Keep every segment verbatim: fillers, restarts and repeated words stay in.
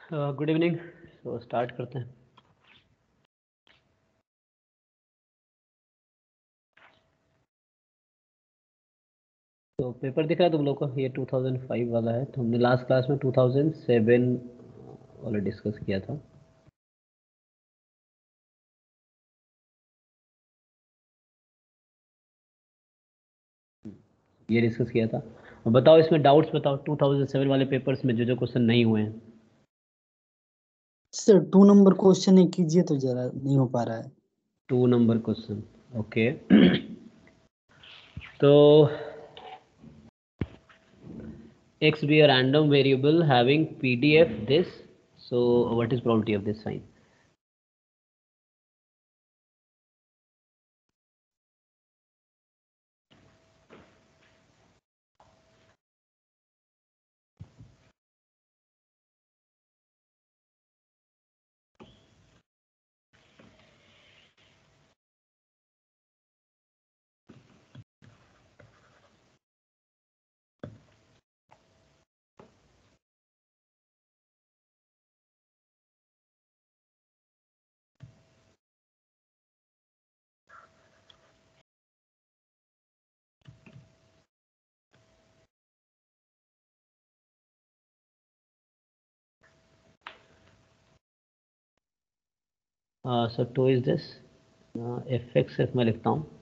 Good evening. तो start करते हैं। तो पेपर दिख रहा है तुम लोग को, ये टू थाउज़ेंड फाइव वाला है। तो हमने लास्ट क्लास में टू थाउज़ेंड सेवन वाला डिस्कस किया था। ये डिस्कस किया था। और बताओ इसमें डाउट्स बताओ, टू थाउज़ेंड सेवन वाले पेपर्स में जो जो क्वेश्चन नहीं हुए हैं। सर टू नंबर क्वेश्चन एक कीजिए तो जरा नहीं हो पा रहा है। Two number question, okay. तो x be a random variable having pdf this, so what is probability of this sign? So two is this F x F मैं लिखता हूँ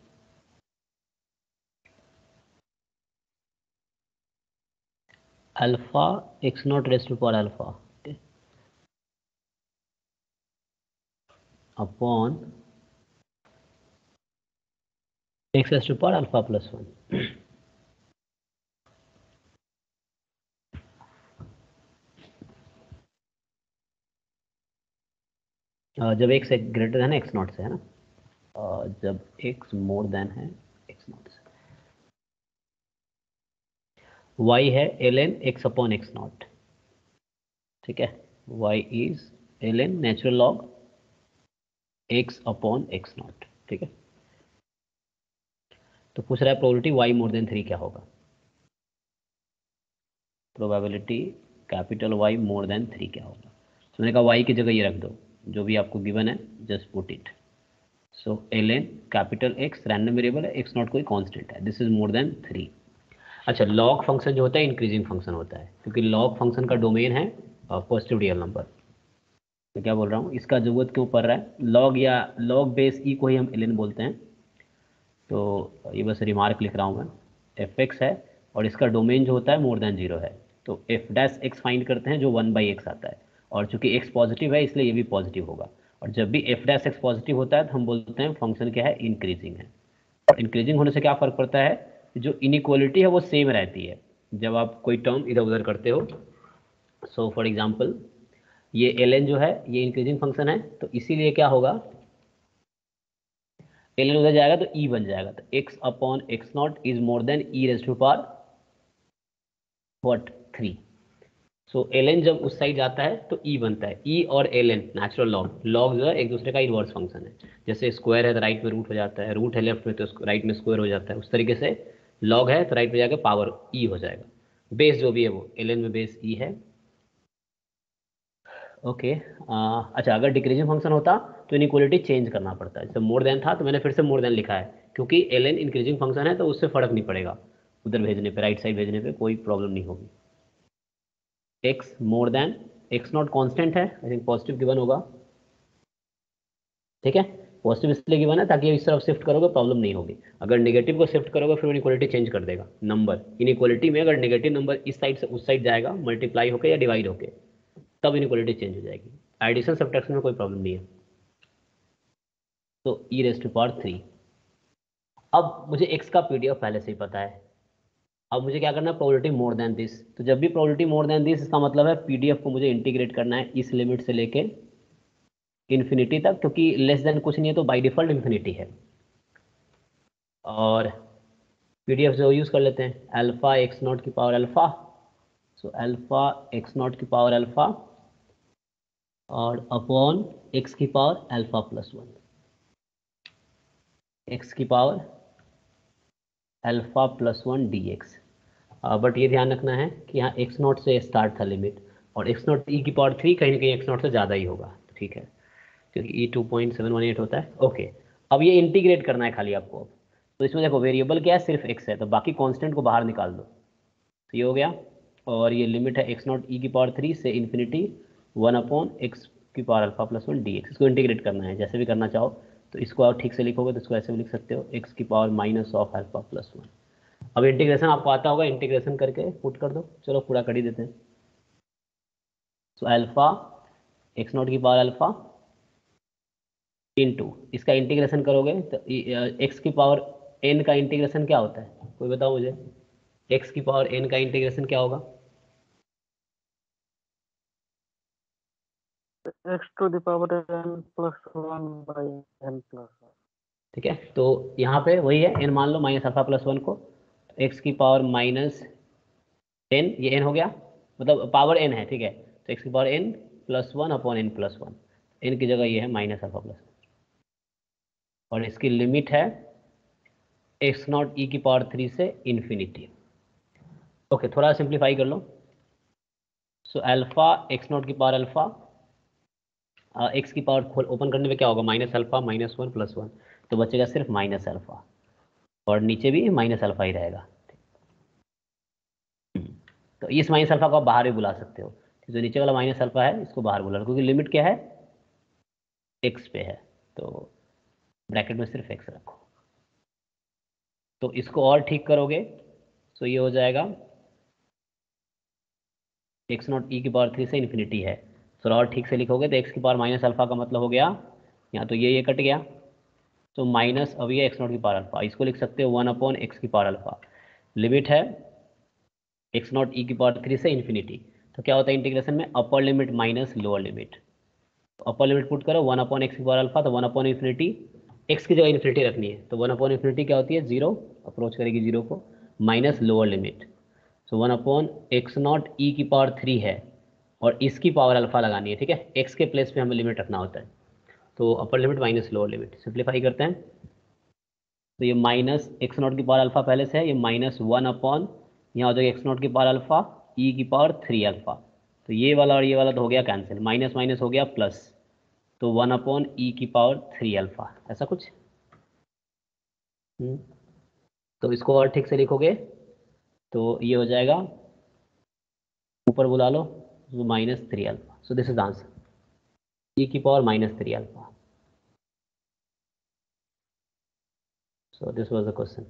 alpha x not raise to power alpha upon x raise to power alpha plus one. जब x greater than x not से है ना, uh, जब x more than है x not से। y है L N x upon x not, ठीक है। y is L N natural log x upon x not, ठीक है। तो पूछ रहा है probability y more than three क्या होगा। Probability capital Y more than three क्या होगा। तो मैंने कहा y की जगह ये रख दो, जो भी आपको गिवन है just put it. So L N capital x random variable है, एक्स नॉट कोई कांस्टेंट है, this is more than three. अच्छा, लॉग फंक्शन जो होता है इंक्रीजिंग फंक्शन होता है, क्योंकि लॉग फंक्शन का डोमेन है पॉजिटिव रियल नंबर। तो क्या बोल रहा हूँ, इसका जरूरत क्यों पड़ रहा है, लॉग या लॉग बेस ई को ही हम एल एन बोलते हैं। तो ये बस रिमार्क लिख रहा हूँ मैं, एफ एक्स है और इसका डोमेन जो होता है मोर देन जीरो है। तो एफ डैश एक्स फाइंड करते हैं जो वन बाई एक्स आता है, और चूंकि एक्स पॉजिटिव है इसलिए ये भी पॉजिटिव होगा। और जब भी एफ डैश एक्स पॉजिटिव होता है तो हम बोलते हैं फंक्शन क्या है, इंक्रीजिंग है। इंक्रीजिंग होने से क्या फ़र्क पड़ता है, जो इनइक्वालिटी है वो सेम रहती है जब आप कोई टर्म इधर उधर करते हो। सो फॉर एग्जांपल ये एल एन जो है ये इंक्रीजिंग फंक्शन है, तो इसीलिए क्या होगा, एल एन उधर जाएगा तो ई बन जाएगा। तो x upon x not is more than e raise to power what three. So L N जब उस साइड जाता है तो ई बनता है। ई और L N natural log, log जो है एक दूसरे का इनवर्स फंक्शन है। जैसे स्क्वायर है तो राइट में रूट हो जाता है, रूट है लेफ्ट में तो राइट में स्क्वायर हो जाता है, उस तरीके से लॉग है तो राइट में जाकर पावर ई हो जाएगा। बेस जो भी है वो एल एन में बेस ई है, ओके। अच्छा, अगर डिक्रीजिंग फंक्शन होता तो इनइक्वालिटी चेंज करना पड़ता है। जैसे मोर देन था तो मैंने फिर से मोर देन लिखा है, क्योंकि एल एन इंक्रीजिंग फंक्शन है तो उससे फर्क नहीं पड़ेगा, उधर भेजने पे राइट साइड भेजने पे कोई प्रॉब्लम नहीं होगी। X more than x not constant है, आई थिंक पॉजिटिव गिवन होगा, ठीक है। पॉजिटिव इसलिए गिवन है ताकि इस तरफ शिफ्ट करोगे प्रॉब्लम नहीं होगी। अगर नेगेटिव को शिफ्ट करोगे फिर इनइक्वालिटी चेंज कर देगा नंबर। इनइक्वालिटी में अगर नेगेटिव नंबर इस साइड से उस साइड जाएगा मल्टीप्लाई होकर या डिवाइड होकर, तब इनइक्वालिटी चेंज हो जाएगी। एडिशन सब्ट्रैक्शन में कोई प्रॉब्लम नहीं है। तो e raise to power three. अब मुझे एक्स का पीडीएफ पहले से ही पता है, अब मुझे क्या करना है, प्रोबेबिलिटी मोर देन दिस। तो जब भी प्रोबेबिलिटी मोर देन दिस, इसका मतलब है पीडीएफ को मुझे इंटीग्रेट करना है इस लिमिट से लेके इन्फिनिटी तक, क्योंकि लेस देन कुछ नहीं है तो बाई डिफॉल्ट इन्फिनिटी है। और पीडीएफ जो यूज़ कर लेते हैं, अल्फा एक्स नॉट की power alpha, so alpha x not की पावर अल्फा और अपॉन एक्स की power alpha plus one, x की power alpha plus one D x. But ये ध्यान रखना है कि यहाँ एक्स नॉट से स्टार्ट था लिमिट, और एक्स नॉट ई की पावर थ्री कहीं ना कहीं एक्स नॉट से ज़्यादा ही होगा, ठीक है, क्योंकि e two point seven one eight होता है। ओके, अब ये इंटीग्रेट करना है खाली आपको। तो इसमें देखो वेरिएबल क्या है, सिर्फ एक्स है, तो बाकी कांस्टेंट को बाहर निकाल दो, तो ये हो गया। और ये लिमिट है एक्स नॉट ई की पावर थ्री से इन्फिनिटी वन अपॉन एक्स की power alpha plus one D x. इसको इंटीग्रेट करना है, जैसे भी करना चाहो, तो इसको आप ठीक से लिखोगे तो इसको ऐसे भी लिख सकते हो, एक्स की power minus of alpha plus one. अब इंटीग्रेशन आपको आता होगा, इंटीग्रेशन करके पुट कर दो, चलो पूरा कर ही देते हैं। सो अल्फा एक्स नॉट की पावर अल्फा इंटू इसका इंटीग्रेशन करोगे तो एक्स की पावर एन का इंटीग्रेशन क्या होता है, कोई बताओ मुझे, एक्स की पावर एन का इंटीग्रेशन क्या होगा? X to the power N plus one by N plus one. ठीक है, तो यहाँ पे वही है, एन मान लो माइनस अल्फा प्लस वन को, एक्स की पावर माइनस एन, ये एन हो गया, मतलब पावर एन है, ठीक है, तो एक्स की power N plus one upon N plus one, N की जगह ये है माइनस अल्फा प्लस वन, और इसकी लिमिट है एक्स नॉट ई की पावर थ्री से इन्फिनिटी। ओके, थोड़ा सिंप्लीफाई कर लो। सो अल्फा एक्स नॉट की पावर अल्फा, एक्स की पावर खोल ओपन करने में क्या होगा, minus alpha minus one plus one, तो बचेगा सिर्फ माइनस अल्फा, और नीचे भी माइनस अल्फा ही रहेगा। तो इस माइनस अल्फा को आप बाहर भी बुला सकते हो, जो नीचे वाला माइनस अल्फा है इसको बाहर बुला लो, क्योंकि लिमिट क्या है, एक्स पे है, तो ब्रैकेट में सिर्फ एक्स रखो। तो इसको और ठीक करोगे तो ये हो जाएगा एक्स नॉट ई की पावर थ्री से इन्फिनिटी है, थोड़ा और ठीक से लिखोगे तो एक्स की पावर माइनस अल्फा का मतलब हो गया, यहाँ तो ये ये कट गया, तो माइनस अब ये एक्स नॉट की पावर अल्फा, इसको लिख सकते हो वन अपॉन एक्स की पावर अल्फा, लिमिट है एक्स नॉट ई की पावर थ्री से इन्फिनिटी। तो क्या होता है इंटीग्रेशन में, upper limit minus lower limit, तो अपर लिमिट पुट करो वन अपॉन एक्स की पावर अल्फा, तो वन अपॉन इन्फिनिटी, एक्स की जगह इन्फिनिटी रखनी है, तो वन अपॉन इन्फिनिटी क्या होती है, जीरो, अप्रोच करेगी जीरो को, minus lower limit, so one upon x not e की पावर थ्री है, और इसकी पावर अल्फा लगानी है, ठीक है, एक्स के प्लेस पे हमें लिमिट रखना होता है, तो upper limit minus lower limit, simplify करते हैं, तो ये माइनस एक्स नॉट की पावर अल्फा पहले से है, ये माइनस वन अपॉन, यहाँ हो जाएगा एक्स नॉट की पावर अल्फा ई की पावर थ्री अल्फा, तो ये वाला और ये वाला तो हो गया कैंसिल, माइनस माइनस हो गया प्लस, तो वन अपॉन ई की पावर थ्री अल्फा, ऐसा कुछ। हम्म, तो इसको और ठीक से लिखोगे तो ये हो जाएगा, ऊपर बुला लो, minus three alpha, so this is answer, e की power minus three alpha. So this was the question.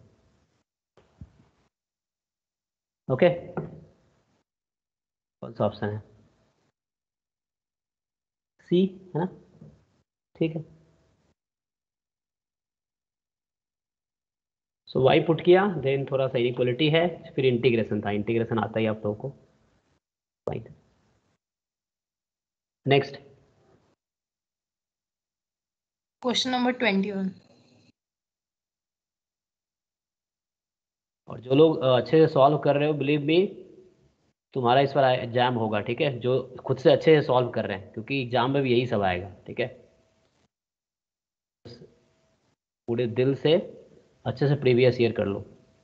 Okay, कौन सा ऑप्शन है, सी है ना, ठीक है। सो वाई पुट किया, देन थोड़ा सा इनइक्वालिटी है, फिर इंटीग्रेशन था, इंटीग्रेशन आता ही आप लोगों को, fine. Next question number twenty one. और जो लोग अ, अच्छे से सॉल्व कर रहे हो, बिलीव मी तुम्हारा इस बार एग्जाम होगा, ठीक है, जो खुद से अच्छे से सॉल्व कर रहे हैं, क्योंकि एग्जाम में भी यही सब आएगा, ठीक है, पूरे दिल से अच्छे से प्रीवियस ईयर कर लो।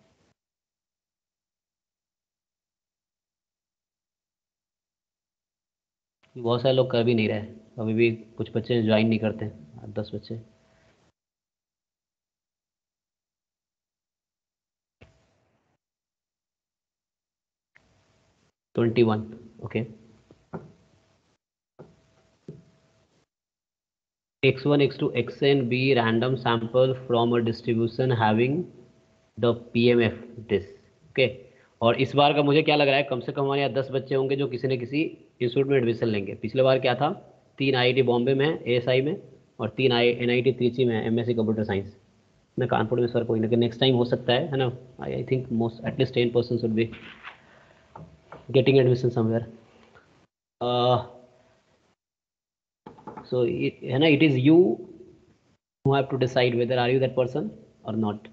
बहुत सारे लोग कर भी नहीं रहे, अभी भी कुछ बच्चे ज्वाइन नहीं करते, दस बच्चे। Twenty one, okay, x one x two xn be random sample from a distribution having the P M F this, okay. और इस बार का मुझे क्या लग रहा है, कम से कम हमारे यहाँ दस बच्चे होंगे जो किसी न किसी इंस्टीट्यूट में एडमिशन लेंगे। पिछले बार क्या था, तीन आई आई टी बॉम्बे में ए एस आई में, और तीन I N I T Trichy में M S C computer science में, कानपुर में सर कोई ना, नेक्स्ट टाइम हो सकता है है ना, I I think most at least ten percent should be getting admission somewhere. So it, है ना, it is you who have to decide whether are you that person or not.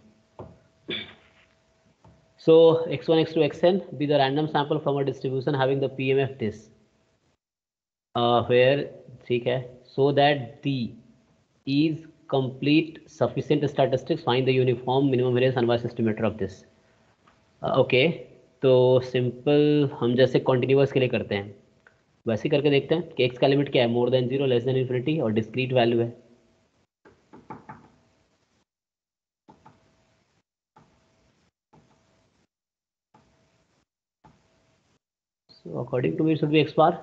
So x one x two xn be the random sample from a distribution having the P M F this uh, where, ठीक है, so that the is complete sufficient statistics find the uniform minimum variance unbiased estimator of this. Okay uh, okay, तो simple हम जैसे continuous के लिए करते हैं, वैसे ही करके देखते हैं कि एक्स का लिमिट क्या है, more than zero, less than infinity और डिस्क्रीट वैल्यू है। So according to me it should be x bar.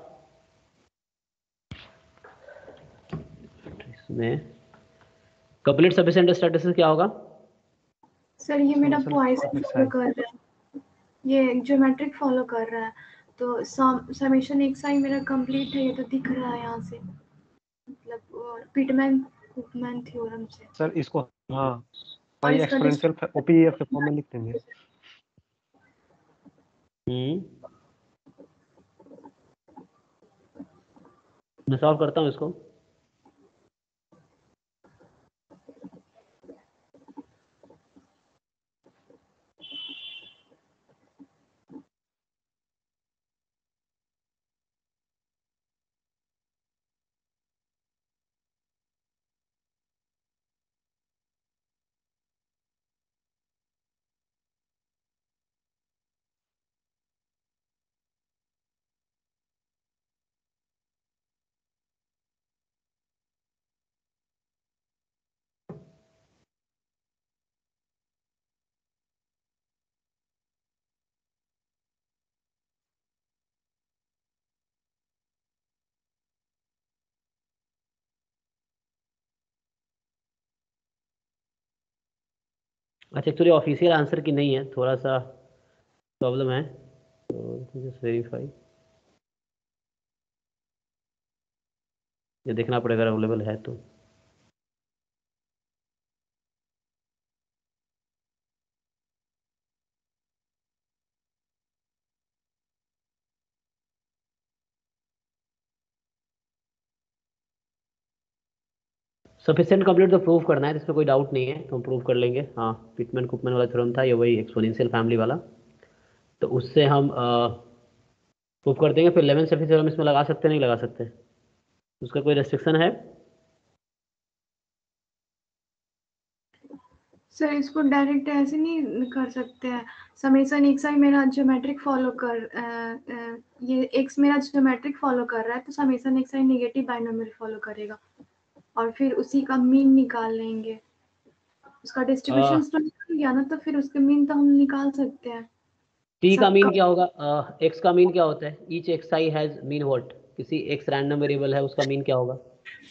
इसमें कंप्लीट सफिशिएंट स्टैटिस्टिक्स क्या होगा? सर ये मेरा Summation Poisson of follow xi. कर रहा है, ये ज्योमेट्रिक फॉलो कर रहा है, तो समेशन एक्स आई मेरा कंप्लीट है, ये तो दिख रहा है यहाँ से, मतलब पिटमैन कुकमैन थ्योरम से। सर इसको हाँ और y इसका एक्सपोनेंशियल ओपीएफ के फॉर्म में लिख देंगे। हम्म मैं सॉल्व करता हूँ इसको। अच्छा एक्चुअली ऑफिशियल आंसर की नहीं है, थोड़ा सा प्रॉब्लम है, तो जस्ट वेरीफाई, ये देखना पड़ेगा अवेलेबल है तो। सफिशिएंट कंप्लीट तो प्रूव करना है, इसमें कोई डाउट नहीं है, तो हम प्रूव कर लेंगे। हाँ पिटमैन कुकमैन वाला थ्योरम था, ये वही एक्सपोनेंशियल फैमिली वाला, तो उससे हम प्रूव कर देंगे। फिर इलेवन सफी थ्योरम इसमें लगा सकते नहीं लगा सकते, उसका कोई रेस्ट्रिक्शन है? सर इसको डायरेक्ट ऐसे नहीं कर सकते हैं, समेशन एक्स आई मेरा ज्योमेट्रिक फॉलो कर अ, अ, ये एक्स मेरा ज्योमेट्रिक फॉलो कर रहा है, तो summation x i negative binomial follow करेगा, और फिर उसी का मीन निकाल लेंगे। उसका डिस्ट्रीब्यूशन तो निकल गया ना, तो फिर उसके मीन तो हम निकाल सकते हैं। टी का मीन सबका क्या होगा? एक्स का मीन क्या होता है? Each x i has mean what? किसी एक्स रैंडम वेरिएबल है, उसका मीन क्या होगा?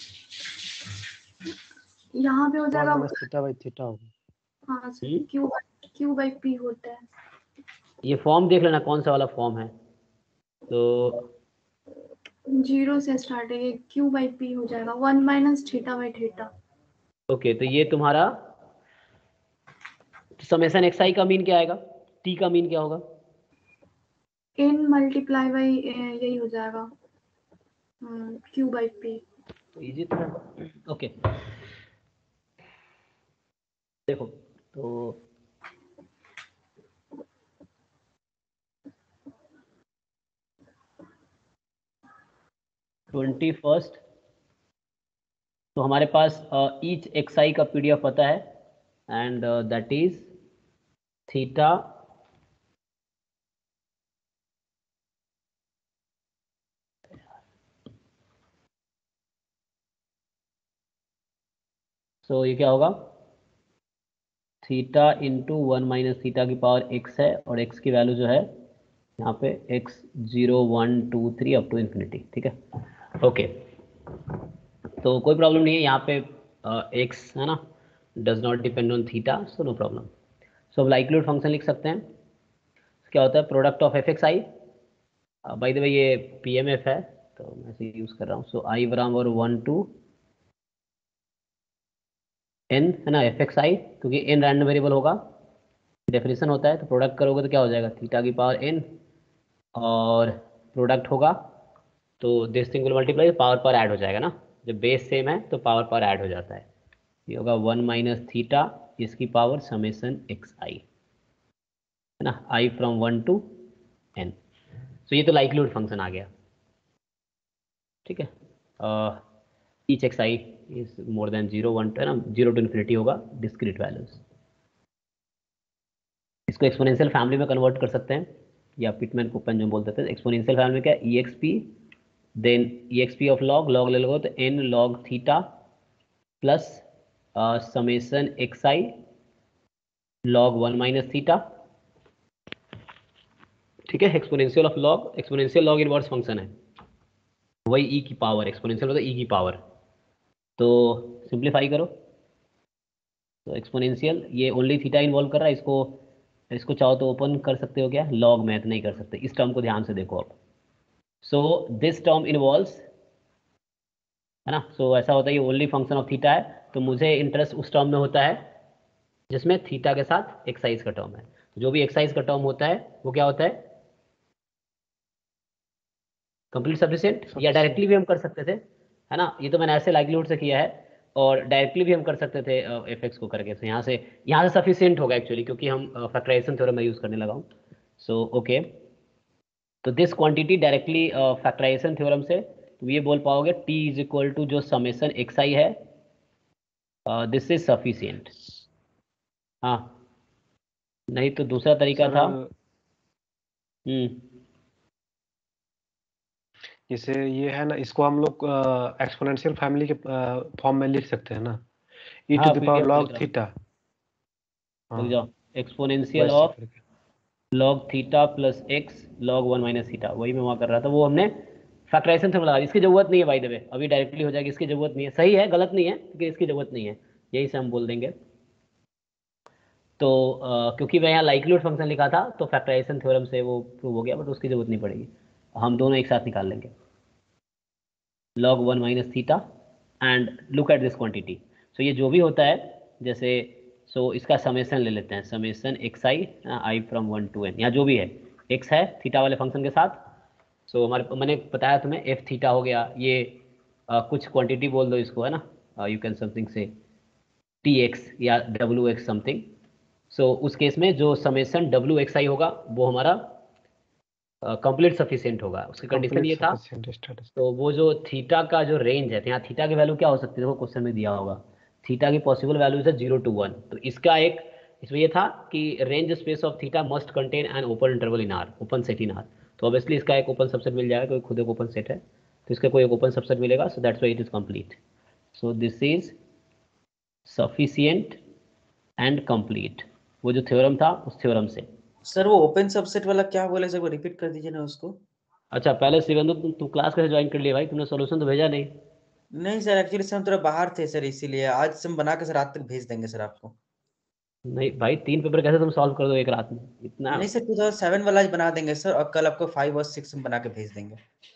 यहाँ पे हो वन जाएगा, माइनस थीटा बाई थीटा होगा। हाँ sir, hmm? Q q by p होता है। ये फॉर्म देख लेना कौन सा वाला फॉर्म है, तो जीरो से स्टार्ट है, ये क्यू बाई पी हो जाएगा, one minus theta by theta. Okay, तो ये तुम्हारा समेशन एक्स आई का मीन क्या आएगा? टी का मीन क्या होगा? एन मल्टीप्लाई बाई यही हो जाएगा, क्यू बाई पी। तो इजी तो है। ओके देखो, तो ट्वेंटी फर्स्ट, तो हमारे पास ईच एक्स आई का पीडीएफ पता है, and that is theta so ये क्या होगा? Theta into one minus theta की पावर एक्स है, और एक्स की वैल्यू जो है यहाँ पे x zero one two three up to infinity, ठीक है। ओके तो कोई प्रॉब्लम नहीं है यहाँ पे, एक्स है ना, does not depend on theta, so no problem. So अब लाइक्लीहुड फंक्शन लिख सकते हैं, क्या होता है? Product of F x i, by the way ये पी एम एफ है तो मैं इसे यूज़ कर रहा हूँ। सो आई बराबर वन टू एन है ना, एफ एक्स आई, क्योंकि एन रैंडम वेरिएबल होगा, डेफिनेशन होता है, तो प्रोडक्ट करोगे तो क्या हो जाएगा? थीटा की पावर एन, और प्रोडक्ट होगा तो this thing will multiply, power पर ऐड हो जाएगा ना, जब बेस सेम है तो पावर पर ऐड हो जाता है। ये होगा वन माइनस थीटा इसकी पावर समेसन एक्स आई, है ना, i from one to N. So ये तो लाइक्लीहुड फंक्शन आ गया, ठीक है। Each x i is more than zero, one है ना, जीरो टू इन्फिनिटी होगा डिस्क्रीट वैल्यूज। इसको एक्सपोनेंशियल फैमिली में कन्वर्ट कर सकते हैं, या पिटमैन कुकमैन जो बोलते थे। एक्सपोनेंशियल फैमिली में क्या है? E x p then e x p of log, log ले लो तो N log theta plus summation x i log one minus theta, ठीक है। Exponential of log, exponential log inverse function है, वही ई की पावर, एक्सपोनेंशियल मतलब ई की पावर। तो सिंप्लीफाई करो, तो एक्सपोनेंशियल ये ओनली थीटा इन्वॉल्व कर रहा है, इसको इसको चाहो तो ओपन कर सकते हो, क्या लॉग मैथ नहीं कर सकते, इस टर्म को ध्यान से देखो आप। सो दिस टर्म इन्वॉल्व्स, है ना, सो so, ऐसा होता है ये ओनली फंक्शन ऑफ थीटा है, तो मुझे इंटरेस्ट उस टर्म में होता है जिसमें थीटा के साथ एक्साइज का टर्म है। जो भी एक्साइज का टर्म होता है वो क्या होता है, कंप्लीट सफिशिएंट, या डायरेक्टली भी हम कर सकते थे, है ना। ये तो मैंने ऐसे लाइक्लीहुड से किया है, और डायरेक्टली भी हम कर सकते थे एफ एक्स को करके। तो यहाँ से यहाँ से सफिशिएंट होगा एक्चुअली, क्योंकि हम फैक्टराइजेशन थ्योरम में यूज़ करने लगा हूँ। सो ओके, तो this quantity directly factorization theorem से तो ये बोल पाओगे टी इज इक्वल टू जो समेसन एक्स आई है, दिस इज सफिशिएंट। हाँ, नहीं तो दूसरा तरीका था, हम्म जैसे ये है ना, इसको हम लोग एक्सपोनेंशियल फैमिली के फॉर्म में लिख सकते हैं ना, ई हाँ टू द पीडीएफ पावर में लिख लॉग रहा हूँ, थीटा। रुक जाओ, एक्सपोनेंशियल वैसे ऑफ करके log theta plus x log one minus theta, वही मैं वहाँ कर रहा था, वो हमने फैक्टराइजेशन से लगा, इसकी जरूरत नहीं है बाय द वे, अभी डायरेक्टली हो जाएगी, इसकी जरूरत नहीं है। सही है, गलत नहीं है, लेकिन इसकी जरूरत नहीं है, यही से हम बोल देंगे। तो uh, क्योंकि मैं यहाँ लाइक्लीहुड फंक्शन लिखा था तो फैक्टराइजेशन थ्योरम से वो प्रूव हो गया, बट उसकी जरूरत नहीं पड़ेगी, हम दोनों एक साथ निकाल लेंगे, log one minus theta and look at this quantity. So ये जो भी होता है, जैसे सो so, इसका समेसन ले लेते हैं, summation x i i from one to N, यहाँ जो भी है एक्स है थीटा वाले फंक्शन के साथ। सो so, हमारे मैंने बताया तुम्हें एफ थीटा हो गया, ये uh, कुछ क्वांटिटी बोल दो इसको, है ना, यू कैन समथिंग से टी एक्स या डब्ल्यू एक्स समथिंग। सो उस केस में जो समेसन डब्ल्यू एक्स आई होगा वो हमारा कंप्लीट uh, सफिशिएंट होगा। उसकी कंडीशन कंप्लीट ये था, सफिशिएंट स्टेटस। तो वो जो थीटा का जो रेंज है, तो यहाँ थीटा की वैल्यू क्या हो सकती है, देखो क्वेश्चन में दिया होगा, थीटा की पॉसिबल वैल्यूज है जीरो टू वन। तो इसका एक इसमें ये था कि range space of theta must contain an open interval in R, open set in R. तो ऑब्वियसली इसका एक ओपन सबसेट मिल जाएगा, क्योंकि खुद एक ओपन सेट है, तो इसका कोई एक ओपन सबसेट मिलेगा। So that's why it is complete. So this is sufficient and complete, वो जो थ्योरम था उस थ्योरम से। सर वो ओपन सबसेट वाला क्या बोले सर, वो रिपीट कर दीजिए ना उसको। अच्छा, पहले शिवेंदु तुम तुम क्लास कैसे ज्वाइन कर लिए भाई, तुमने सोल्यूशन तो भेजा नहीं। नहीं सर, एक्चुअली सर हम थोड़ा बाहर थे सर, इसीलिए आज से हम बना के सर रात तक भेज देंगे सर आपको। नहीं भाई, तीन पेपर कैसे तुम सॉल्व कर दो एक रात में, इतना। नहीं सर, टू थाउजेंड सेवन वाला आज बना देंगे सर, और कल आपको फाइव और सिक्स हम बना के भेज देंगे।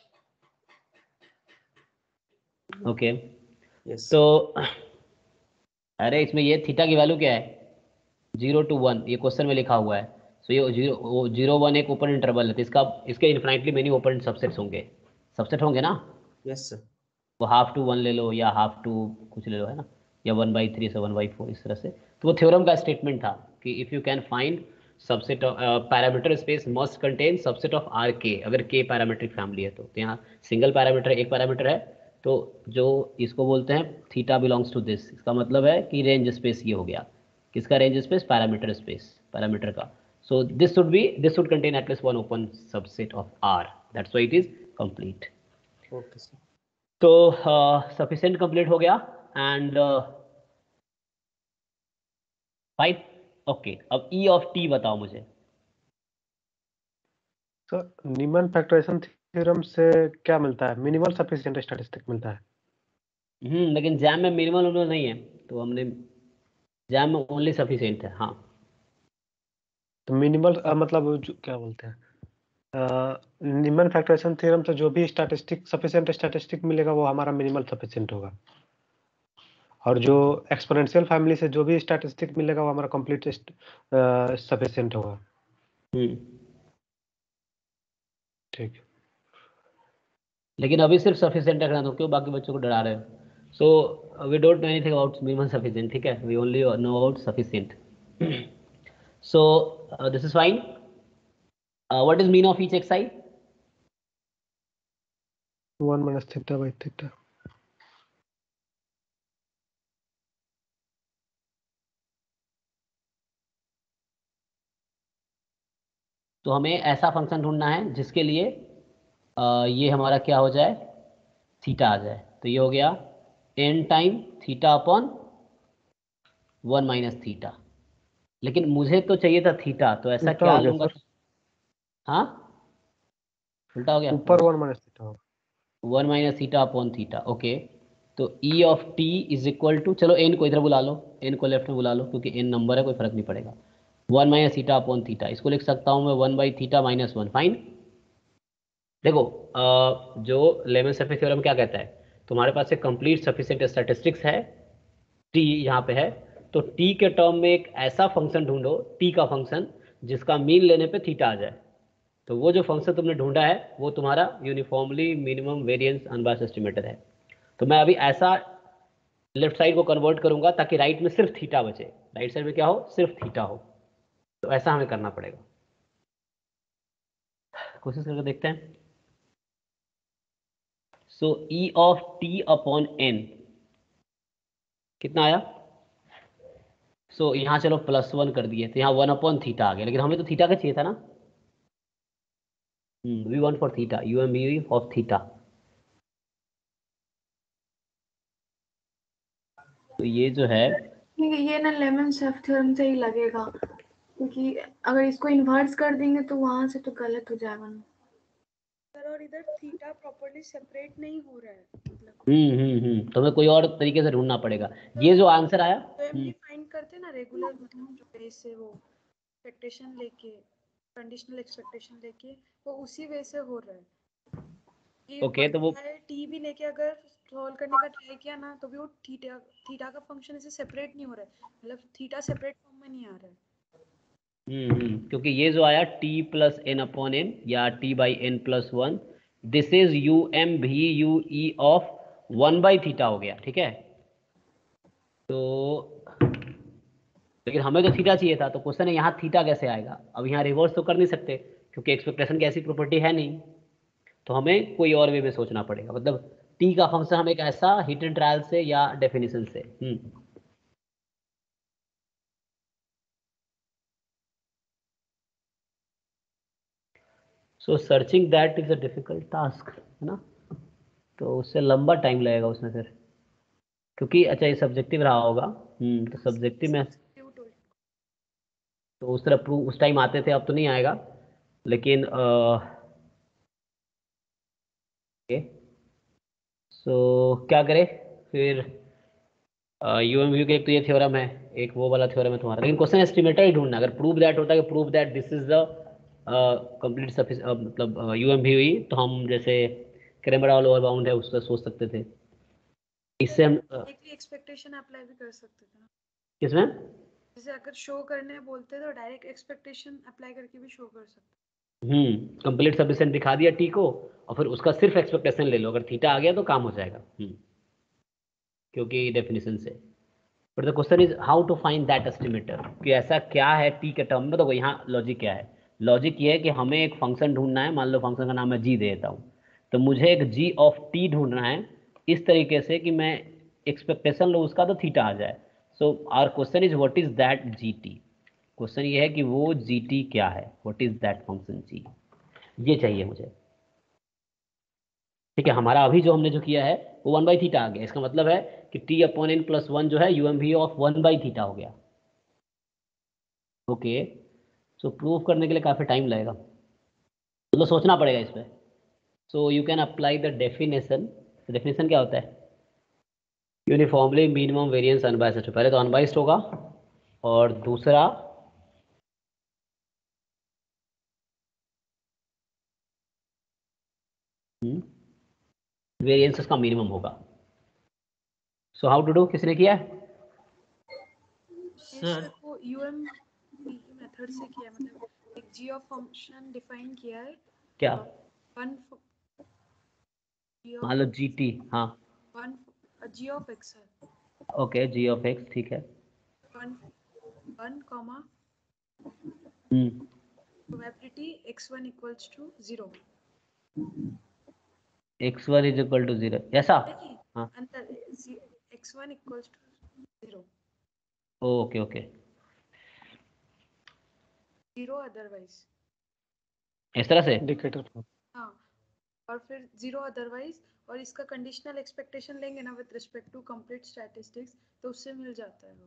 ओके यस तो अरे इसमें ये थीटा की वैल्यू क्या है, जीरो टू वन, ये क्वेश्चन में लिखा हुआ है। सो ये जीरो जीरो वन एक ओपन इंटरवल है, तो इसका इसके इन्फिनाइटली मेनी ओपन सबसेट्स होंगे, सबसेट होंगे ना। Yes sir. वो हाफ टू वन ले लो या हाफ टू कुछ ले लो, है ना, या वन बाई थ्री से वन बाई फोर, इस तरह से। तो वो थ्योरम का स्टेटमेंट था कि if you can find subset of parameter space must contain subset of R K, अगर के पैरामीट्रिक फैमिली है तो, तो यहाँ सिंगल पैरामीटर एक पैरामीटर है, तो जो इसको बोलते हैं थीटा बिलोंग्स टू दिस, इसका मतलब है कि रेंज स्पेस ये हो गया, किसका range space, parameter space, parameter का। So this should be this should contain at least one open subset of R, that's why it is complete. Okay sir. तो सफिशिएंट कंप्लीट हो गया एंड फाइव। ओके, अब ई of T बताओ मुझे। Sir नीमन factorisation theorem से क्या मिलता है, मिनिमल सफिशिएंट स्टैटिस्टिक मिलता है। हम्म लेकिन जैम में मिनिमल उनिमल नहीं है, तो हमने जैम में ओनली सफिशिएंट है। हाँ, तो मिनिमल मतलब जो, क्या बोलते हैं, नीमन फैक्टराइजेशन थ्योरम से जो भी स्टैटिस्टिक सफिशिएंट स्टैटिस्टिक मिलेगा वो हमारा मिनिमल सफिशिएंट होगा, और जो एक्सपोनेंशियल फैमिली से जो भी स्टैटिस्टिक मिलेगा वो हमारा कंप्लीट सफिशिएंट होगा। हम्म ठीक है। लेकिन अभी सिर्फ सफिशिएंट रखना, तो क्यों बाकी बच्चों को डरा रहे हो। So we don't know anything about minimum sufficient, ठीक है, we only know about sufficient. So this is fine. What is mean of each x I, one minus theta by theta. तो हमें ऐसा फंक्शन ढूंढना है जिसके लिए uh, ये हमारा क्या हो जाए, थीटा आ जाए, तो ये हो गया N time theta upon one minus theta. लेकिन मुझे तो चाहिए था थीटा, तो ऐसा उल्टा क्या हो गया लूंगा? सर, हाँ, उल्टा हो गया, ऊपर वन माइनस थीटा होगा। One minus theta upon theta. Okay, तो E of T is equal to, चलो एन को इधर बुला लो, एन को लेफ्ट में बुला लो क्योंकि एन नंबर है, कोई फर्क नहीं पड़ेगा। One minus theta upon theta, इसको लिख सकता हूँ मैं one by theta minus one. Fine. देखो अ, जो लेमन सर्फेस थ्योरम क्या कहता है, तुम्हारे पास एक कंप्लीट सफिशिएंट स्टैटिस्टिक्स है, टी यहाँ पे है, तो टी के टर्म में एक ऐसा फंक्शन ढूंढो, टी का फंक्शन, जिसका मीन लेने पे थीटा आ जाए। तो वो जो फंक्शन तुमने ढूंढा है वो तुम्हारा uniformly minimum variance unbiased estimator है। तो मैं अभी ऐसा लेफ्ट साइड को कन्वर्ट करूंगा ताकि राइट में सिर्फ थीटा बचे, राइट साइड में क्या हो, सिर्फ थीटा हो। तो ऐसा हमें करना पड़ेगा, कोशिश करके देखते हैं। So E of T upon N कितना आया? सो so, यहाँ चलो प्लस वन कर दिए, तो यहाँ वन अपॉन थीटा आ गया, लेकिन हमें तो थीटा का चाहिए था ना। V one for theta, U M V of theta. तो ये जो है, ये ना लेमन सेफ थ्योरम से ही लगेगा, क्योंकि अगर इसको इन्वर्स कर देंगे तो वहां से तो गलत हो जाएगा ना सर। और इधर थीटा प्रॉपर्ली सेपरेट नहीं हो रहा है, मतलब हम्म हम्म हम्म तो हमें कोई और तरीके से ढूंढना पड़ेगा। ये जो आंसर आया, तो हम डिफाइन करते ना रेगुलर, मतलब जो बेस से वो एक्सपेक्टेशन लेके, कंडीशनल एक्सपेक्टेशन लेके, वो उसी वे से हो रहा है। ये ओके, तो वो टी भी लेके अगर सॉल्व करने का ट्राई किया ना, तो भी वो थीटा थीटा का फंक्शन ऐसे सेपरेट नहीं हो रहा है, मतलब थीटा सेपरेट फॉर्म में नहीं आ रहा है। हम्म हम्म क्योंकि ये जो आया t plus N upon N या t by N plus one, this is U M भी U E of one by theta हो गया, ठीक है। तो लेकिन हमें तो थीटा चाहिए था, तो क्वेश्चन है यहाँ थीटा कैसे आएगा? अब यहाँ रिवर्स तो कर नहीं सकते क्योंकि एक्सपेक्टेशन की ऐसी प्रॉपर्टी है नहीं, तो हमें कोई और वे में सोचना पड़ेगा। मतलब टी का फंक्शन हमें एक ऐसा हिट एंड ट्रायल से या डेफिनेशन से। Hmm so searching that is a difficult task, है ना, तो उससे लंबा टाइम लगेगा उसमें फिर, क्योंकि अच्छा ये सब्जेक्टिव रहा होगा। हम्म तो सब्जेक्टिव में तो उस तरह प्रूफ उस टाइम आते थे, अब तो नहीं आएगा, लेकिन सो क्या करें फिर? यू एम यू के एक तो ये थ्योरम है, एक वो वाला थ्योरम है तुम्हारा, लेकिन क्वेश्चन एस्टिमेटर ही ढूंढना। अगर प्रूव दैट होता है कि prove that this is the complete sufficient मतलब यू एम वी हुई, तो हम जैसे क्रेमर लोअर बाउंड है उसका सोच सकते थे। इससे हम uh, एक्सपेक्टेशन अप्लाई भी कर सकते थे ना, किसमें? जैसे अगर शो करने बोलते तो डायरेक्ट एक्सपेक्टेशन अप्लाई करके भी शो कर सकते। हम्म कंप्लीट सफिशिएंट दिखा दिया टी को, और फिर उसका सिर्फ एक्सपेक्टेशन ले लो, अगर थीटा आ गया तो काम हो जाएगा। हम्म क्योंकि डेफिनेशन से। But the question is how to find that estimator, कि ऐसा क्या है टी के टर्म में। तो यहाँ लॉजिक क्या है? लॉजिक ये है कि हमें एक फंक्शन ढूंढना है, मान लो फंक्शन का नाम मैं जी दे देता हूँ, तो मुझे एक जी ऑफ टी ढूंढना है इस तरीके से कि मैं एक्सपेक्टेशन लो उसका तो थीटा आ जाए। So our question is what is that G T. Question ये है कि वो जी टी क्या है, what is that function G, ये चाहिए मुझे। ठीक है, हमारा अभी जो हमने जो किया है वो वन बाई थीटा आ गया, इसका मतलब है कि T upon N plus one जो है U M V of one by theta हो गया। ओके, सो प्रूफ करने के लिए काफ़ी टाइम लगेगा, मतलब सोचना पड़ेगा इस पर। So you can apply the definition. Definition क्या होता है? Uniformly minimum variance unbiased. पहले तो अनबायस्ड होगा, और दूसरा वेरिएंस उसका मिनिमम होगा। सो हाउ टू डू, किसने किया है? सर वो यूएम मेथड से किया, मतलब एक जी ऑफ फंक्शन डिफाइन किया है। क्या? वन मान लो जी टी, हाँ वन जी ऑफ एक्स है, ओके, जी ऑफ एक्स, ठीक है। One one comma hmm probability X one equals to zero. X one is equal to zero, ऐसा? हाँ अंतर X one equals to zero, okay okay, zero otherwise, इस तरह से। Indicator. हाँ, और फिर जीरो अदरवाइज, और इसका कंडीशनल एक्सपेक्टेशन लेंगे ना with respect to complete statistics, तो उससे मिल जाता है वो।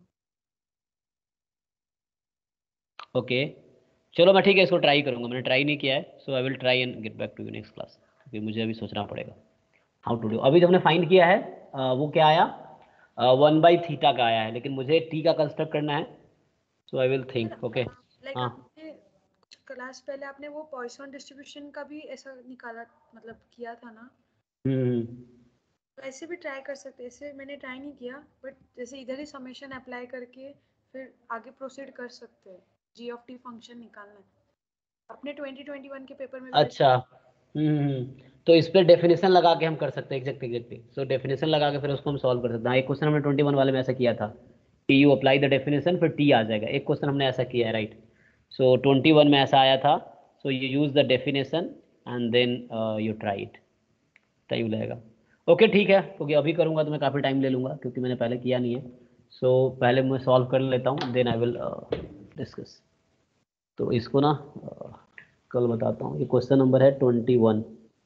Okay okay. चलो मैं ठीक है इसको ट्राई करूंगा, मैंने ट्राई नहीं किया है, so I will try and get back to you next class, क्योंकि मुझे अभी सोचना पड़ेगा हाउ टू डू। अभी जो हमने फाइंड किया है आ, वो क्या आया, वन बाई थीटा का आया है, लेकिन मुझे टी का कंस्ट्रक्ट करना है, so I will think. Okay like हाँ आपने क्लास पहले आपने वो पॉइसन डिस्ट्रीब्यूशन का भी ऐसा निकाला, मतलब किया था ना, हम्म तो ऐसे भी ट्राई कर सकते हैं। ऐसे मैंने ट्राई नहीं किया, बट जैसे इधर ही समेशन अप्लाई करके फिर आगे प्रोसीड कर सकते हैं। जी ऑफ टी फंक्शन निकालना है, अपने ट्वेंटी ट्वेंटी वन के पेपर में भी अच्छा हम्म तो इस पे डेफिनेशन लगा के हम कर सकते हैं एग्जैक्ट एग्जैक्टली, सो डेफिनेशन लगा के फिर उसको हम सॉल्व कर सकते हैं। एक क्वेश्चन हमने ट्वेंटी वन वाले में ऐसा किया था कि यू अप्लाई द डेफिनेशन फिर टी आ जाएगा, एक क्वेश्चन हमने ऐसा किया है राइट। सो ट्वेंटी वन में ऐसा आया था, so you use the definition and then you try it, time लगेगा। ओके ठीक है, क्योंकि अभी करूँगा तो मैं काफ़ी टाइम ले लूँगा, क्योंकि मैंने पहले किया नहीं है। सो so, पहले मैं सॉल्व कर लेता हूँ, देन आई विल डिस्कस। तो इसको ना uh, कल बताता हूँ। ये क्वेश्चन नंबर है ट्वेंटी वन।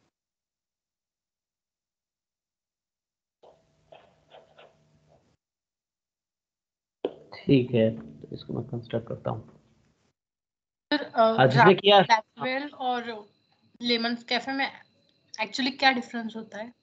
ठीक है, तो इसको मैं कंस्ट्रक्ट करता हूँ। सर जिसने किया ब्लैकवेल और लेमन्स कैफे में एक्चुअली क्या डिफरेंस होता है?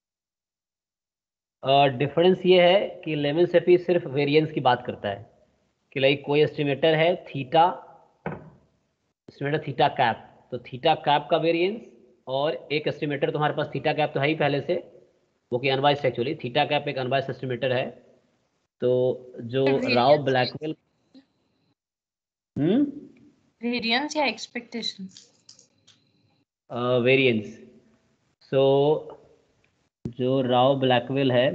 डिफरेंस uh, ये है कि लेमन सेफी सिर्फ वेरिएंस की बात करता है कि लाइक कोई एस्टिमेटर है थीटा, एस्टिमेटर थीटा कैप, तो थीटा कैप का वेरिएंस, और एक एस्टिमेटर तुम्हारे पास थीटा कैप तो है ही पहले से, वो कि अनबायस्ड एक्चुअली थीटा कैप एक अनबायस्ड एस्टिमेटर है। तो जो राव ब्लैकवेल हम्म वेरिएंस या एक्सपेक्टेशन? वेरिएंस। सो जो राव ब्लैकवेल है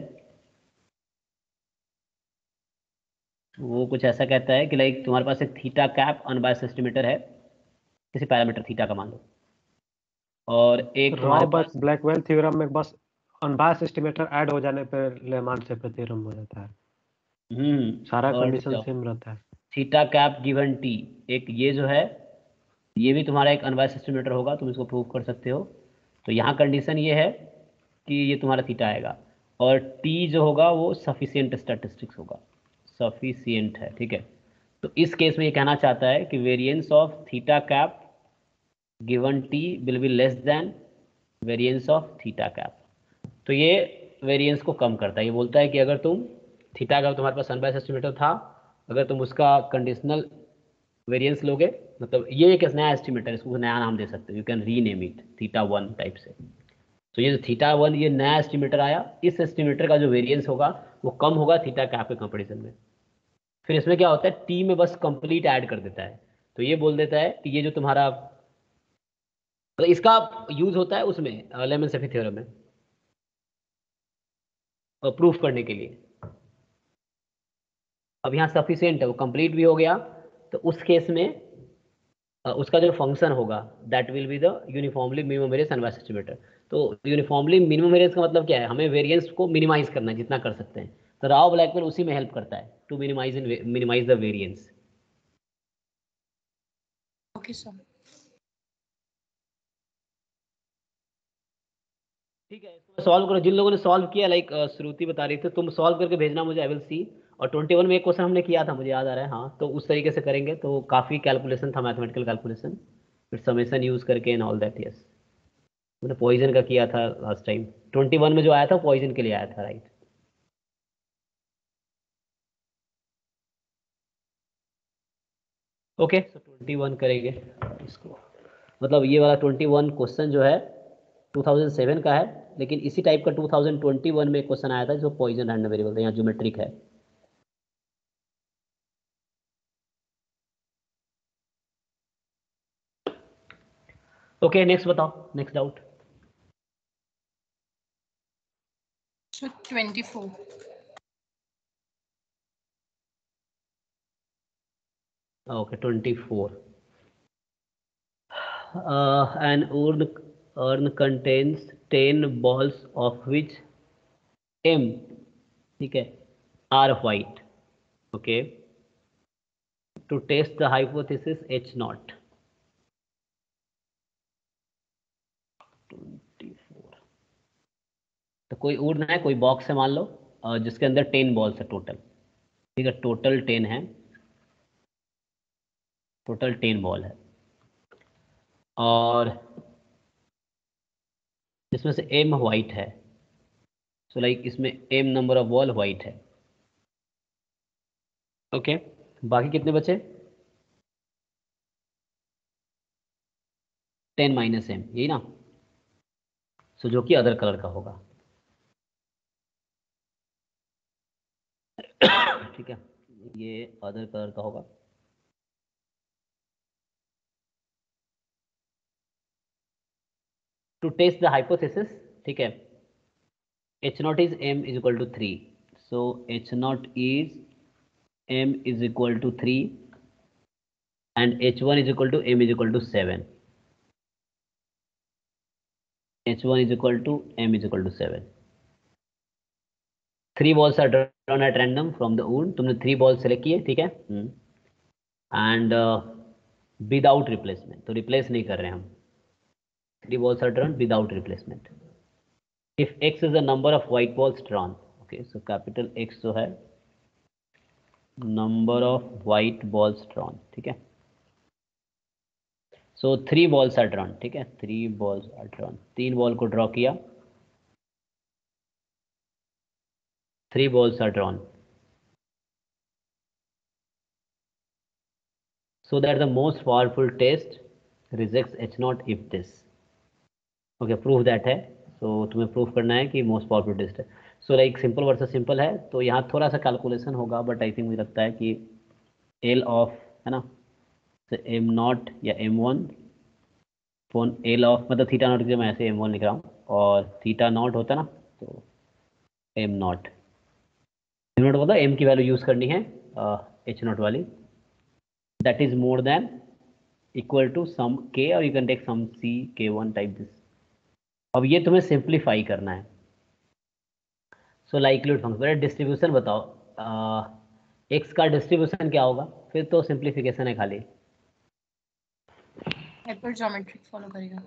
वो कुछ ऐसा कहता है कि लाइक तुम्हारे पास एक थीटा कैप अनबायस्ड एस्टिमेटर है, किसी पैरामीटर थीटा का मान लो, और एक तुम्हारे रॉ पास ब्लैकवेल थ्योरम में बस अनबायस्ड एस्टिमेटर ऐड हो जाने पर लेमान सेफी थ्योरम हो जाता है, हम्म सारा और कंडीशन सेम रहता है। थीटा कैप गिवन टी, एक ये जो है ये भी तुम्हारा एक अनबायस्ड एस्टिमेटर होगा, तुम इसको प्रूव कर सकते हो। तो यहाँ कंडीशन ये है कि ये तुम्हारा थीटा आएगा, और टी जो होगा वो सफिशिएंट स्टैटिस्टिक्स होगा, सफिशिएंट है ठीक है। तो इस केस में ये कहना चाहता है कि variance of theta cap given T will be less than variance of theta cap. तो ये वेरिएंस को कम करता है, ये बोलता है कि अगर तुम थीटा का तुम्हारे पास अनबायस्ड एस्टिमेटर था, अगर तुम उसका कंडीशनल वेरिएंस लोगे, मतलब ये एक नया एस्टिमेटर, इसको नया नाम दे सकते हो, you can rename it theta one type से। तो ये जो थीटा वन ये नया एस्टिमेटर आया, इस एस्टिमेटर का जो वेरिएंस होगा वो कम होगा थीटा कैप के कंपैरिजन में। फिर इसमें क्या होता है, टी में बस कंप्लीट ऐड कर देता है, तो ये बोल देता है कि ये जो तुम्हारा, तो इसका यूज होता है उसमें लेमन सेफी थ्योरम में प्रूफ करने के लिए। अब यहाँ सफिशिएंट है, वो कंप्लीट भी हो गया, तो उस केस में uh, उसका जो फंक्शन होगा that will be the uniformly minimum variance unbiased estimator. तो यूनिफॉर्मली मिनिमम वेरिएंस का मतलब क्या है, हमें वेरिएंस को मिनिमाइज करना है जितना कर सकते हैं, तो राव ब्लैकवेल उसी में हेल्प करता है to minimize minimize the variance. Okay sir. ठीक है, इसको सॉल्व करो, जिन लोगों ने सॉल्व किया, लाइक श्रुति बता रही थी, तुम सॉल्व करके भेजना मुझे, आई विल सी। और ट्वेंटी वन में एक क्वेश्चन हमने किया था, मुझे याद आ रहा है, हाँ, तो उस तरीके से करेंगे, तो काफ़ी कैलकुलेशन था, मैथमेटिकल कैलकुलेशन, फिर समेशन यूज करके एंड ऑल दैट। यस, मैंने पॉइजन का किया था लास्ट टाइम, ट्वेंटी वन में जो आया था पॉइजन के लिए आया था right. Okay, so twenty one करेंगे इसको, मतलब ये वाला ट्वेंटी वन क्वेश्चन जो है टू थाउजेंड सेवन का है, लेकिन इसी टाइप का टू थाउजेंड ट्वेंटी वन में क्वेश्चन आया था जो पॉइजन रैंडम वेरिएबल था, यहाँ ज्योमेट्रिक है। ओके नेक्स्ट बताओ, next doubt. Twenty four. Okay twenty four. an urn urn contains ten balls of which m, ठीक है, are white, okay, to test the hypothesis h naught। Twenty four तो कोई ऊर्न है, कोई बॉक्स है मान लो, अ, जिसके अंदर टेन बॉल्स है टोटल, ठीक है, टोटल टेन है, टोटल टेन बॉल है, और जिसमें से एम वाइट है, सो लाइक इसमें M number of ball white है, ओके okay. बाकी कितने बचे? टेन माइनस एम, यही ना, सो so, जो कि अदर कलर का होगा, ठीक है, ये अदर कलर का होगा। टू टेस्ट द हाइपोथेसिस, ठीक है, H not is M is equal to three, so H not is M is equal to three and H one is equal to M is equal to seven. H one is equal to M is equal to seven. Three balls are drawn at random from the urn. तुमने three balls select किए, ठीक है, and uh, without replacement, तो replace नहीं कर रहे हम. Three balls are drawn without replacement. If X is the number of white balls drawn, okay, so capital X जो है number of white balls drawn, ठीक है. So three balls are drawn, ठीक है, थ्री बॉल्स आर ड्रॉन, तीन बॉल को draw किया, three balls are drawn, so that the most powerful test rejects H naught if this, okay, proof that है, so so, तुम्हें प्रूफ करना है कि मोस्ट पावरफुल टेस्ट है, so like simple versus simple है, तो यहाँ थोड़ा सा कैलकुलेशन होगा, बट आई थिंक मुझे लगता है कि एल ऑफ है ना, एम नॉट या एम वन फोन एल ऑफ, मतलब थीटा नॉट की मैं ऐसे एम वन लिख रहा हूँ, और थीटा नॉट होता ना, तो एम नॉट, एम नॉट होता, एम की वैल्यू यूज़ करनी है एच नॉट वाली, that is more than equal to some K, और you can take some C K one type this. अब ये तुम्हें सिंप्लीफाई करना है, सो लाइक्लीहुड फंक्शन, डिस्ट्रीब्यूशन बताओ, एक्स uh, का डिस्ट्रीब्यूशन क्या होगा, फिर तो सिंप्लीफिकेशन है खाली, हाइपर ज्योमेट्रिक फॉलो करेगा।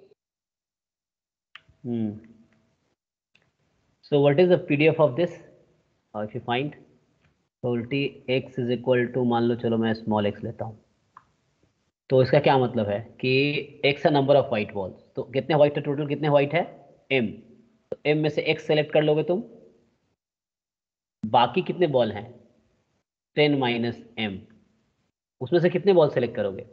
Hmm, so what is the PDF of this, if you find probability x is equal to, मान लो चलो मैं स्मॉल एक्स लेता हूँ, तो इसका क्या मतलब है कि एक्स है नंबर ऑफ वाइट बॉल्स, तो कितने वाइट है टोटल, कितने वाइट है एम, तो एम में से एक्स सेलेक्ट कर लोगे तुम, बाकी कितने बॉल हैं टेन माइनस एम, उसमें से कितने बॉल सेलेक्ट करोगे,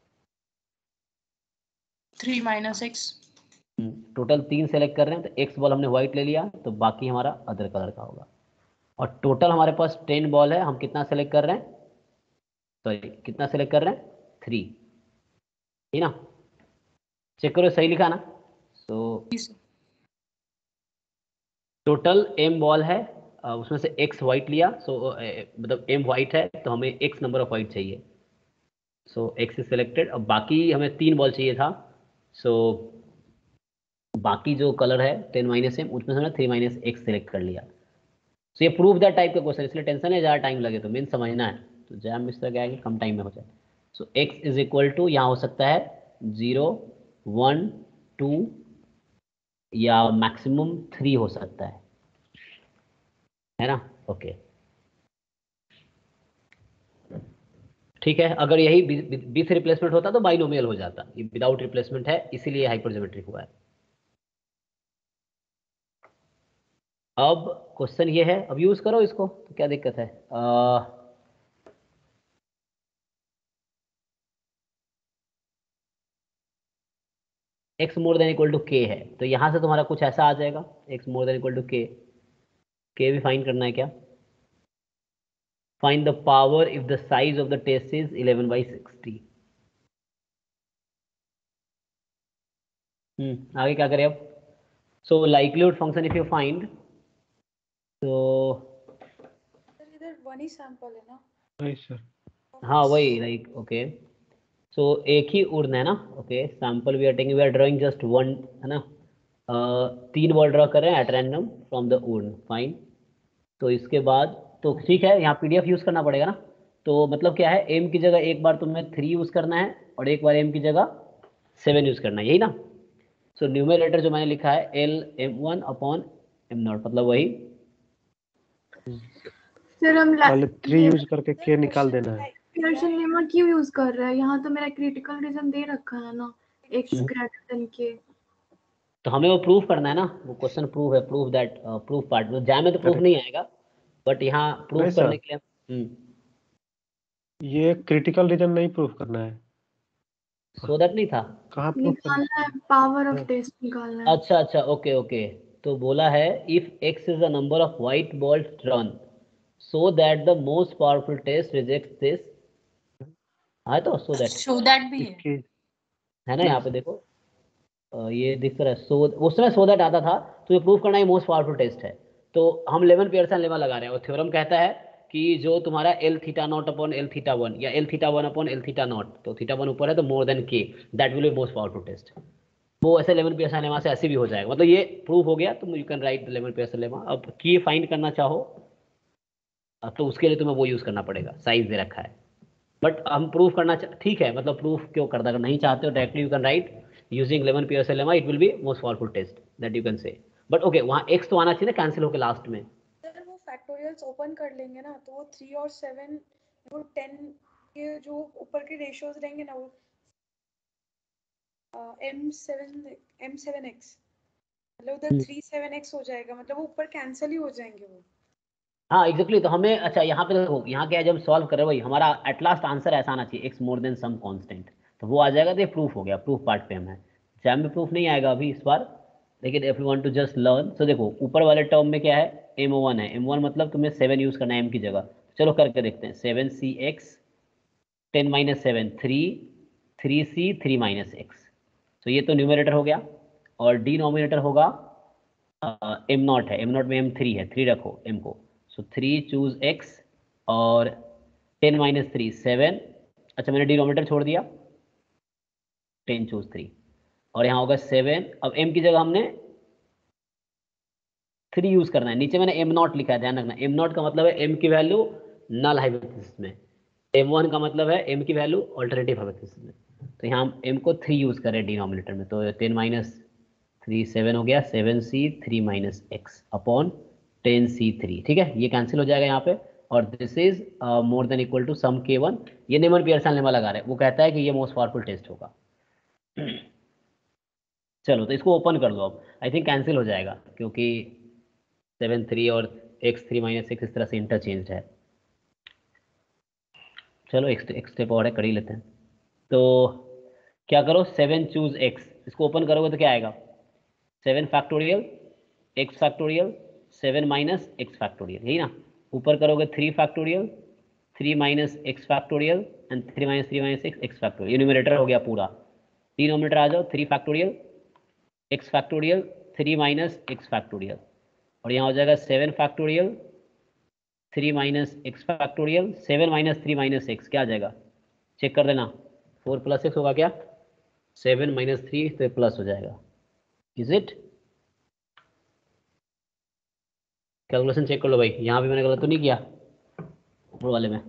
थ्री माइनस एक्स, टोटल तीन सेलेक्ट कर रहे हैं, तो एक्स बॉल हमने व्हाइट ले लिया, तो बाकी हमारा अदर कलर का होगा, और टोटल हमारे पास टेन बॉल है, हम कितना सेलेक्ट कर रहे हैं, सॉरी कितना सेलेक्ट कर रहे हैं, थ्री, ठीक ना, चेक करो सही लिखा ना, सो टोटल एम बॉल है, उसमें से एक्स वाइट लिया, सो मतलब एम वाइट है, तो हमें एक्स नंबर ऑफ वाइट चाहिए, सो एक्स इज सेलेक्टेड, अब बाकी हमें तीन बॉल चाहिए था, सो बाकी जो कलर है टेन माइनस एम, उसमें से हमने थ्री माइनस एक्स सेलेक्ट कर लिया, सो ये प्रूफ दैट टाइप का क्वेश्चन, इसलिए टेंशन है ज़्यादा टाइम लगे तो मेन समझना है, तो जैम इस तरह क्या है कि कम टाइम में हो जाए, so x is equal to यहाँ हो सकता है जीरो वन टू या मैक्सिमम थ्री हो सकता है है ना, ओके ठीक है, अगर यही विथ रिप्लेसमेंट होता तो बाइनोमियल हो जाता, ये विदाउट रिप्लेसमेंट है, इसीलिए हाइपरज्योमेट्रिक हुआ है। अब क्वेश्चन ये है, अब यूज करो इसको, तो क्या दिक्कत है, आ, X more than equal to K है, तो यहां से तुम्हारा कुछ ऐसा आ जाएगा, X more than equal to K, K भी फाइंड करना है क्या, find the power if the size of the test is eleven by sixty. Hmm, आगे क्या करें अब, so likelihood function if you find, तो इधर वन ही सैंपल है ना, नहीं सर, हाँ वही लाइक ओके, सो एक ही उड़ना है ना, okay, sample we are taking, we are drawing just one, है ना, uh, तीन बॉल ड्रॉ कर रहे हैं at random from the urn, fine, तो इसके बाद तो ठीक है, यहाँ पीडीएफ यूज़ करना पड़ेगा ना, तो मतलब क्या है, एम की जगह एक बार तुम्हें थ्री यूज़ करना है, और एक बार एम की जगह सेवन यूज़ करना है, यही ना, सो न्यूमरेटर जो मैंने लिखा है L M one upon M naught मतलब वही सर हम पहले थ्री यूज करके के निकाल देना है। पियर्सन लेमा क्यों यूज कर रहा है? यहाँ तो मेरा क्रिटिकल रीजन दे रखा है ना, एक्स हम्म। ग्रेटर देन के। तो हमें वो प्रूफ करना है ना, वो क्वेश्चन प्रूफ है, प्रूफ दैट प्रूफ पार्ट में जैम में तो प्रूफ अरे नहीं आएगा, बट यहाँ नहीं प्रूफ करने सर, के लिए हम्म ये क्रिटिकल रीजन नहीं प्रूफ करना है। सो दैट नहीं था। कहाँ प्रूफ करना निकालना है, पावर ऑफ है? टेस्ट निकालना है। अच्छा अच्छा ओके ओके। तो बोला है if x is the number of white balls run so that the most powerful test rejects this, है तो सो दैट शो दैट भी है। इक्कीस है ना, यहाँ पे देखो अ, ये दिख रहा है सो, उस समय सो दैट आता था, तो ये प्रूफ करना ही मोस्ट पावरफुल टेस्ट है। तो हम लेवन पियर्सन लेमा लगा रहे हैं और थ्योरम कहता है कि जो तुम्हारा L theta not upon L theta one या L theta one upon L theta not, तो थीटा वन ऊपर है तो more than k, that will be most powerful test. वो ऐसे लेवन पियर्सन लेमा से ऐसे भी हो जाएगा, मतलब ये प्रूफ हो गया, तुम you can write Neyman Pearson lemma. अब की फाइंड करना चाहो अब तो उसके लिए तुम्हें वो यूज करना पड़ेगा, साइज दे रखा है, बट हम प्रूफ करना ठीक है, मतलब प्रूफ क्यों करता, अगर नहीं चाहते हो directly you can write using Neyman Pearson lemma, it will be most powerful test that you can say. But okay वहाँ एक्स तो आना चाहिए ना कैंसिल होकर लास्ट में। सर वो फैक्टोरियल्स ओपन कर लेंगे ना, तो वो थ्री और सेवन वो टेन के जो ऊपर के रेशियोज रहेंगे ना, वो m seven m seven x मतलब उधर थ्री सेवन एक्स हो जाएगा, मतलब वो ऊपर कैंसिल ही हो जाएंगे वो। हाँ एग्जैक्टली, तो हमें अच्छा यहाँ पे देखो, यहाँ क्या है, जब सॉल्व कर रहे हो वही हमारा एट लास्ट आंसर ऐसा आना चाहिए, x more than some constant, तो वो आ जाएगा, तो ये प्रूफ हो गया, प्रूफ पार्ट पे हम है। जैम में प्रूफ नहीं आएगा अभी इस बार, लेकिन if you want to just learn, तो देखो ऊपर वाले टर्म में क्या है, एम वन है, एम वन मतलब तुम्हें सेवन यूज करना है एम की जगह, चलो करके देखते हैं, seven C x ten minus seven three, three C three minus x, तो ये तो न्यूमरेटर हो गया, और डिनोमिनेटर होगा एम नॉट है, एम नॉट में एम थ्री है, थ्री रखो एम को, सो थ्री चूज एक्स, और टेन माइनस थ्री सेवन, अच्छा मैंने डिनोमिनेटर छोड़ दिया, टेन चूज थ्री, और यहाँ होगा सेवन, अब एम की जगह हमने थ्री यूज करना है, नीचे मैंने एम नॉट लिखा है, ध्यान रखना, एम नॉट का मतलब है एम की वैल्यू नल हाइपोथेसिस में, एम वन का मतलब है एम की वैल्यू ऑल्टरनेटिव हाइपोथेसिस में, तो यहाँ हम एम को थ्री यूज करें डिनोमिनेटर में, तो टेन माइनस थ्री सेवन हो गया, seven C three minus x upon ten C three, ठीक है, ये कैंसिल हो जाएगा यहाँ पे, और this is more than equal to some k one, ये न्यूमन पियर्सन लेमा लगा रहे हैं, वो कहता है कि ये मोस्ट पावरफुल टेस्ट होगा। चलो तो इसको ओपन कर दो अब, आई थिंक कैंसिल हो जाएगा, क्योंकि सेवन थ्री और एक्स थ्री माइनस एक्स इस तरह से इंटरचेंज है। चलो एक एक स्टेप और है, कर ही लेते हैं। तो क्या करो, सेवन चूज एक्स, इसको ओपन करोगे तो क्या आएगा, seven factorial x factorial seven minus x factorial, यही ना, ऊपर करोगे three factorial three minus x factorial and three minus three minus x x factorial, ये न्यूमरेटर हो गया पूरा, डिनोमिनेटर आ जाओ, three factorial x factorial three minus x factorial, और यहाँ हो जाएगा seven factorial three minus x factorial, seven minus three minus x क्या आ जाएगा, चेक कर देना, फोर प्लस एक्स होगा क्या, सेवन माइनस थ्री तो प्लस हो जाएगा, इज इट, कैलकुलेशन चेक कर लो भाई, यहाँ भी मैंने गलत तो नहीं किया ऊपर वाले में,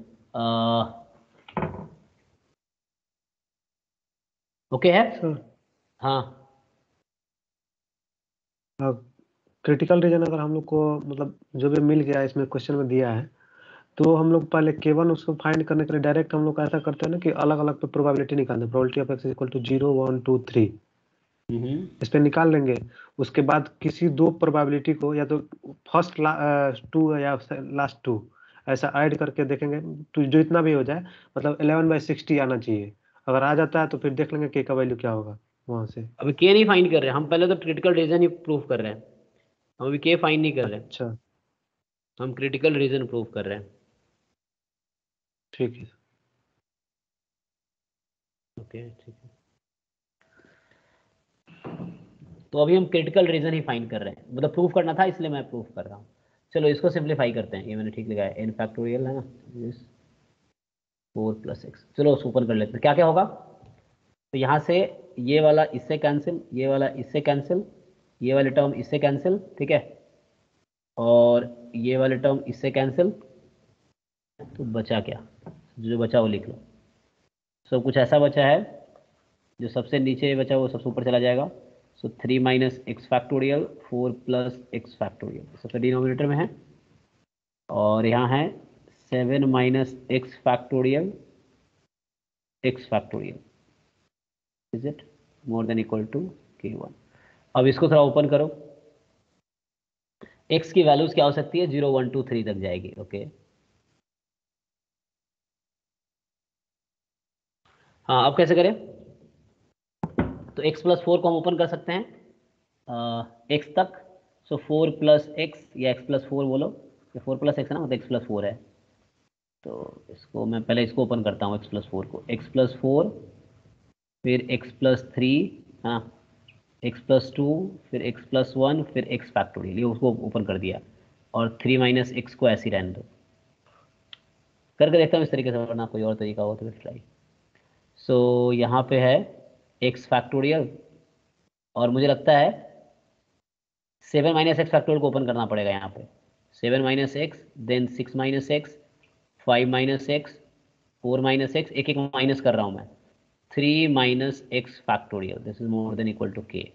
ओके है सर हाँ, क्रिटिकल रीजन अगर हम लोग को मतलब जो भी मिल गया इसमें क्वेश्चन में दिया है, तो हम लोग पहले केवन उसको फाइंड करने के लिए डायरेक्ट हम लोग ऐसा करते हैं ना कि अलग अलग पे प्रोबेबिलिटी निकालते हैं, probability of x equal to zero one two three, इस पे निकाल लेंगे, उसके बाद किसी दो प्रोबेबिलिटी को या तो फर्स्ट टू या लास्ट टू ऐसा ऐड करके देखेंगे, तो जो इतना भी हो जाए, मतलब इलेवन बाई सिक्सटी आना चाहिए, अगर आ जाता है तो फिर देख लेंगे के का वैल्यू क्या होगा वहां से। अभी के नहीं फाइंड कर रहे हैं हम, पहले तो क्रिटिकल रीजन ही प्रूव कर रहे हैं, हम अभी के फाइंड नहीं कर रहे हैं, अच्छा हम क्रिटिकल रीजन प्रूव कर रहे हैं। ठीक है ओके ठीक है, तो अभी हम क्रिटिकल रीजन ही फाइंड कर रहे हैं, मतलब प्रूफ करना था इसलिए मैं प्रूफ कर रहा हूँ। चलो इसको सिंप्लीफाई करते हैं, ये मैंने ठीक लिखा है, एन फैक्टोरियल है ना, फोर प्लस एक्स, चलो उसको ओपन कर लेते हैं, क्या क्या होगा, तो यहाँ से ये वाला इससे कैंसिल, ये वाला इससे कैंसिल, ये वाले टर्म इससे कैंसिल, ठीक है, और ये वाले टर्म इससे कैंसिल, तो बचा क्या, जो बचा वो लिख लो, सब कुछ ऐसा बचा है, जो सबसे नीचे बचा वो सबसे ऊपर चला जाएगा, so three minus x factorial four plus x factorial सबसे डिनोमिनेटर में है, और यहाँ है seven minus x factorial x factorial is it more than equal to k one. अब इसको थोड़ा ओपन करो, x की वैल्यूज क्या हो सकती है, जीरो वन टू थ्री तक जाएगी। ओके हाँ, अब कैसे करें, तो x प्लस फोर को हम ओपन कर सकते हैं uh, x तक, सो फोर प्लस एक्स या x प्लस फोर बोलो, ये फोर प्लस एक्स है ना, मतलब x प्लस फोर है, तो इसको मैं पहले इसको ओपन करता हूँ x प्लस फोर को, x प्लस फोर फिर x प्लस थ्री, हाँ x प्लस टू फिर x प्लस वन फिर x फैक्टोरियल, ये उसको ओपन कर दिया, और थ्री माइनस एक्स को ऐसे ही रहने दो। करके देखता हूँ इस तरीके से, वरना कोई और तरीका हो तो फिर ट्राई। सो so, यहाँ पे है x फैक्टोरियल, और मुझे लगता है सेवन माइनस एक्स फैक्टोरियल को ओपन करना पड़ेगा यहाँ पे, seven minus x then six minus x five minus x four minus x, एक एक माइनस कर रहा हूँ मैं, three minus x factorial this is more than equal to k.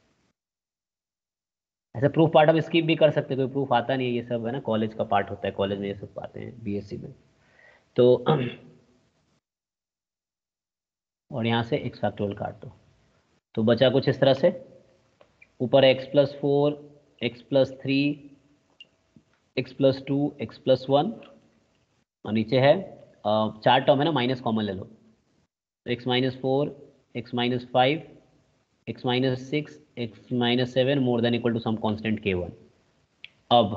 ऐसे प्रूफ पार्ट हम स्किप भी कर सकते हैं, कोई प्रूफ आता नहीं है, ये सब है ना कॉलेज का पार्ट होता है, कॉलेज में ये सब पाते हैं बीएससी में। तो और यहाँ से एक्स फैक्टोरियल काट दो, तो बचा कुछ इस तरह से, ऊपर x plus four x plus three x plus two x plus one, और नीचे है अ, चार टर्म है ना, माइनस कॉमन ले लो, x minus four x minus five x minus six x minus seven more than equal to some constant k one. अब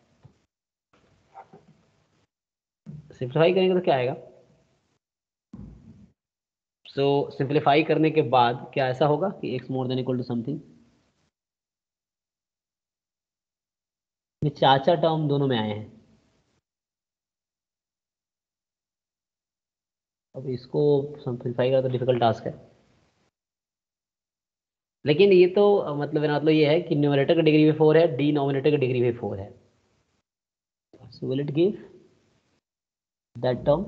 simplify करेंगे तो क्या आएगा, सो so, सिंप्लीफाई करने के बाद क्या ऐसा होगा कि x more than equal to something, ये चार चार टर्म दोनों में आए हैं। अब इसको सिंप्लीफाई करना तो डिफिकल्ट टास्क है, लेकिन ये तो मतलब है मतलब ये है कि न्यूमरेटर का डिग्री भी फोर है, डिनोमिनेटर का डिग्री भी फोर है, so will it give that term.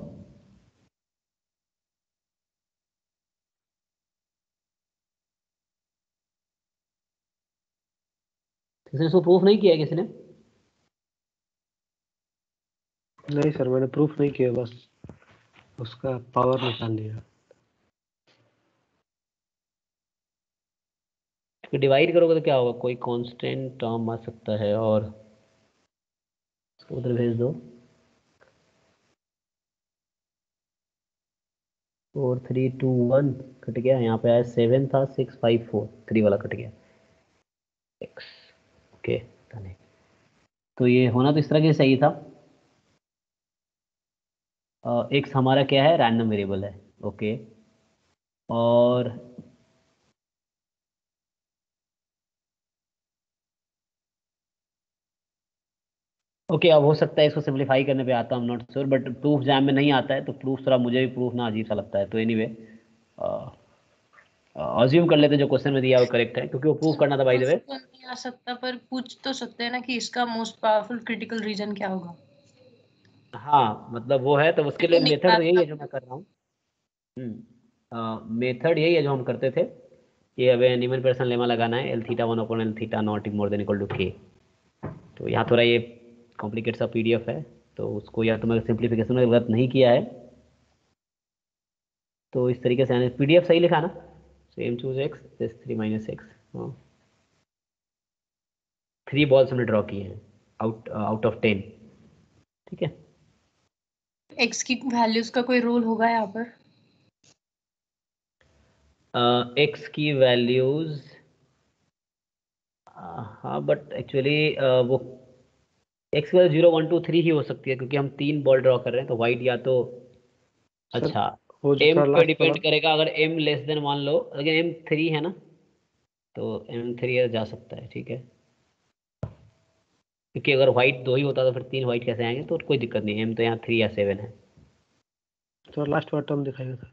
किसी ने इसको प्रूफ नहीं किया है किसी ने? नहीं सर, मैंने प्रूफ नहीं किया, बस उसका पावर निकाल लिया। डिवाइड करोगे तो क्या होगा, कोई कांस्टेंट टर्म आ सकता है, और उधर भेज दो, four three two one cut गया, यहाँ पे आया सेवन था सिक्स फाइव फोर, थ्री वाला कट गया एक्स। ओके okay, तो ये होना तो इस तरह के सही था, एक्स हमारा क्या है, रैंडम वेरिएबल है। ओके okay, और ओके okay, अब हो सकता है इसको सिंप्लीफाई करने पे आता हूँ, not sure, but proof JAM में नहीं आता है, तो प्रूफ थोड़ा मुझे भी प्रूफ ना अजीब सा लगता है, तो एनीवे अज्यूम कर लेते हैं जो क्वेश्चन में दिया वो करेक्ट है, क्योंकि वो प्रूफ करना था बाय द वे। तो नहीं आ सकता, पर पूछ तो सकते हैं ना कि इसका मोस्ट पावरफुल क्रिटिकल रीजन क्या होगा। हाँ मतलब वो है, तो उसके लिए मेथड तो यही है जो मैं कर रहा हूँ, मेथड यही है जो हम करते थे, ये अब न्यूमन पेयरसन लेमा लगाना है, L theta one upon L theta not more than equal to k. तो यहाँ थोड़ा ये कॉम्प्लिकेट सा पीडीएफ है, तो उसको या तो मैं सिंप्लीफिकेशन में गलत नहीं किया है, तो इस तरीके से पीडीएफ सही लिखा ना, same choose x this three minus x, three balls हमने ड्रॉ किए हैं आउट आउट ऑफ टेन, ठीक है। एक्स की वैल्यूज का कोई रोल होगा यहाँ पर? एक्स uh, की वैल्यूज uh, हाँ, बट एक्चुअली uh, वो एक्स की value zero one two three ही हो सकती है, क्योंकि हम तीन बॉल ड्रॉ कर रहे हैं, तो वाइट या तो सर, अच्छा वो जो एम था पे लास्ट डिपेंड वाला, करेगा, अगर एम लेस देन मान लो, अगर एम थ्री है ना, तो एम थ्री जा सकता है, ठीक है, क्योंकि अगर व्हाइट दो ही होता तो फिर तीन व्हाइट कैसे आएंगे, तो कोई दिक्कत नहीं, एम तो यहाँ थ्री या सेवन है। सर लास्ट वाला टर्म दिखाएगा था।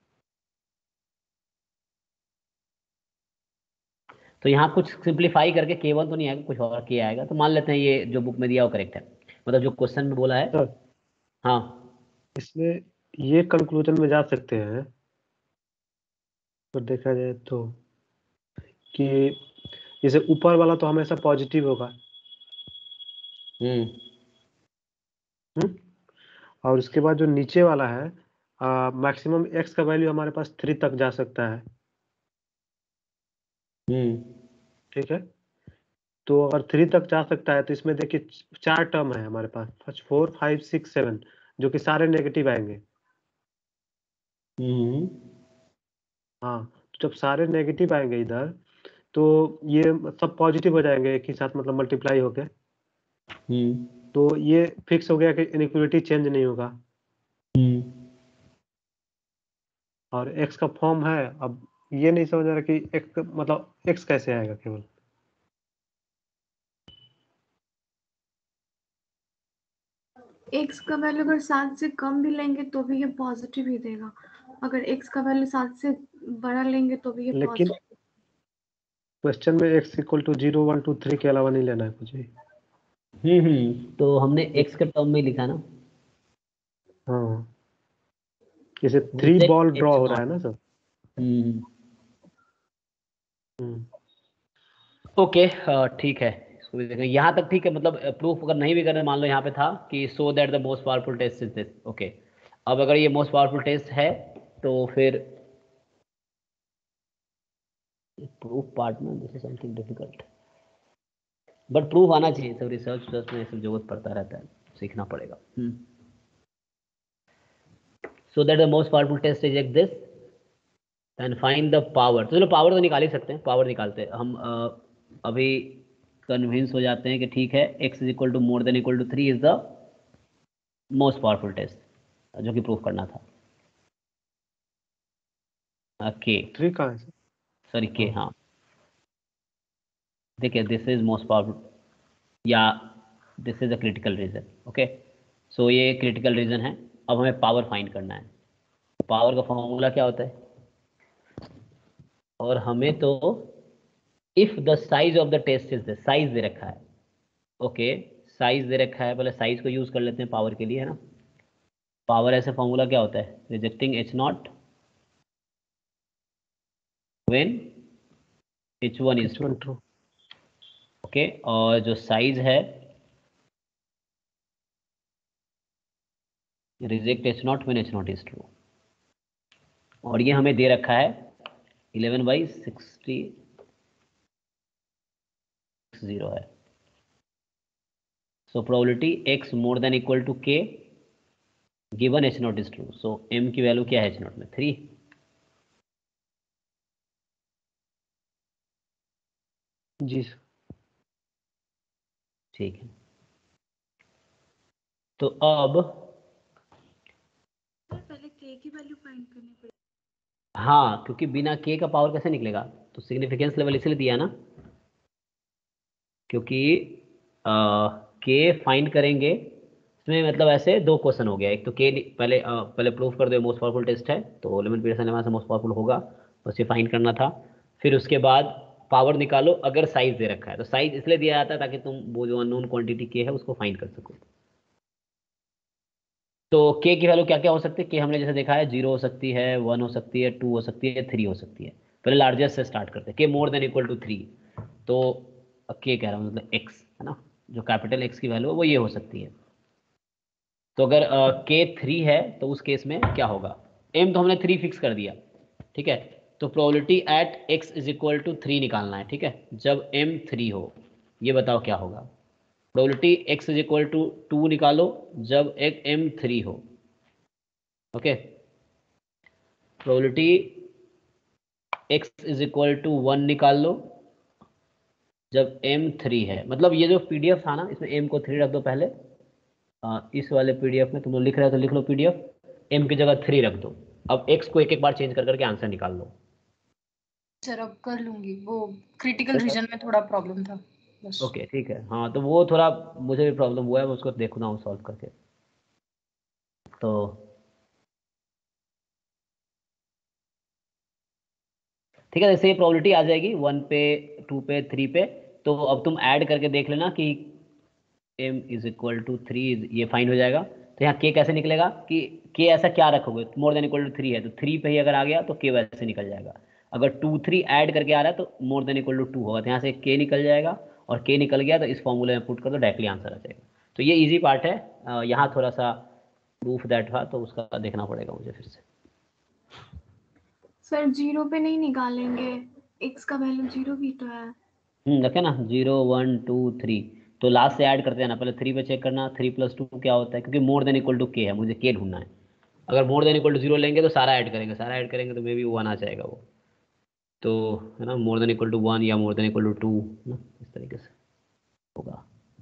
तो यहाँ कुछ सिंप्लीफाई करके के वन तो नहीं आएगा, कुछ और के आएगा, तो मान लेते हैं ये जो बुक में दिया वो करेक्ट है, मतलब जो क्वेश्चन में बोला है। सर हाँ इसमें ये कंक्लूजन में जा सकते हैं, तो देखा जाए तो कि जैसे ऊपर वाला तो हमेशा पॉजिटिव होगा। हम्म हम्म और उसके बाद जो नीचे वाला है मैक्सिमम एक्स का वैल्यू हमारे पास थ्री तक जा सकता है। हम्म ठीक है, तो अगर थ्री तक जा सकता है तो इसमें देखिए चार टर्म है हमारे पास, first four five six seven, जो कि सारे नेगेटिव आएंगे। हम्म हाँ, तो जब सारे नेगेटिव आएंगे इधर तो ये सब पॉजिटिव हो जाएंगे एक ही साथ, मतलब मल्टीप्लाई होके। हम्म तो ये फिक्स हो गया कि इनइक्वालिटी चेंज नहीं होगा। हम्म और एक्स का फॉर्म है, अब ये नहीं समझ आ रहा कि एक्स मतलब एक्स कैसे आएगा केवल। एक्स का वैल्यू अगर सात से कम भी लेंगे तो भी ये पॉजिटिव ही देगा, अगर एक्स का वैल्यू सात से बड़ा लेंगे तो भी ये लेकिन पॉजिटिव। क्वेश्चन में x equal to zero one two three के अलावा नहीं लेना है कुछ भी। हम्म हम्म तो हमने एक्स के टर्म में लिखा ना। हाँ, जैसे थ्री बॉल ड्रॉ हो रहा है ना सर। हम्म हम्म ओके ठीक है, इसको भी देखें। यहाँ तक ठीक है, मतलब प्रूफ अगर नहीं भी करना, मान लो यहाँ पे था कि so that the most powerful test is this. Okay, अब अगर ये मोस्ट पावरफुल टेस्ट है तो फिर प्रूफ पार्ट में this is something difficult, but proof आना चाहिए। सब रिसर्च सर्च में सब जरूरत पड़ता रहता है, सीखना पड़ेगा। So that the most powerful test is this and find the power. तो चलो पावर तो निकाल ही सकते हैं, पावर निकालते हैं हम। अ, अभी कन्विंस हो जाते हैं कि ठीक है x is equal to more than equal to three is the most powerful test, जो कि प्रूफ करना था। के थ्री कहाँ है सर? सॉरी के, हाँ देखिए दिस इज मोस्ट पावरफुल या this is a critical region. Okay, so ये क्रिटिकल रीजन है। अब हमें पावर फाइंड करना है। पावर का फॉर्मूला क्या होता है, और हमें तो if the size of the test is the size दे रखा है। ओके, साइज दे रखा है, पहले साइज को यूज कर लेते हैं पावर के लिए, है ना। पावर ऐसे फॉर्मूला क्या होता है, rejecting H not when H one is true. True. Okay, और जो साइज है reject H not when H not is true, और ये हमें दे रखा है इलेवन बाई सिक्सटी जीरो है। So probability x more than equal to k given H not is true. So m की वैल्यू क्या है एच नॉट में, थ्री। जी सर। ठीक है, तो अब पहले के की वैल्यू फाइंड करनी पड़ेगी। हाँ, क्योंकि बिना के का पावर कैसे निकलेगा, तो सिग्निफिकेंस लेवल इसलिए दिया ना, क्योंकि के फाइंड करेंगे इसमें। मतलब ऐसे दो क्वेश्चन हो गया, एक तो के पहले आ, पहले प्रूफ कर दो मोस्ट पावरफुल टेस्ट है, तो लिमिट पीरियड लेमा से मोस्ट पावरफुल होगा, बस ये फाइंड करना था। फिर उसके बाद पावर निकालो अगर साइज दे रखा है, तो साइज इसलिए दिया जाता है ताकि तुम वो जो अननोन क्वांटिटी के है उसको फाइंड कर सको। तो के की वैल्यू क्या क्या हो सकती है, के हमने जैसे देखा है जीरो हो सकती है, वन हो सकती है, टू हो सकती है, थ्री हो सकती है। पहले लार्जेस्ट से स्टार्ट करते हैं, k more than equal to three, तो के कह रहा हूँ मतलब एक्स है ना, जो कैपिटल एक्स की वैल्यू है वो ये हो सकती है। तो अगर के थ्री है तो उस केस में क्या होगा, एम तो हमने थ्री फिक्स कर दिया, ठीक है। तो probability at x is equal to three निकालना है, ठीक है। जब एम थ्री हो, ये बताओ क्या होगा। Probability x is equal to two निकालो जब एक एम थ्री हो। Okay, probability x is equal to one निकाल लो जब एम थ्री है। मतलब ये जो पीडीएफ था ना, इसमें एम को थ्री रख दो पहले। आ, इस वाले पीडीएफ में तुम लोग लिख रहे हो तो लिख लो पीडीएफ, एम की जगह थ्री रख दो। अब एक्स को एक एक बार चेंज कर करके आंसर निकाल लो। सर अब कर लूंगी, वो क्रिटिकल रीजन में थोड़ा प्रॉब्लम था बस। ओके ठीक है, हाँ तो वो थोड़ा मुझे भी प्रॉब्लम हुआ है, मैं उसको देखना हूँ सॉल्व करके। तो ठीक है, जैसे ये प्रोबेबिलिटी आ जाएगी वन पे, टू पे, थ्री पे, तो अब तुम ऐड करके देख लेना कि m is equal to three, ये फाइंड हो जाएगा। तो यहाँ k कैसे निकलेगा कि k ऐसा क्या रखोगे, more than equal to three है तो थ्री पे ही अगर आ गया तो k वैसे निकल जाएगा। अगर टू थ्री ऐड करके आ रहा है तो more than equal to two होगा, तो यहाँ से के निकल जाएगा और के निकल गया तो इस फॉर्मूले में पुट कर दो, डायरेक्टली आंसर आ जाएगा। तो ये इजी पार्ट है, अ, यहाँ थोड़ा सा प्रूफ दैट था तो उसका देखना पड़ेगा मुझे फिर से। सर जीरो पे नहीं निकालेंगे, एक्स का वैल्यू जीरो भी तो है। हम्म रखे ना, जीरो वन टू थ्री, तो लास्ट से ऐड करते हैं ना, पहले थ्री पे चेक करना, थ्री प्लस टू क्या होता है, क्योंकि मोर देन इक्वल टू के है, मुझे के ढूंढना है। अगर more than equal to zero लेंगे तो सारा ऐड करेंगे, सारा ऐड करेंगे तो मे बी वन आ जाएगा वो, तो है ना, more than equal to one या more than equal to two ना, इस तरीके से होगा।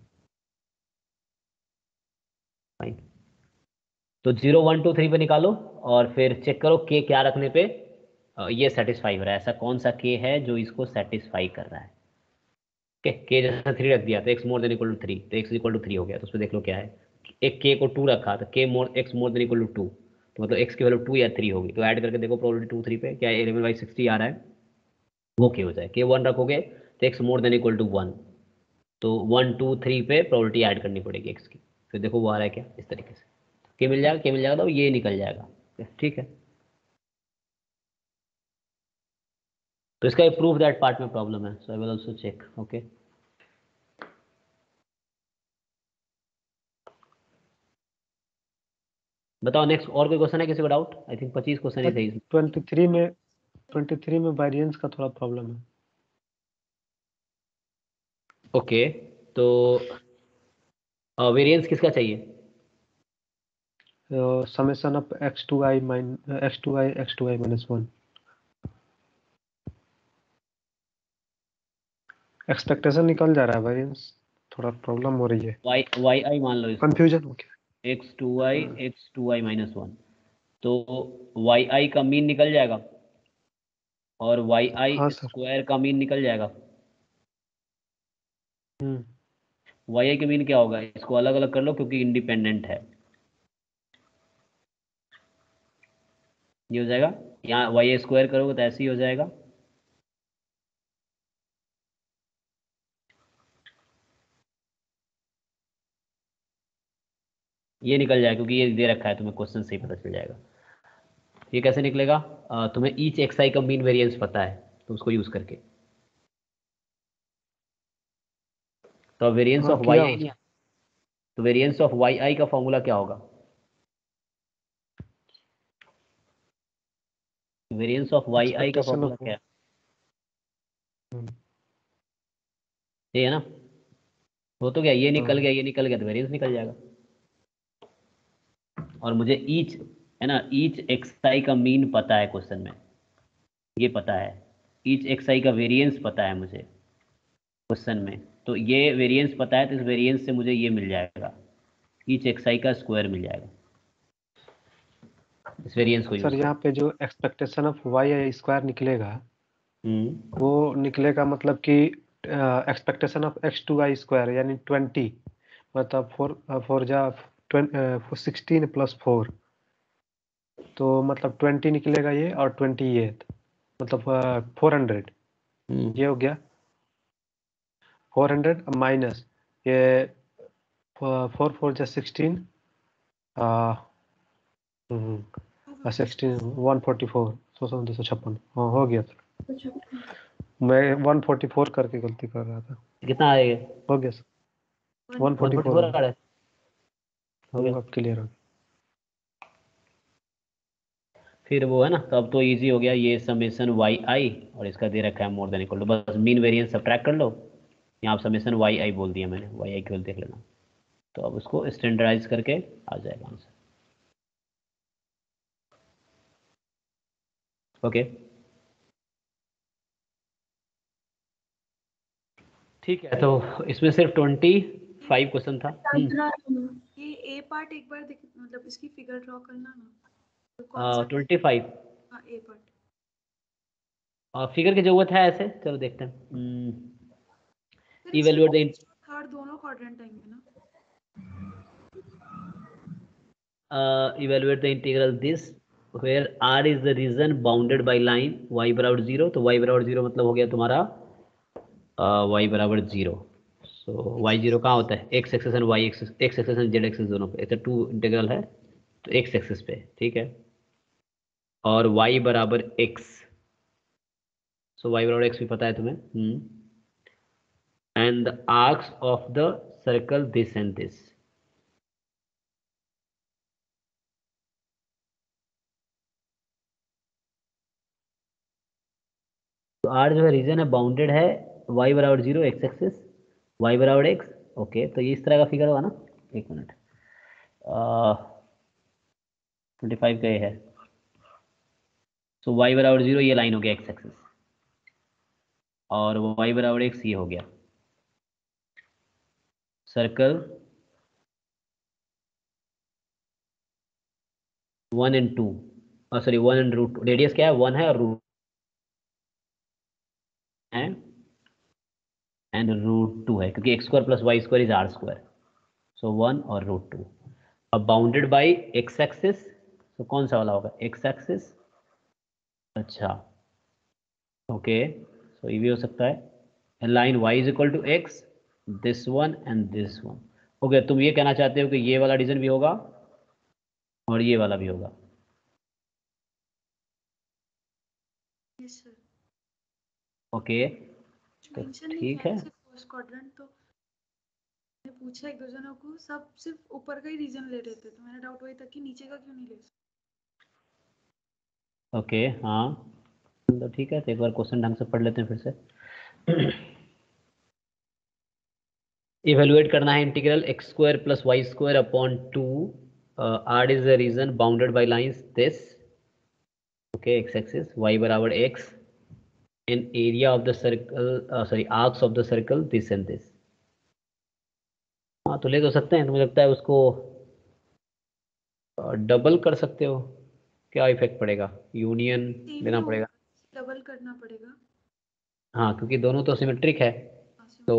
फाइन, तो जीरो वन टू थ्री पे निकालो और फिर चेक करो के क्या रखने पे अ, ये सेटिस्फाई हो रहा है, ऐसा कौन सा के है जो इसको सेटिस्फाई कर रहा है। के के जैसा थ्री रख दिया तो x more than equal to three, तो एक्स इक्वल टू थ्री हो गया, तो उसमें देख लो क्या है। एक के को टू रखा तो k more x more than equal to two, तो मतलब एक्स की वैल्यू टू या थ्री होगी, तो ऐड करके देखो प्रोबेबिलिटी टू थ्री पे क्या इलेवन बाई सिक्सटी आ रहा है, वो के हो जाए। के वन रखोगे तो x more than equal to one, तो वन टू थ्री पे प्रोबेबिलिटी ऐड करनी पड़ेगी एक्स की, फिर देखो वो आ रहा है क्या, इस तरीके से के मिल जाएगा, के मिल जाएगा तो ये निकल जाएगा। ठीक है, तो इसका प्रूफ दैट पार्ट में प्रॉब्लम है, so I will also check. Okay, बताओ नेक्स्ट, और कोई क्वेश्चन है किसी को डाउट? आई थिंक पच्चीस क्वेश्चन ही थे इसमें। ट्वेंटी थ्री में ट्वेंटी थ्री में वेरिएंस का थोड़ा प्रॉब्लम है। ओके, तो वेरिएंस किसका चाहिए? Summation of x two i minus x two i x two i minus one. Expectation निकल जा रहा है, वेरिएंस थोड़ा प्रॉब्लम हो रही है। वाई वाई आई मान लो इसको, कंफ्यूजन हो गया। X two i x two i minus one, तो वाई आई का मीन निकल जाएगा और वाई आई हाँ सर। स्क्वायर का मीन निकल जाएगा। हम्म वाई आई का मीन क्या होगा, इसको अलग अलग कर लो क्योंकि इंडिपेंडेंट है, ये हो जाएगा। यहाँ वाई आई स्क्वायर करोगे तो ऐसे ही हो जाएगा, ये निकल जाएगा क्योंकि ये दे रखा है तुम्हें, क्वेश्चन से ही पता चल जाएगा। ये कैसे निकलेगा, अ, तुम्हें ईच एक्स आई का मीन वेरिएंस पता है तो उसको यूज करके, तो वेरिएंस हाँ ऑफ वाई किया आई, हुआ। तो वेरिएंस ऑफ वाई आई का फॉर्मूला क्या होगा, वेरिएंस ऑफ वाई आई का एक्सपेक्टेशन फॉर्मूला ऑफ क्या है, ये है ना, वो तो क्या, ये निकल गया ये निकल गया तो वेरिएंस निकल जाएगा। और मुझे ईच है ना, ईच एक्स आई का मीन पता है क्वेश्चन में, ये पता है, ईच एक्स आई का वेरिएंस पता है मुझे क्वेश्चन में, तो ये वेरिएंस पता है तो इस वेरिएंस से मुझे ये मिल जाएगा, ईच एक्स आई का स्क्वायर मिल जाएगा, इस वेरिएंस को यूज सर यहाँ पे जो expectation of Y I square निकलेगा, हम्म वो निकलेगा मतलब कि expectation of x two I square यानी ट्वेंटी, मतलब फोर फोर जा सिक्सटीन प्लस फोर, तो मतलब ट्वेंटी निकलेगा ये, और ट्वेंटी ये, मतलब फोर हंड्रेड, हम्म ये हो गया फोर हंड्रेड माइनस ये फोर फोर जा sixteen, sixteen one forty four, सौ सौ दो सौ छप्पन, हाँ हो गया सर। मैं वन फोर्टी फोर करके गलती कर रहा था। कितना आएगा, हो गया sir, one forty four four आ रहा है, हो गया। अब क्लियर हो गया। फिर वो है ना, तो अब तो इजी हो गया, ये समेशन वाई आई और इसका दे रखा है मोर देन इक्वल टू, बस मीन वेरिएंस सब्ट्रैक्ट कर लो, यहाँ आप समेशन वाई आई बोल दिया मैंने, वाई आई केवल देख लेना, तो अब उसको स्टैंडर्डाइज करके आ जाएगा आंसर। ओके ठीक है, तो इसमें सिर्फ ट्वेंटी फाइव क्वेश्चन था। ये ए पार्ट एक बार देख, मतलब इसकी फिगर ड्रॉ करना ना, तो कौन सा ट्वेंटी फाइव हाँ ए पार्ट फिगर की जरूरत है ऐसे, चलो देखते हैं। इवेल्युएट द थर्ड दोनों क्वाड्रेंट आएंगे ना, evaluate the integral this where r is the region bounded by line y बराबर जीरो, तो y बराबर जीरो मतलब हो गया तुम्हारा uh, y बराबर जीरो, सो y जीरो कहाँ होता है, x axis and y axis, x axis and z axis दोनों पे, ऐसा टू इंटीग्रल है तो x एक्सेस पे, ठीक है, और y बराबर x, सो वाई बराबर एक्स भी पता है तुम्हें। And the arcs of the circle this and this. तो आर जो है रीजन है बाउंडेड है, वाई बराबर जीरो एक्स एक्सिस, वाई बराबर एक्स। ओके, तो ये इस तरह का फिगर होगा ना। एक मिनट, ट्वेंटी फाइव का ये है। सो वाई बराबर जीरो ये लाइन हो गया एक्स एक्सिस, और वाई बराबर एक्स ये हो गया circle one and two, sorry one and root. Radius क्या है, वन है और रूट है एंड रूट टू है, क्योंकि X square plus Y square is R square. So one और रूट टू। अब बाउंडेड बाई एक्स एक्सिस, तो कौन सा वाला होगा, एक्स एक्सिस। अच्छा ओके, सो ये भी हो सकता है line y is equal to X, this one and this one. Okay, तुम ये कहना चाहते हो कि ये वाला रीजन भी होगा और ये वाला भी होगा। Yes sir. ओके, तो मेंशन नहीं ठीक किया है। सिर्फ फर्स्ट क्वाड्रेंट, तो मैंने पूछा एक दो जनों को, सब सिर्फ ऊपर का ही रीजन ले रहे थे, तो मेरा डाउट वही था कि नीचे का क्यों नहीं ले सकते। ओके हाँ, तो ठीक है, तो एक बार क्वेश्चन ढंग से पढ़ लेते हैं फिर से। इवेलुएट करना है integral X square plus Y square upon two, R is the region bounded by lines this, okay, X axis, Y बराबर X, in area of the circle, sorry arcs of the circle this and this. हाँ, तो ले तो सकते हैं, तो मुझे लगता है उसको डबल कर सकते हो। क्या इफेक्ट पड़ेगा, यूनियन सेम लेना ही पड़ेगा। होगा, डबल करना पड़ेगा। हाँ, क्योंकि दोनों तो सिमेट्रिक है, हाँ, तो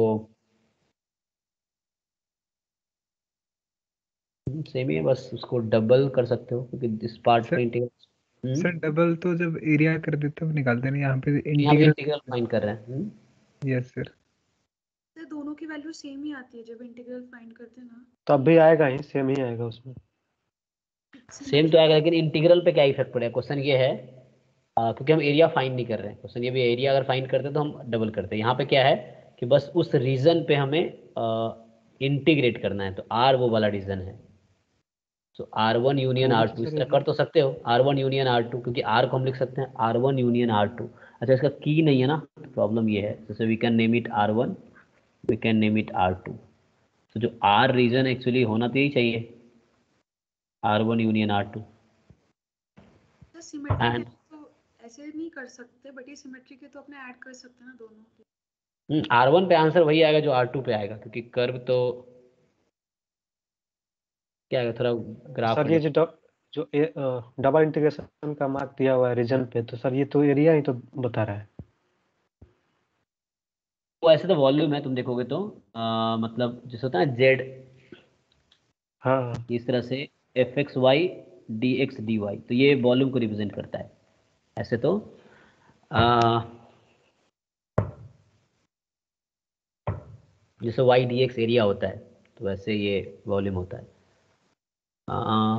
सेम ही है, बस उसको डबल कर सकते हो, क्योंकि इस पार्ट सर का इंटीग्रल। सर डबल तो जब एरिया कर देते हो निकालते नहीं, यहाँ पे यहाँ पे इंटीग्रल। इंटीग्रल फाइंड कर रहे हैं। हम्म? Yes sir. सर दोनों की वैल्यू सेम ही आती है जब इंटीग्रल फाइंड करते हैं ना। तब भी आएगा ही, सेम ही आएगा उसमें। सेम तो आएगा, लेकिन इंटीग्रल पे क्या इफेक्ट पड़ेगा, क्वेश्चन ये है, आ, क्योंकि हम एरिया फाइंड नहीं कर रहे हैं। क्वेश्चन ये भी, एरिया अगर फाइंड करते तो हम डबल करते हैं। यहाँ पे क्या है कि बस उस रीजन पे हमें इंटीग्रेट करना है, तो आर वो वाला रीजन है। तो आर वन यूनियन वो भी आर तो टू इस सर तरह एक- कर तो सकते हो, R one union R two, क्योंकि आर को हम लिख सकते हैं R one union R two. अच्छा, इसका की नहीं है ना, प्रॉब्लम ये है। जैसे we can name it R one, we can name it R two. तो जो आर रीजन एक्चुअली होना तो यही चाहिए, R one union R two. Sir symmetric है एंड तो ऐसे नहीं कर सकते, बट ये सिमेट्रिक है तो अपने ऐड कर सकते हैं ना दोनों। आर वन पे आंसर वही आएगा जो आर टू पे आएगा, क्योंकि कर्व तो क्या आएगा, थोड़ा ग्राफ सर ये जो डब, जो डबल इंटीग्रेशन का मार्क दिया हुआ है रीजन पे, तो सर ये तो एरिया ही तो बता रहा है। वो ऐसे तो वॉल्यूम है, तुम देखोगे तो आ, मतलब जैसे होता है ना जेड, हाँ इस तरह से F X Y D X D Y, तो ये वॉल्यूम को रिप्रेजेंट करता है। ऐसे तो आ, जैसे वाई डी एक्स एरिया होता है, तो वैसे ये वॉल्यूम होता है। आ,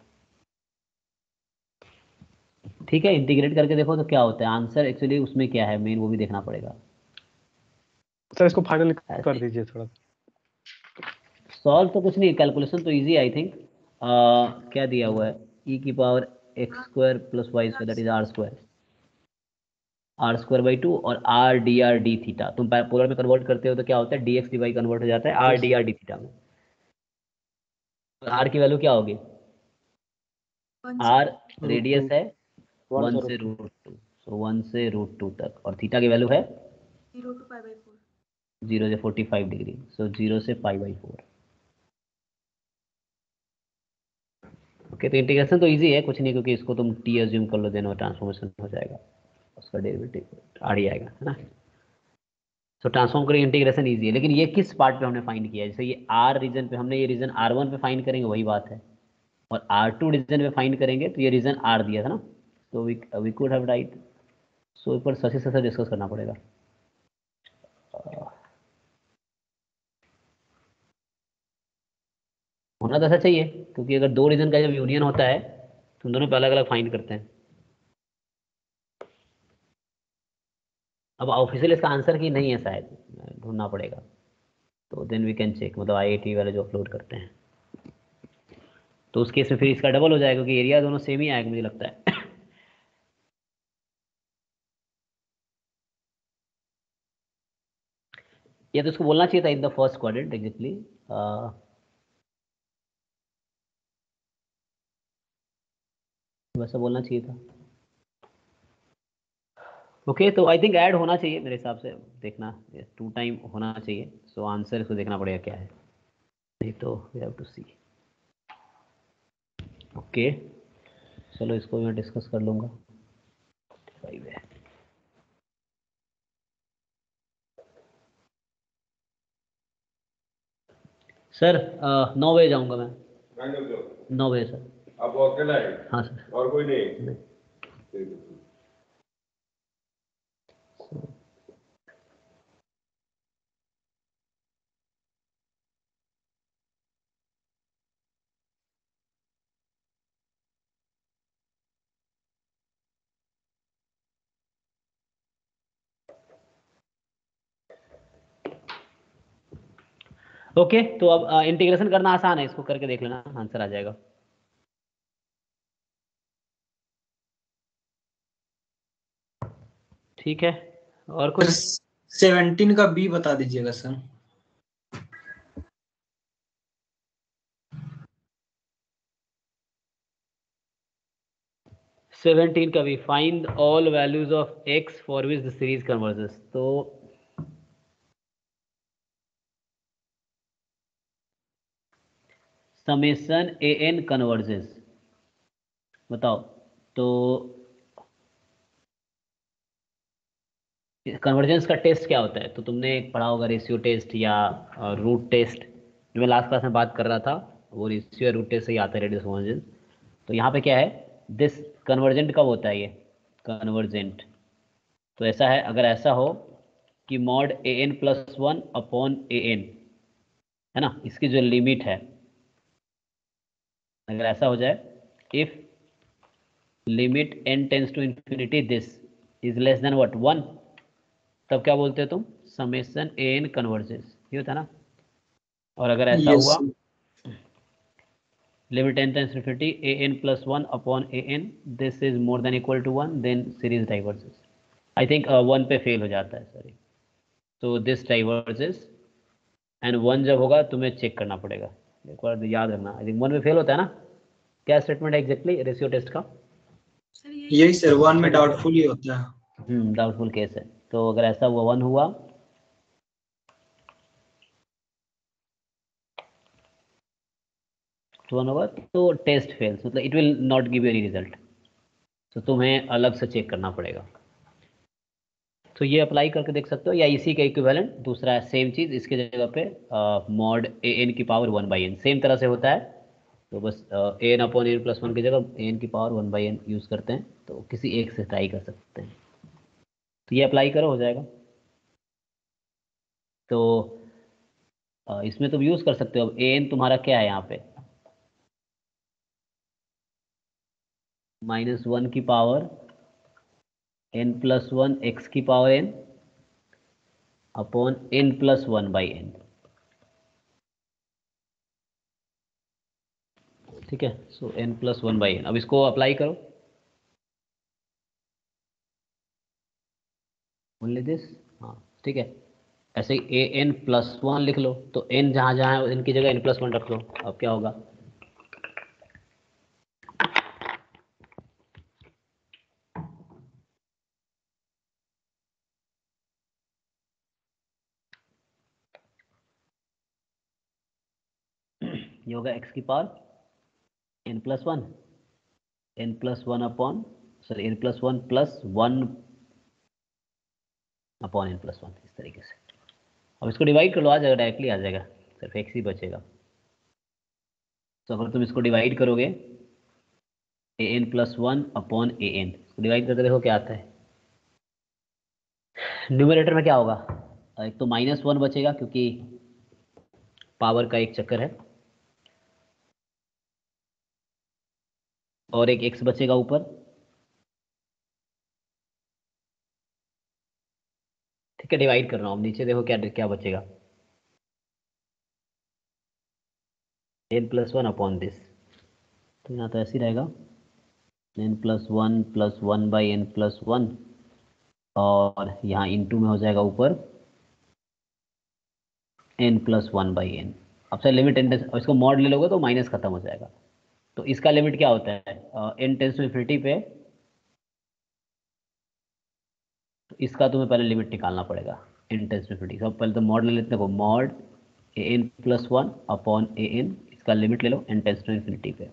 ठीक है, इंटीग्रेट करके देखो तो क्या होता है आंसर, एक्चुअली उसमें क्या है मेन, वो भी देखना पड़ेगा। सर इसको फाइनल कर ऐसे दीजिए थोड़ा। सॉल्व तो कुछ नहीं, कैलकुलेशन तो इजी आई थिंक। क्या दिया हुआ है, ई की power X square plus Y square that is R square, R square by two, और R D R D theta. तुम पोलर में कन्वर्ट करते हो तो क्या होता है, D X D Y convert हो जाता है R D R D theta में। आर की वैल्यू क्या होगी, आर रूट रेडियस टू, है वन वन से से root two. Root two, so one से रूट टू तक, और थीटा की वैल्यू है zero to pi by four. Zero से forty five degree, so zero से पाई बाई फोर। ओके, तो इंटीग्रेशन तो इजी है, कुछ नहीं, क्योंकि इसको तुम टी एज्यूम कर लो, देनो ट्रांसफॉर्मेशन हो जाएगा, उसका डेरिवेटिव आर ही आएगा, है ना। सो ट्रांसफॉर्म करेंगे, इंटीग्रेशन इजी है। लेकिन ये किस पार्ट पे हमने फाइंड किया है, जैसे ये आर रीजन पे, हमने ये रीजन आर वन पे फाइंड करेंगे वही बात है, और आर टू रीजन पे फाइंड करेंगे तो ये रीजन आर दिया था ना, तो we we could have right. So ऊपर ससी से डिस्कस करना पड़ेगा। होना तो ऐसा चाहिए, क्योंकि अगर दो रीजन का जब यूनियन होता है तो दोनों पे अलग अलग फाइंड करते हैं। अब ऑफिशियल इसका आंसर की नहीं है शायद, ढूंढना पड़ेगा, तो देन वी कैन चेक, मतलब आईआईटी वाले जो अपलोड करते हैं, तो उस केस में फिर इसका डबल हो जाएगा, क्योंकि एरिया दोनों सेम ही आएगा मुझे लगता है। या तो इसको बोलना चाहिए था in the first quadrant exactly, वैसा बोलना चाहिए था। ओके okay, तो आई थिंक ऐड होना चाहिए मेरे हिसाब से, देखना टू टाइम होना चाहिए, सो so, आंसर इसको देखना पड़ेगा क्या है, नहीं तो we have to see. Okay चलो इसको मैं डिस्कस कर लूँगा। फाइव है सर, अ, नौ बजे जाऊँगा मैं, नौ बजे सर। आप अकेला है? हाँ सर। और कोई नहीं? नहीं। ठीक है। ओके okay, तो अब इंटीग्रेशन करना आसान है, इसको करके देख लेना, आंसर आ जाएगा। ठीक है, और कुछ? सेवनटीन का बी बता दीजिएगा सर। सेवनटीन का भी, find all values of X for which the series converges. तो समेशन ए एन कन्वर्जेस, बताओ तो कन्वर्जेंस का टेस्ट क्या होता है? तो तुमने एक पढ़ा होगा रेशियो टेस्ट या रूट टेस्ट, जो मैं लास्ट क्लास में बात कर रहा था, वो रेशियो या रूट टेस्ट से ही आता है रेडियस कन्वर्जेंस। तो यहाँ पे क्या है, दिस कन्वर्जेंट कब होता है ये कन्वर्जेंट? तो ऐसा है, अगर ऐसा हो कि mod A N plus one upon A N, है ना, इसकी जो लिमिट है, अगर ऐसा हो जाए, if limit N tends to infinity this is less than what one, तब क्या बोलते हो तुम? समेशन ए एन कन्वर्जेस, ये होता है ना। और अगर ऐसा यस हुआ limit N tends to infinity A N plus one upon A N this is more than equal to one, then series diverges. I think one पे फेल हो जाता है, सॉरी, तो दिस डाइवर्जेस, एंड वन जब होगा तुम्हें check करना पड़ेगा, एक बार याद रखना। आई थिंक वन में फेल होता है ना, क्या स्टेटमेंट है एग्जैक्टली रेशियो टेस्ट का? यही सर, वन में डाउटफुल ही होता है। हम्म डाउटफुल केस है, तो अगर ऐसा हुआ वन हुआ तो वन होगा तो टेस्ट फेल्स, मतलब it will not give any result, तो तुम्हें अलग से चेक करना पड़ेगा। तो ये अप्लाई करके देख सकते हो, या इसी का इक्विवेलेंट दूसरा है सेम चीज़, इसके जगह पे मॉड ए एन की power one by N same तरह से होता है, तो बस A N upon N plus one की जगह ए एन की power one by N use करते हैं, तो किसी एक से ट्राई कर सकते हैं। तो ये अप्लाई करो, हो जाएगा। तो अ, इसमें तुम यूज़ कर सकते हो। अब ए एन तुम्हारा क्या है यहाँ पे, माइनस वन की power N plus one x की power N upon N plus one by N, ठीक है। So N plus one by N, अब इसको अप्लाई करो, ओनली दिस, हाँ ठीक है। ऐसे ही ए एन प्लस वन लिख लो, तो एन जहाँ जहाँ है इनकी जगह एन प्लस वन रख लो, अब क्या होगा? ये होगा एक्स की power N plus one, N plus one upon sorry N plus one plus one upon N plus one, इस तरीके से। अब इसको डिवाइड कर लो, आ जाएगा, डायरेक्टली आ जाएगा, सिर्फ एक्स ही बचेगा। तो अगर तुम इसको डिवाइड करोगे A N plus one upon A N, इसको डिवाइड करके देखो क्या आता है। न्यूमरेटर में क्या होगा, एक तो माइनस वन बचेगा क्योंकि पावर का एक चक्कर है, और एक एक्स बचेगा ऊपर, ठीक है, डिवाइड कर रहा हूँ। नीचे देखो क्या क्या बचेगा, N plus one upon this, तो यहाँ तो ऐसे ही रहेगा N plus one plus one by N plus one, और यहाँ इंटू में हो जाएगा ऊपर N plus one by N. अब सर लिमिट एन, इसको मॉड ले लोगे तो माइनस खत्म हो जाएगा। तो इसका लिमिट क्या होता है, एन टेंस टू इन्फिनिटी पे, तो इसका तुम्हें पहले लिमिट निकालना पड़ेगा एन टेंस टू इन्फिनिटी। सब पहले तो मॉड ले लेते हो, mod A N plus one upon A N, इसका लिमिट ले लो एन टेंस टू इन्फिनिटी पे।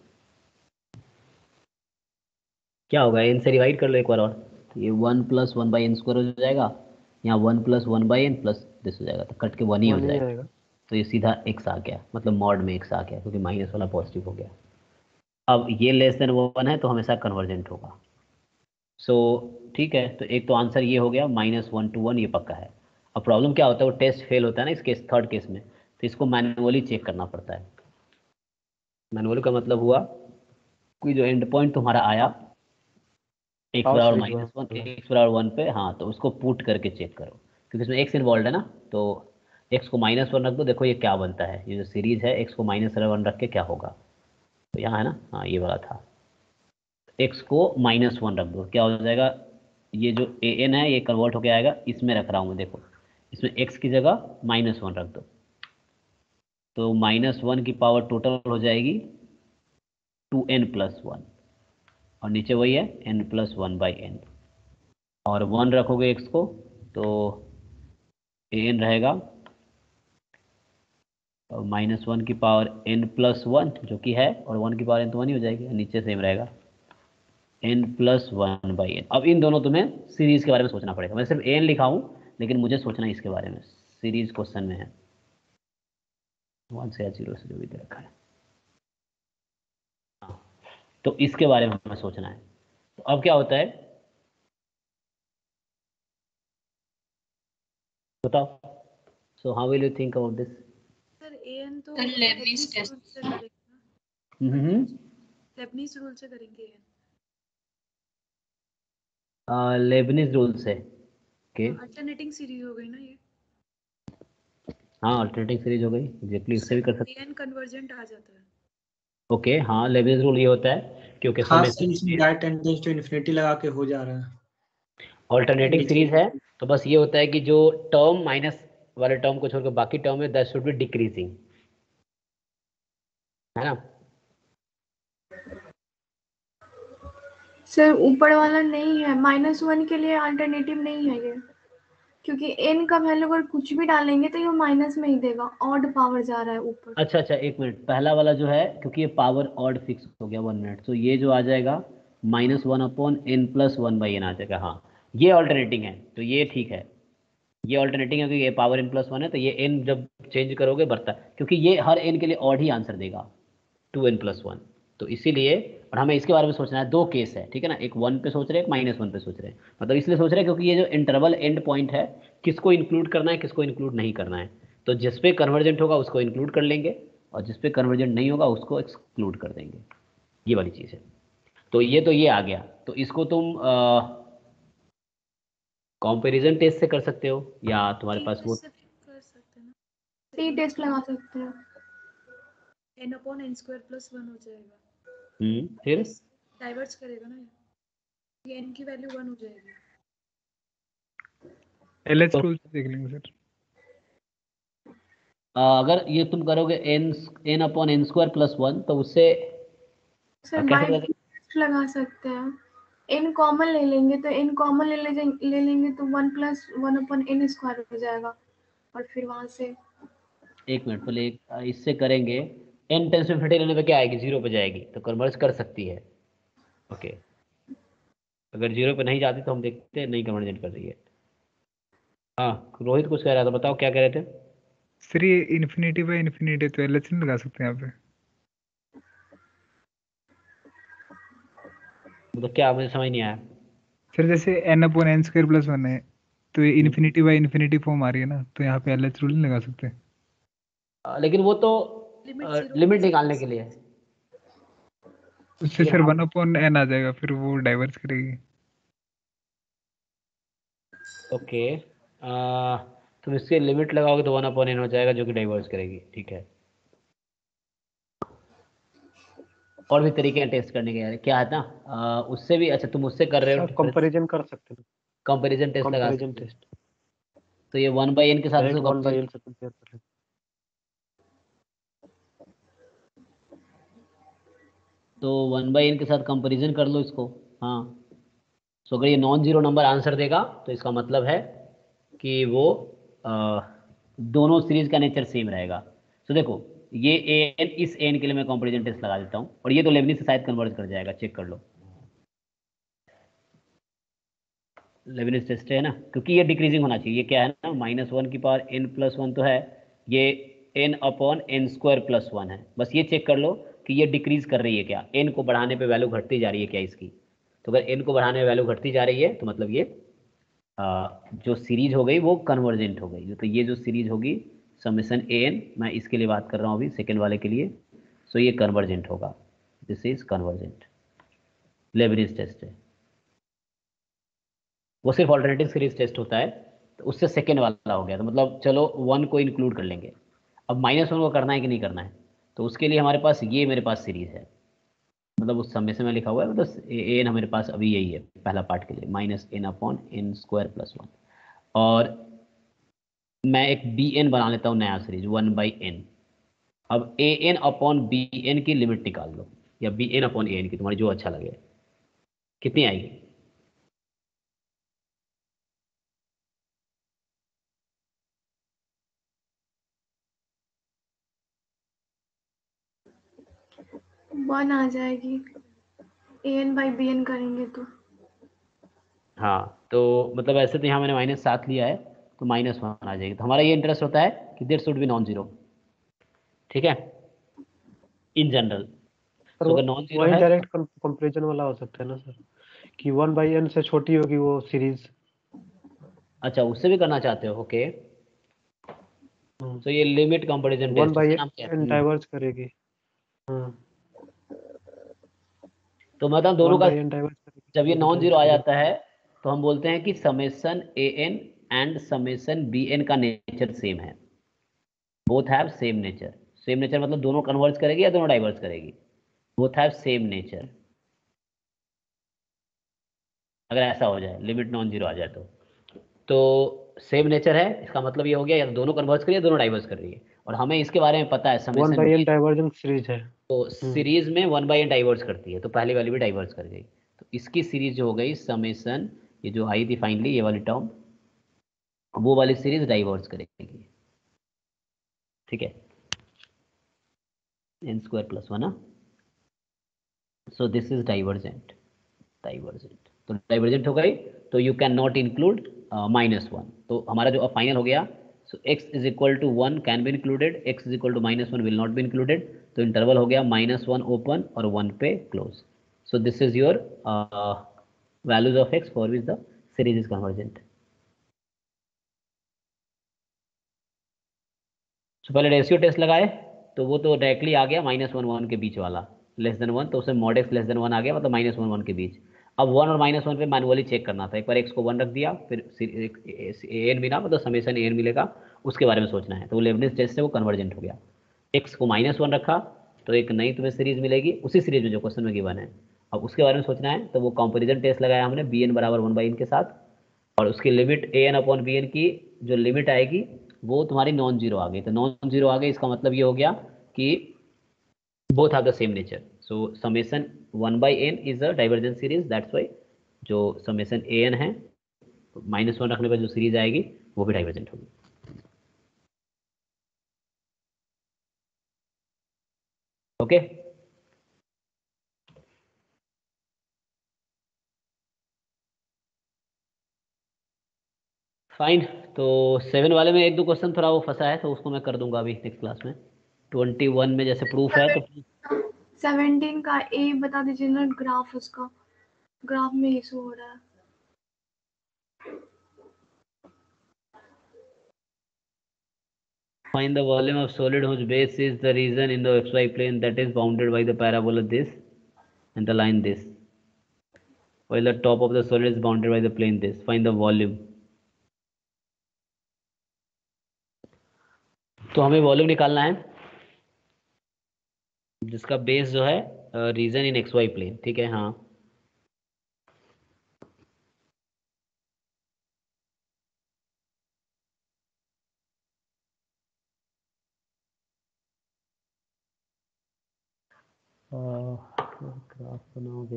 क्या होगा, एन से डिवाइड कर लो एक बार और, तो ये one plus one by N square हो जाएगा, यहाँ one plus one by N plus this हो जाएगा, तो कट के वन ही हो वन ही जाएगा। आएगा। तो ये सीधा एक्स आ गया, मतलब मॉड में एक्स आ गया, क्योंकि माइनस वाला पॉजिटिव हो गया। अब ये लेस देन वन है तो हमेशा कन्वर्जेंट होगा। सो ठीक है, तो एक तो आंसर ये हो गया माइनस वन टू वन, ये पक्का है। अब प्रॉब्लम क्या होता है, वो टेस्ट फेल होता है ना इस केस, थर्ड केस में, तो इसको मैनुअली चेक करना पड़ता है। मैनुअली का मतलब हुआ कोई जो एंड पॉइंट तुम्हारा आया एक्स और बराबर सीरीज माइनस वन, वाला। एक्स बराबर वन पे, हाँ, तो उसको पुट करके चेक करो, क्योंकि इसमें एक्स इन्वॉल्व है ना, तो एक्स को माइनस वन रख दो, देखो ये क्या बनता है, ये जो सीरीज है एक्स को माइनस वन रख के क्या होगा, तो यहाँ है ना, हाँ ये वाला था, एक्स को माइनस वन रख दो, क्या हो जाएगा, ये जो ए एन है ये कन्वर्ट होके आएगा, इसमें रख रहा हूँ मैं, देखो इसमें एक्स की जगह माइनस वन रख दो, तो माइनस वन की पावर टोटल हो जाएगी टू एन प्लस वन, और नीचे वही है N plus one by N, और वन रखोगे एक्स को तो ए एन रहेगा माइनस वन की पावर एन प्लस वन जो कि है, और वन की पावर एन तो वन ही हो जाएगी, नीचे सेम रहेगा N plus one by N. अब इन दोनों तुम्हें सीरीज के बारे में सोचना पड़ेगा, मैं सिर्फ एन लिखा हूँ लेकिन मुझे सोचना इसके बारे में, सीरीज क्वेश्चन में है, वन से या जीरो से जो भी दे रखा है, हाँ, तो इसके बारे में हमें सोचना है। तो अब क्या होता है बताओ, so how will you think about this? Sir N तो sir, Leibniz Leibniz test. Rule से करेंगे ना, हम्म लेबनीज रूल से करेंगे एन। लेबनिज रूल से के, अल्टरनेटिंग सीरीज हो गई ना ये, हाँ अल्टरनेटिंग सीरीज हो गई, एग्जैक्टली इससे भी कर सकते एन कन्वर्जेंट आ जाता है। हैं। ओके, हाँ लेबनिज रूल ये होता है क्योंकि हाँ समय सर, इसमें डायरेक्ट टेंडेंस टू इन्फिनिटी लगा के हो जा रहा है। ऑल्टरनेटिंग नीचे सीरीज है, तो बस ये होता है कि जो टर्म माइनस वाले टर्म को छोड़कर बाकी टर्म है दैट शुड बी डिक्रीजिंग, है ना। सर ऊपर वाला नहीं है, माइनस वन के लिए अल्टरनेटिव नहीं है ये, क्योंकि एन का वैल्यू अगर कुछ भी डालेंगे तो ये माइनस में ही देगा, ऑड पावर जा रहा है ऊपर। अच्छा अच्छा, एक मिनट, पहला वाला जो है क्योंकि ये पावर ऑड फिक्स हो गया, वन मिनट, तो ये जो आ जाएगा minus one upon N plus one by N आ जाएगा, हाँ ये ऑल्टरनेटिंग है, तो ये ठीक है, ये ऑल्टरनेटिंग है क्योंकि ये पावर एन प्लस वन है, तो ये एन जब चेंज करोगे बढ़ता है, क्योंकि ये हर एन के लिए ऑड ही आंसर देगा, टू एन प्लस वन, तो इसीलिए, और हमें इसके बारे में सोचना है, दो केस है ठीक है ना, एक वन पे सोच रहे हैं, एक माइनस वन पे सोच रहे हैं, मतलब इसलिए सोच रहे हैं क्योंकि ये जो इंटरवल एंड पॉइंट है किसको इंक्लूड करना है किसको इंक्लूड नहीं करना है, तो जिस पे कन्वर्जेंट होगा उसको इंक्लूड कर लेंगे, और जिस पे कन्वर्जेंट नहीं होगा उसको एक्सक्लूड कर देंगे, ये वाली चीज़ है। तो ये तो ये आ गया, तो इसको तुम कंपैरिजन टेस्ट से कर सकते हो, या तुम्हारे पास वो से भी कर सकते हैं ना, टी टेस्ट लगा सकते हैं, N upon N square plus one हो जाएगा, हम्म फिर डाइवर्स करेगा ना ये, एन की वैल्यू वन हो जाएगी। एलएच रूल से देख लेंगे सर। आ, अगर ये तुम करोगे N N upon N square plus one, तो उससे सर कैसे बाय पता चलेगा? टेस्ट लगा सकते हैं, एन कॉमन ले लेंगे तो एन कॉमन ले ले ले लेंगे तो one plus one upon N square हो जाएगा, और फिर वहां से एक मिनट पहले एक, इससे करेंगे, एन टेंस टू इन्फिनिटी लेने पे क्या आएगी, जीरो पे जाएगी, तो कन्वर्ज कर सकती है, ओके, अगर जीरो पे नहीं जाती तो हम देखते हैं नहीं कन्वर्जन कर रही है। हाँ रोहित कुछ कह रहा था, बताओ क्या कह रहे थे? सर ये इन्फिनिटी बाय इन्फिनिटी तो एलएच नहीं लगा सकते यहाँ पे? मतलब क्या, मुझे समझ नहीं आया। सर जैसे N upon N square plus one है, तो ये इन्फिनिटी बाय इन्फिनिटी फॉर्म आ रही है ना, तो यहाँ पे एलएच रूल नहीं लगा सकते? आ, लेकिन वो तो लिमिट निकालने के लिए है, उससे लेकिन सर हम वन अपॉन एन आ जाएगा, फिर वो डाइवर्स करेगी। ओके, आ, तुम इसके लिमिट लगाओगे तो वन अपॉन एन हो जाएगा जो कि डाइवर्स करेगी, ठीक है। और भी तरीके हैं टेस्ट करने के यार, क्या है ना आ, उससे भी अच्छा तुम उससे कर रहे हो सर कंपैरिजन कर सकते हैं, कंपैरिजन टेस्ट लगा कंपैरिजन सकते हो। टेस्ट तो ये वन बाई एन के साथ डायरेक्ट इसको वन बाई कंपेयर, एन से कंपेयर कर लें। तो वन बाई एन के साथ कंपैरिजन कर लो इसको। हाँ, सो अगर ये नॉन जीरो नंबर आंसर देगा तो इसका मतलब है कि वो आ, दोनों सीरीज का नेचर सेम रहेगा। तो देखो ये एन, इस एन के लिए मैं कंपैरिजन टेस्ट लगा देता हूँ, और ये तो लेबनिज से शायद कन्वर्ज कर जाएगा, चेक कर लो। लेबनिज टेस्ट है ना, क्योंकि ये डिक्रीजिंग होना चाहिए। ये क्या है ना, माइनस वन की पावर एन प्लस वन तो है, ये N upon N square plus one है। बस ये चेक कर लो कि ये डिक्रीज कर रही है क्या, एन को बढ़ाने पे वैल्यू घटती जा रही है क्या इसकी। तो अगर एन को बढ़ाने में वैल्यू घटती जा रही है तो मतलब ये आ, जो सीरीज हो गई वो कन्वर्जेंट हो गई। तो ये जो सीरीज होगी समेशन ए एन, मैं इसके लिए बात कर रहा हूँ अभी सेकेंड वाले के लिए, सो ये कन्वर्जेंट होगा, this is convergent. Leibniz test है वो, सिर्फ ऑल्टरनेटिव सीरीज टेस्ट होता है, तो उससे सेकेंड वाला हो गया। तो मतलब चलो वन को इंक्लूड कर लेंगे। अब माइनस वन को करना है कि नहीं करना है, तो उसके लिए हमारे पास ये मेरे पास सीरीज है, मतलब उस समय से मैं लिखा हुआ है, मतलब ए एन हमारे पास अभी यही है पहला पार्ट के लिए, minus n upon N square plus one. और मैं एक बी एन बना लेता हूँ नया सीरीज वन बाई एन। अब a N upon b n की लिमिट निकाल लो, या b n upon A N की, तुम्हारी जो अच्छा लगे, कितनी आएगी। वन आ जाएगी, a n by b n करेंगे तो। हाँ, तो मतलब ऐसे तो यहाँ मैंने माइनस सात लिया है, तो माइनस वन आ जाएगी। तो हमारा ये इंटरेस्ट होता है कि there should be non zero, ठीक है, इन जनरल। सर तो वो अगर नॉन जीरो वही है, डायरेक्ट कंपैरिजन वाला हो सकता है ना सर, कि वन बाई एन से छोटी होगी वो सीरीज। अच्छा उससे भी करना चाहते हो, ओके। तो ये limit comparison one test by इसका नाम क्या एन है। डाइवर्स करेगी। हाँ, तो मतलब दोनों वन का बाई एन डाइवर्स करेगी जब ये तो भी नॉन जीरो डायरेक्ट आ रिजल्ट। जाता है तो हम बोलते हैं कि summation A n and summation b n का नेचर सेम है, both have same nature. Same nature मतलब दोनों कन्वर्ज करेगी या दोनों डाइवर्स करेगी, बोथ हैव सेम नेचर। अगर ऐसा हो जाए लिमिट नॉन जीरो आ जाए तो तो सेम नेचर है, इसका मतलब ये हो गया या तो दोनों कन्वर्ज कर रही है या दोनों डाइवर्स कर रही है। और हमें इसके बारे में पता है one summation by n b, divergent series है। तो हम्म, सीरीज में वन बाई एन डाइवर्स करती है, तो पहली वाली भी डाइवर्स कर गई। तो इसकी सीरीज जो हो गई समेशन, ये जो आई थी फाइनली ये वाली टर्म, वो वाली सीरीज डाइवर्स करेगी, ठीक है, n square plus one. So this is divergent, divergent तो डाइवर्जेंट हो गई, तो you can not include minus one. तो हमारा जो अब फाइनल हो गया, so x is equal to one can be included, x is equal to minus one will not be included. तो इंटरवल हो गया माइनस वन ओपन और वन पे close. So this is your values of x for which the series is convergent. So पहले ratio test लगाए, तो वो तो डायरेक्टली आ गया माइनस वन वन के बीच वाला, लेस देन वन, तो उसमें mod x less than one आ गया, मतलब माइनस वन वन के बीच। अब वन और माइनस वन पे मैनुअली चेक करना था, एक बार एक्स को वन रख दिया, फिर ए एन मिला, मतलब समेशन ए एन मिलेगा, उसके बारे में सोचना है। तो वो लेबनिज टेस्ट से वो कन्वर्जेंट हो गया। एक्स को माइनस वन रखा तो एक नई तुम्हें सीरीज मिलेगी उसी सीरीज में जो क्वेश्चन में गिवन है। अब उसके बारे में सोचना है, तो वो कंपेरिजन टेस्ट लगाया हमने बी एन बराबर वन बाई एन के साथ, और उसकी limit a N upon b n की जो लिमिट आएगी वो तुम्हारी नॉन जीरो आ गई। तो नॉन जीरो आ गई, इसका मतलब ये हो गया कि both have the same nature. So summation one by n is a divergent series, that's why जो summation a n है माइनस वन रखने पर जो सीरीज आएगी वो भी डाइवर्जेंट होगी। Okay, fine. तो सेवन वाले में एक दो क्वेश्चन थोड़ा वो फंसा है, तो उसको मैं कर दूंगा अभी नेक्स्ट क्लास में। ट्वेंटी वन में जैसे प्रूफ है, तो सेवेंटीन का ए बता दीजिए ना, ग्राफ उसका, ग्राफ में इशू हो रहा है। find the volume of solid whose base is the region in the xy plane that is bounded by the parabola this and the line this, while the top of the solid is bounded by the plane this. Find the volume. तो हमें volume निकालना है जिसका base जो है region in x y plane, ठीक है। हाँ ग्राफ बनाओगे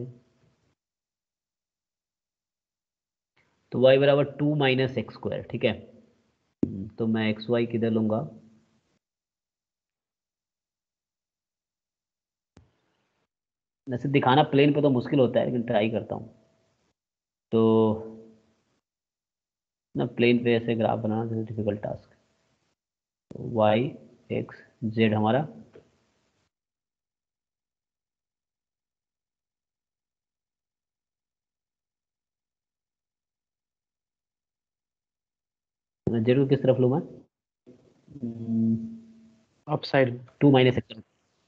तो y बराबर टू माइनस एक्स स्क्वायर, ठीक है। तो मैं एक्स वाई किधर लूंगा, वैसे दिखाना प्लेन पे तो मुश्किल होता है लेकिन ट्राई करता हूँ। तो ना प्लेन पे ऐसे ग्राफ बनाना difficult task. Y x z हमारा जेड को किस तरफ लूँ मैं, up side two minus x.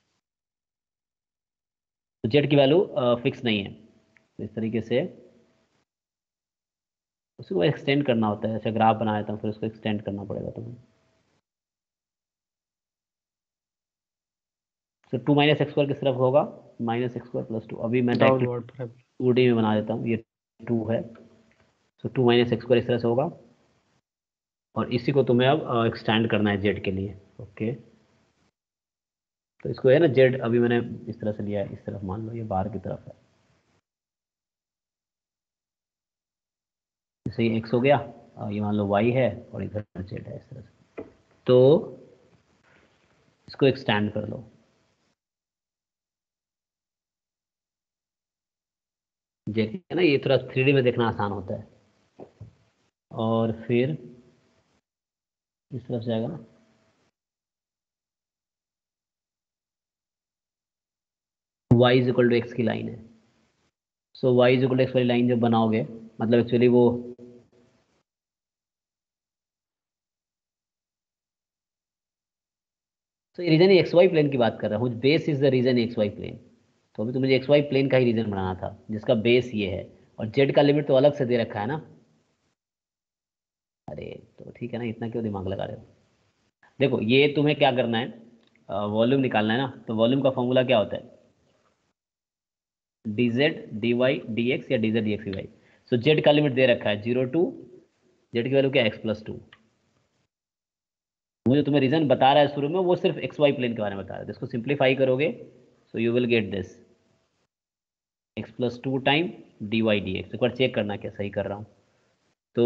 तो जेड की वैल्यू फिक्स नहीं है, तो इस तरीके से उसको एक्सटेंड करना होता है। ऐसे ग्राफ बनाया था फिर उसको एक्सटेंड करना पड़ेगा तुम्हें। तो टू माइनस एक्स स्क्वायर किस तरफ होगा, minus x square plus two. अभी मैं डाउनवर्ड टू डी में बना देता हूँ, ये टू है तो टू माइनस एक्स स्क्वायर इस तरह से होगा और इसी को तुम्हें अब एक्सटेंड करना है जेड के लिए। ओके तो इसको है ना जेड अभी मैंने इस तरह से लिया है, इस तरफ मान लो ये बाहर की तरफ है, जैसे ये एक्स हो गया और ये मान लो वाई है और इधर जेड है इस तरह से। तो इसको एक्सटेंड कर लो, जेड है ना, ये थोड़ा थ्री डी में देखना आसान होता है। और फिर इस तरफ से आएगा ना, y is equal to x की लाइन है। सो y is equal to x वाली लाइन जब बनाओगे मतलब एक्चुअली वो तो रीजन एक्स वाई प्लेन की बात कर रहा हूँ, base is the region x y plane. तो अभी तो मुझे एक्स वाई प्लेन का ही रीजन बनाना था जिसका बेस ये है और जेड का लिमिट तो अलग से दे रखा है ना। अरे तो ठीक है ना, इतना क्यों दिमाग लगा रहे हो। देखो ये तुम्हें क्या करना है, वॉल्यूम निकालना है ना। तो वॉल्यूम का फॉर्मूला क्या होता है, d z d y D x या d z d x y. So z का लिमिट दे रखा है जीरो टू, जेड की वैल्यू क्या है एक्स प्लस टू। मुझे तुम्हें रीजन बता रहा है शुरू में वो सिर्फ एक्स वाई प्लेन के बारे में बता रहा है। इसको सिंप्लीफाई करोगे so you will get this x plus two time d y D x. एक बार चेक करना क्या सही कर रहा हूँ। तो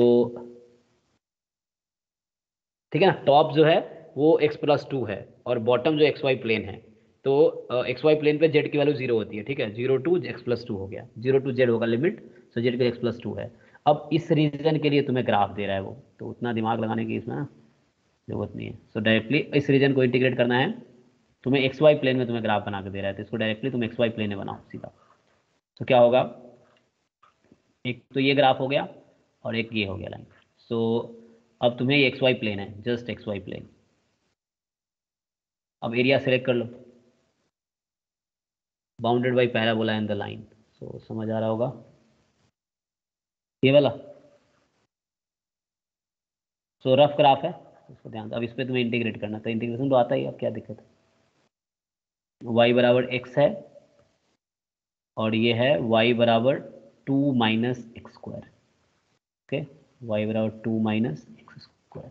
ठीक है ना, टॉप जो है वो एक्स प्लस टू है और बॉटम जो एक्स वाई प्लेन है। तो एक्स वाई प्लेन पे जेड की वैल्यू जीरो होती है, ठीक है। Zero to x plus two हो गया, जीरो टू जेड होगा लिमिट, सो जेड का एक्स प्लस टू है। अब इस रीजन के लिए तुम्हें ग्राफ दे रहा है वो, तो उतना दिमाग लगाने की इसमें जरूरत नहीं है। सो डायरेक्टली इस रीजन को इंटीग्रेट करना है तुम्हें, एक्स वाई प्लेन में तुम्हें ग्राफ बना के दे रहा है तो इसको डायरेक्टली तुम एक्स वाई प्लेन में बनाओ सीधा। तो क्या होगा, एक तो ये ग्राफ हो गया और एक ये हो गया लाइन। सो अब तुम्हें ये एक्स वाई प्लेन है, जस्ट एक्स वाई प्लेन। अब एरिया सेलेक्ट कर लो, bounded by parabola and the line. So समझ आ रहा होगा ये वाला। सो रफ ग्राफ है, इसको ध्यान दो। अब इस पर तुम्हें इंटीग्रेट करना, तो इंटीग्रेशन तो आता ही, अब क्या दिक्कत है। y बराबर एक्स है और ये है y बराबर two minus x square. Okay y बराबर टू माइनस एक्स स्क्वायर।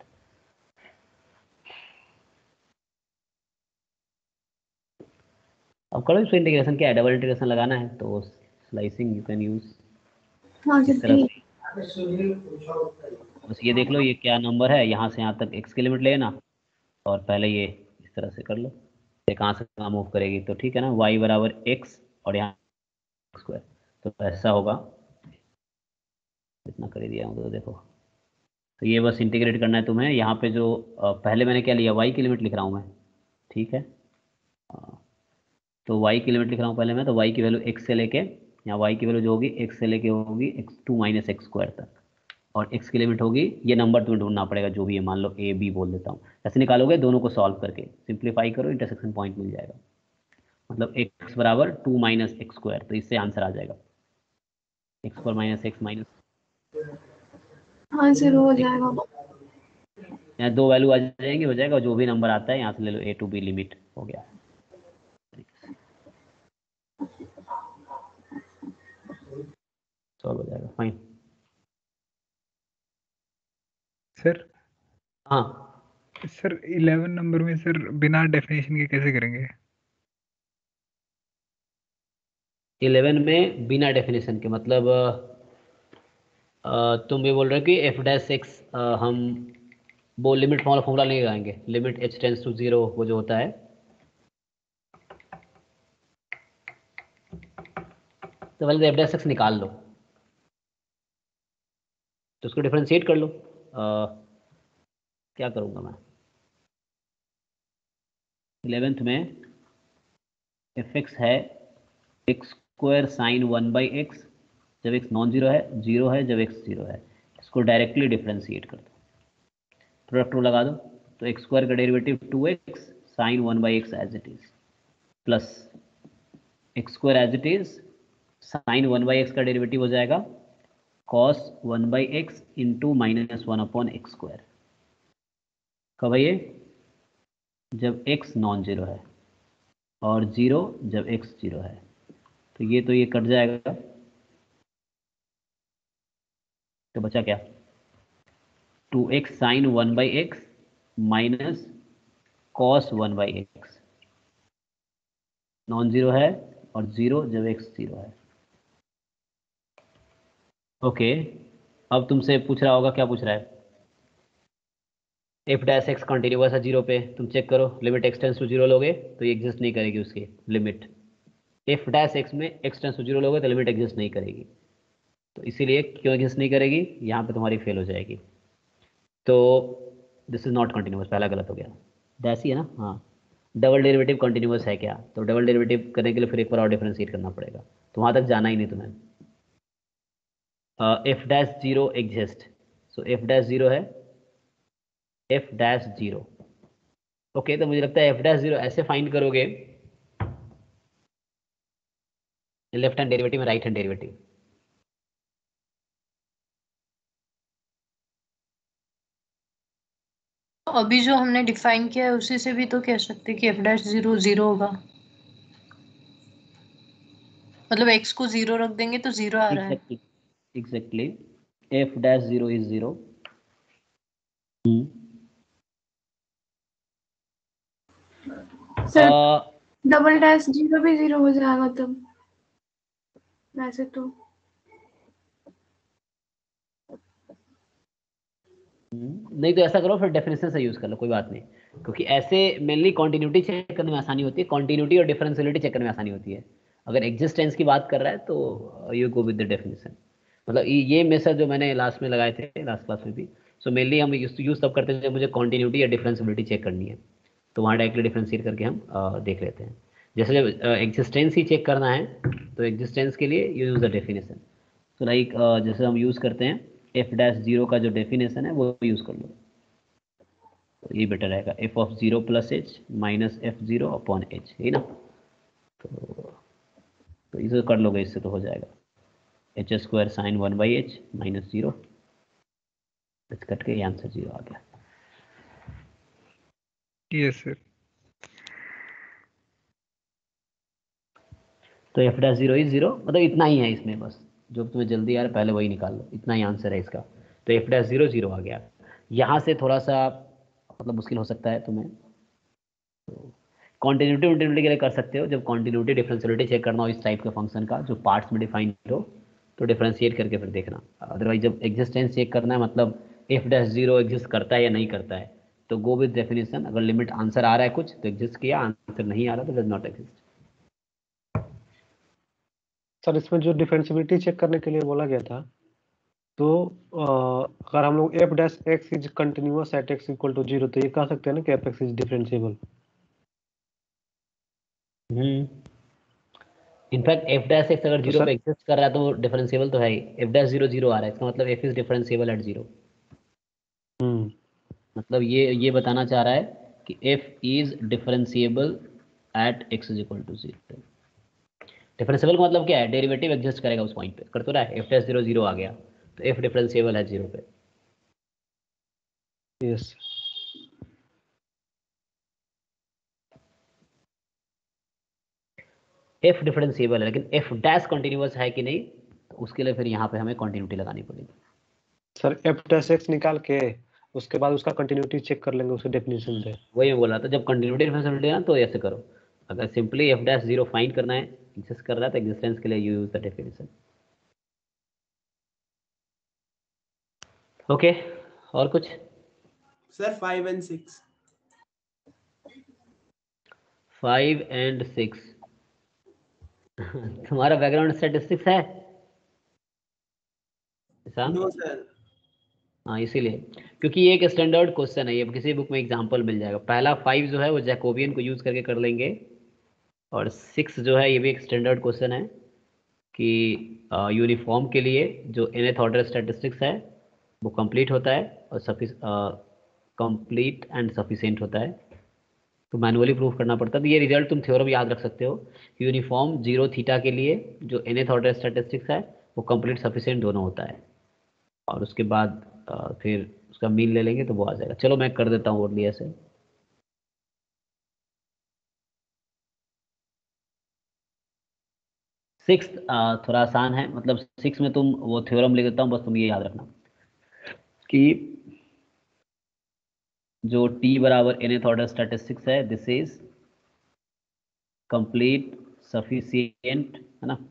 अब करो इसको इंटीग्रेशन, क्या है डबल इंटीग्रेशन लगाना है तो स्लाइसिंग यू कैन यूज इस तरह से। बस ये देख लो ये क्या नंबर है, यहाँ से यहाँ तक x की लिमिट लेना और पहले ये इस तरह से कर लो, ये कहाँ से कहाँ मूव करेगी। तो ठीक है ना, y बराबर एक्स और यहाँ स्क्वायर, तो ऐसा होगा। इतना कर ही दिया हूँ तो देखो। तो ये बस इंटीग्रेट करना है तुम्हें। यहाँ पे जो पहले मैंने क्या लिया, y की लिमिट लिख रहा हूँ मैं, ठीक है। तो y की लिमिट लिख रहा हूँ पहले मैं, तो y की वैल्यू x से लेके, यहाँ y की वैल्यू जो होगी x से लेके होगी x two minus x square तक, और x की लिमिट होगी, ये नंबर तुम्हें ढूंढना पड़ेगा जो भी है, मान लो a b बोल देता हूँ। ऐसे निकालोगे, दोनों को सॉल्व करके सिंप्लीफाई करो, इंटरसेक्शन पॉइंट मिल जाएगा। मतलब x बराबर टू माइनस एक्स स्क्वायर, तो इससे आंसर आ जाएगा x पर माइनस एक्स माइनस। हाँ सर हो जाएगा। यहाँ दो वैल्यू आ जाएंगे, हो जाएगा, जो भी नंबर आता है यहाँ से ले लो, ए टू बी लिमिट हो गया। सॉल्व हो जाएगा, फाइन। सर हाँ सर इलेवन नंबर में सर बिना डेफिनेशन के कैसे करेंगे? इलेवन में बिना डेफिनेशन के मतलब अ, तुम ये बोल रहे हो कि एफ डैश एक्स हम वो लिमिट वाला फॉर्मूला नहीं लगाएंगे, limit h tends to zero वो जो होता है, तो पहले तो एफ डैश एक्स निकाल लो, तो उसको डिफरेंशिएट कर लो। आ, क्या करूँगा मैं इलेवेंथ में, एफ एक्स है x square sine one by x जब एक्स नॉन जीरो है, जीरो है जब एक्स जीरो है, इसको डायरेक्टली डिफरेंशिएट कर दो, प्रोडक्ट रूल लगा दो, तो एक्स स्क्वायर का derivative two x sine one by x as it is plus x square as it is sine one by x का डेरिवेटिव हो जाएगा cos one by x into minus one upon x square. कब है ये? जब x non zero है और zero जब x जीरो है, तो ये तो ये कट जाएगा, तो बचा क्या? Two x sine one by x minus cos one by x, non zero है और जीरो जब x जीरो है। ओके, अब तुमसे पूछ रहा होगा, क्या पूछ रहा है? एफ डैश एक्स कंटिन्यूअस है जीरो पे, तुम चेक करो, limit x tends to zero लोगे तो ये एग्जिस्ट नहीं करेगी उसकी लिमिट। एफ डैश एक्स में एक्स टेंस टू जीरो लोगे तो लिमिट एग्जिस्ट नहीं करेगी, तो इसीलिए क्यों एग्जिस्ट नहीं करेगी, यहाँ पे तुम्हारी फेल हो जाएगी, तो दिस इज नॉट कंटिन्यूअस, पहला गलत हो गया। डैश ही है ना, हाँ। डबल डेरिवेटिव कंटिन्यूअस है क्या? तो डबल डेरिवेटिव करने के लिए फिर एक बार और डिफरेंशिएट करना पड़ेगा, तो वहाँ तक जाना ही नहीं तुम्हें। F dash zero exist, so f dash zero है एफ डैश जीरो। ओके, तो मुझे लगता है एफ डैश जीरो ऐसे फाइंड करोगे, लेफ्ट हैंड डेरिवेटिव में राइट हैंड डेरिवेटिव, अभी जो हमने डिफाइन किया है उसी से भी तो कह सकते कि एफ डैश जीरो जीरो होगा, मतलब एक्स को जीरो रख देंगे तो जीरो आ रहा है। Exactly exactly f dash zero is zero. Sir double dash zero भी जीरो हो जाएगा तब, वैसे तो नहीं, तो ऐसा करो फिर डेफिनेशन से यूज कर लो, कोई बात नहीं, क्योंकि ऐसे मेनली कॉन्टिन्यूटी चेक करने में आसानी होती है, कॉन्टिन्यूटी और डिफरेंशियलिटी चेक करने में आसानी होती है। अगर एग्जिस्टेंस की बात कर रहा है तो you go with the definition, मतलब ये मेथड जो मैंने लास्ट में लगाए थे लास्ट क्लास में भी, सो मेनली हम यूज तब करते हैं जब मुझे कॉन्टिन्यूटी या डिफरेंशियलिटी चेक करनी है, तो वहाँ डायरेक्टली डिफरेंशिएट करके हम uh, देख लेते हैं। जैसे जब एग्जिस्टेंस ही चेक करना है तो एग्जिस्टेंस के लिए यू यूज द डेफिनेशन, तो लाइक जैसे हम यूज करते हैं एफ डैश जीरो का जो डेफिनेशन है वो यूज कर लो, तो ये बेटर रहेगा, f of zero plus h minus f zero upon h, है ना। तो तो इसे कर लोगे, इससे तो हो जाएगा h square sine one by h minus zero, h cut के आंसर जीरो आ गया। Yes sir. तो f dash zero is zero, मतलब इतना ही है इसमें, बस जो तुम्हें जल्दी आ रहा है पहले वही निकाल लो, इतना ही आंसर है इसका। तो एफ डैश जीरो जीरो आ गया। यहाँ से थोड़ा सा मतलब मुश्किल हो सकता है तुम्हें, कॉन्टिन्यूटी कॉन्टिन्यूटी के लिए कर सकते हो, जब कॉन्टिन्यूटी डिफरेंशियलिटी चेक करना हो इस टाइप के फंक्शन का जो पार्ट्स में डिफाइंड हो, तो डिफरेंशिएट करके फिर देखना। अदरवाइज जब एग्जिस्टेंस चेक करना है, मतलब एफ डैश जीरो एग्जिस्ट करता है या नहीं करता है, तो गो विद डेफिनेशन, अगर लिमिट आंसर आ रहा है कुछ तो एग्जिस्ट किया, आंसर नहीं आ रहा तो डज नॉट एग्जिस्ट। सर इसमें जो डिफरेंशियबिलिटी चेक करने के लिए बोला गया था, तो अ, अगर हम लोग f dash x is continuous at x equal to zero, तो ये कह सकते हैं ना कि f x is differentiable. Hmm in fact f dash x अगर तो जीरो सर पे एग्जिस्ट कर रहा है तो डिफरेंशिएबल तो है ही, एफ डैश जीरो जीरो आ रहा है, इसका मतलब f is differentiable at zero. Hmm मतलब ये ये बताना चाह रहा है कि f is differentiable at x is equal to zero. Differentiable का मतलब क्या है? डेरिवेटिव एग्जिस्ट करेगा उस पॉइंट पे, कर तो रहा है, एफ डैश जीरो जीरो आ गया तो एफ डिफरेंशिएबल है जीरो पे। यस। एफ डिफरेंशिएबल है लेकिन एफ डैश कंटिन्यूअस है कि नहीं, तो उसके लिए फिर यहाँ पे हमें कंटिन्यूटी लगानी पड़ेगी। सर एफ डैश एक्स निकाल के उसके बाद उसका कंटिन्यूटी चेक कर लेंगे उसके डेफिनेशन से। वही मैं बोल रहा था, जब कंटिन्यूटी डिफरेंस ना तो ऐसे करो, अगर simply f dash zero find करना है, एग्जिस्ट कर रहा है तो एग्जिस्टेंस के लिए you use the definition. Okay, और कुछ? Sir five and six. Five and six तुम्हारा बैकग्राउंड स्टैटिस्टिक्स है? No sir. हाँ, इसीलिए, क्योंकि ये एक स्टैंडर्ड क्वेश्चन है, ये किसी बुक में एग्जांपल मिल जाएगा। पहला फाइव जो है वो जैकोबियन को यूज करके कर लेंगे, और सिक्स जो है ये भी एक स्टैंडर्ड क्वेश्चन है कि यूनिफॉर्म के लिए जो nth ऑर्डर स्टैटिस्टिक्स है वो कंप्लीट होता है और कंप्लीट एंड सफिशिएंट होता है, तो मैनुअली प्रूफ करना पड़ता है। तो ये रिजल्ट तुम थ्योरम याद रख सकते हो, यूनिफॉर्म जीरो थीटा के लिए जो nth ऑर्डर स्टैटिस्टिक्स है वो कंप्लीट सफिशिएंट दोनों होता है, और उसके बाद आ, फिर उसका मीन ले लेंगे तो वो आ जाएगा। चलो मैं कर देता हूँ ओडीएस से। सिक्स थोड़ा आसान है, मतलब सिक्स में तुम वो थ्योरम लिख देता हूँ, बस तुम ये याद रखना कि जो t बराबर nth ऑर्डर स्टैटिस्टिक्स है, दिस इज कंप्लीट सफिशिएंट, है ना,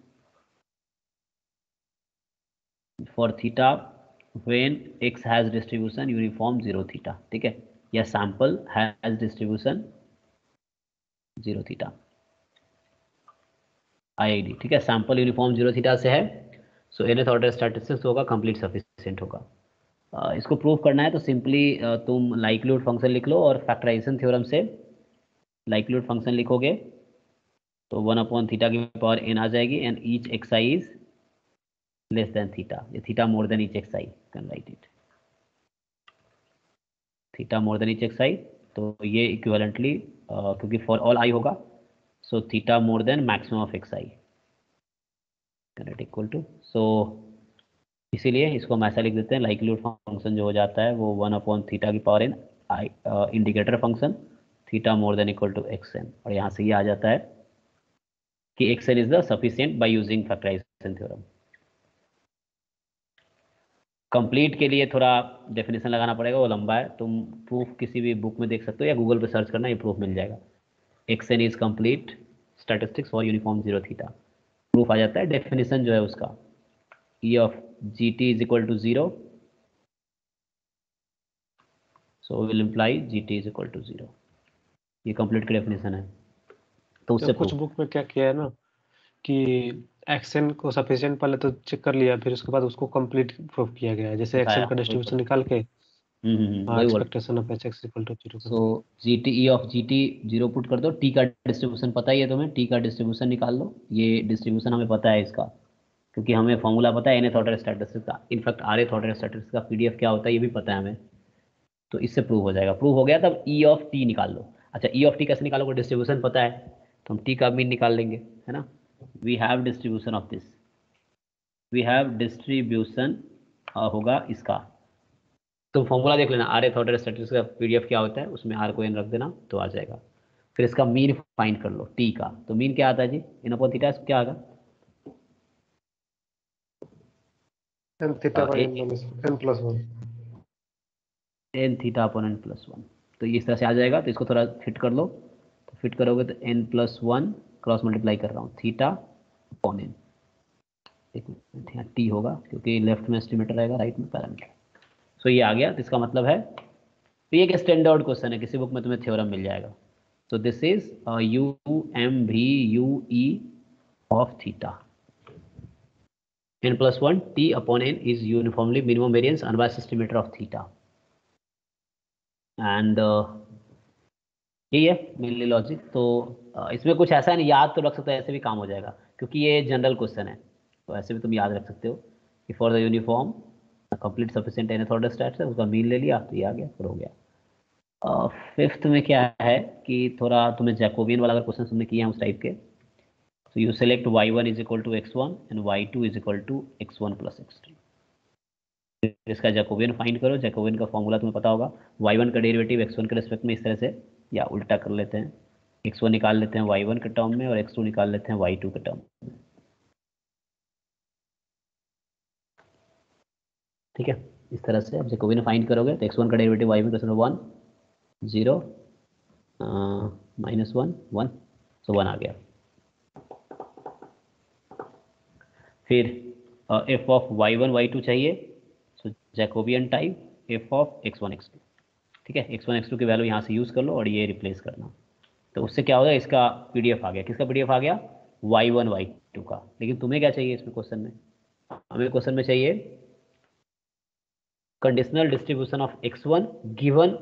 for theta when x has distribution uniform zero theta, ठीक है, या sample has distribution zero theta, IID, ठीक है, सैंपल यूनिफॉर्म जीरो थीटा से है, सो nth ऑर्डर स्टैटिस्टिक्स होगा, कंप्लीट सफिशिएंट होगा। Uh, इसको प्रूव करना है तो सिंपली uh, तुम लाइक्लीहुड फंक्शन लिख लो, और फैक्टराइजेशन थ्योरम से लाइक्लीहुड फंक्शन लिखोगे तो वन अपॉन थीटा की पावर एन आ जाएगी, and each x i is less than theta, ये theta more than each x i, can write it, theta more than each x i, तो ये equivalently uh, क्योंकि for all i होगा, सो theta more than maximum of x i, can write equal to, so इसीलिए इसको हम ऐसा लिख देते हैं, लाइक्लीहुड फंक्शन जो हो जाता है वो वन अपॉन थीटा की power n I, indicator function theta more than equal to x n, और यहाँ से ये आ जाता है कि x n is the sufficient by using factorisation theorem. Complete के लिए थोड़ा डेफिनेशन लगाना पड़ेगा, वो लंबा है, तुम प्रूफ किसी भी बुक में देख सकते हो या गूगल पे सर्च करना, ये प्रूफ मिल जाएगा। X n is complete statistics for uniform zero theta, proof आ जाता है। डेफिनेशन जो है उसका E of gt is equal to zero, so we will imply gt is equal to zero, ये कंप्लीट का डेफिनेशन है। तो उससे कुछ बुक में क्या किया है ना कि एक्शन को सफिशिएंट पहले तो चेक कर लिया, फिर उसके बाद उसको कंप्लीट प्रूफ किया गया है, जैसे एक्शन का डिस्ट्रीब्यूशन निकाल के expectation of h x equal to zero, so gt e of gt zero put कर दो, t का डिस्ट्रीब्यूशन पता ही है तुम्हें, t का डिस्ट्रीब्यूशन निकाल लो, ये डिस्ट्रीब्यूशन हमें पता है इसका, क्योंकि हमें फॉर्मूला पता है nth ऑर्डर स्टैटिस्टिक्स का, इनफैक्ट rth ऑर्डर स्टैटिस्टिक्स का पीडीएफ क्या होता है ये भी पता है हमें, तो इससे प्रूव हो जाएगा। प्रूव हो गया तब e ऑफ t निकाल लो। अच्छा, e ऑफ t कैसे निकालोगे, डिस्ट्रीब्यूशन पता है तो हम t का मीन निकाल लेंगे, है ना, we have distribution of this, we have distribution होगा इसका, तो फॉर्मूला देख लेना, rth ऑर्डर स्टैटिस्टिक्स का पीडीएफ क्या होता है, उसमें r को n रख देना तो आ जाएगा। फिर इसका मीन फाइंड कर लो t का, तो मीन क्या आता है जी, इन अपॉन थीटा, क्या आएगा, n theta by n plus one, n theta upon N plus one, तो ये इस तरह से आ जाएगा। तो इसको थोड़ा फिट कर लो, तो फिट करोगे तो n plus one cross multiply कर रहा हूँ, थीटा अपॉन एन, एक मिनट यहाँ टी होगा क्योंकि लेफ्ट में एस्टिमेटर रहेगा, राइट में पैरामीटर, सो ये आ गया। तो इसका मतलब है, तो ये एक स्टैंडर्ड क्वेश्चन है, किसी बुक में तुम्हें थ्योरम मिल जाएगा। तो this is U M V U E of theta, n plus one t upon n is uniformly minimum variance unbiased estimator of theta, and uh, यही है मेनली लॉजिक। तो uh, इसमें कुछ ऐसा नहीं, याद तो रख सकते हो, ऐसे भी काम हो जाएगा क्योंकि ये जनरल क्वेश्चन है, तो ऐसे भी तुम याद रख सकते हो कि for the uniform complete sufficient nth order stats है, उसका मीन ले लिया तो ये आ गया, फिर हो गया। फिफ्थ uh, में क्या है कि थोड़ा तुम्हें जैकोबियन वाला अगर क्वेश्चन तुमने किए हैं उस टाइप के, so you select y one is equal to x one and y two is equal to x one plus x two, इसका जैकोबियन फाइंड करो। जैकोबियन का फॉर्मूला तुम्हें पता होगा, y one का डेरिवेटिव x one के respect में इस तरह से, या उल्टा कर लेते हैं, एक्स वन निकाल लेते हैं वाई वन के टर्म में और एक्स टू निकाल लेते हैं वाई टू के टर्म में। ठीक है, इस तरह से अब जैकोबियन फाइंड करोगे तो एक्स वन का डेरिवेटिव वाई वन का one zero minus one one, so one आ गया। फिर f of y one y two चाहिए, so Jacobian type f of x one x two. ठीक है, एक्स वन एक्स टू की value यहाँ से यूज़ कर लो और ये रिप्लेस करना, तो उससे क्या होगा, इसका पीडीएफ आ गया। किसका पीडीएफ आ गया? वाई वन वाई टू का। लेकिन तुम्हें क्या चाहिए इसमें क्वेश्चन में? हमें क्वेश्चन में चाहिए conditional distribution of x one given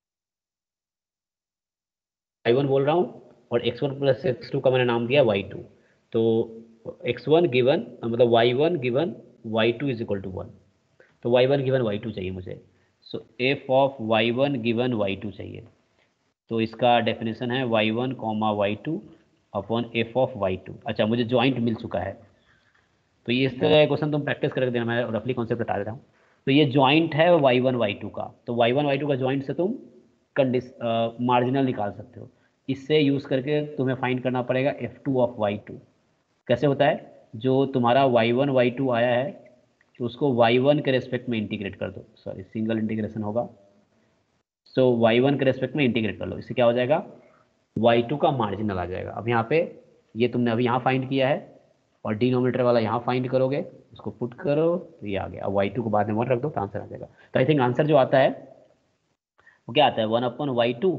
y one बोल रहा हूँ और x one plus x two का मैंने नाम दिया वाई टू। तो एक्स वन गिवन मतलब y one given y two is equal to one, तो y one given y two चाहिए मुझे। So f of y one given y two चाहिए, तो इसका डेफिनेशन है y one comma y two upon f of y two. अच्छा, मुझे joint मिल चुका है, तो ये इस तरह क्वेश्चन तुम प्रैक्टिस करके देना, मैं रफली कॉन्सेप्ट बता देता हूँ। तो ये ज्वाइंट है वाई वन वाई टू का, तो वाई वन वाई टू का ज्वाइंट से तुम कंडिस मार्जिनल निकाल सकते हो। इससे यूज़ करके तुम्हें फाइंड करना पड़ेगा f two of y two. कैसे होता है? जो तुम्हारा वाई वन वाई टू आया है तो उसको वाई वन के रेस्पेक्ट में इंटीग्रेट कर दो, सॉरी सिंगल इंटीग्रेशन होगा। सो वाई वन के रेस्पेक्ट में इंटीग्रेट कर लो, इससे क्या हो जाएगा? वाई टू का मार्जिनल आ जाएगा। अब यहाँ पे ये तुमने अभी यहाँ फाइंड किया है और डिनोमिनेटर वाला यहाँ फाइंड करोगे, उसको पुट करो तो ये आ गया। अब वाई टू को बाद में वन रख दो तो आंसर आ जाएगा। तो आई थिंक आंसर जो आता है वो क्या आता है? One upon y two.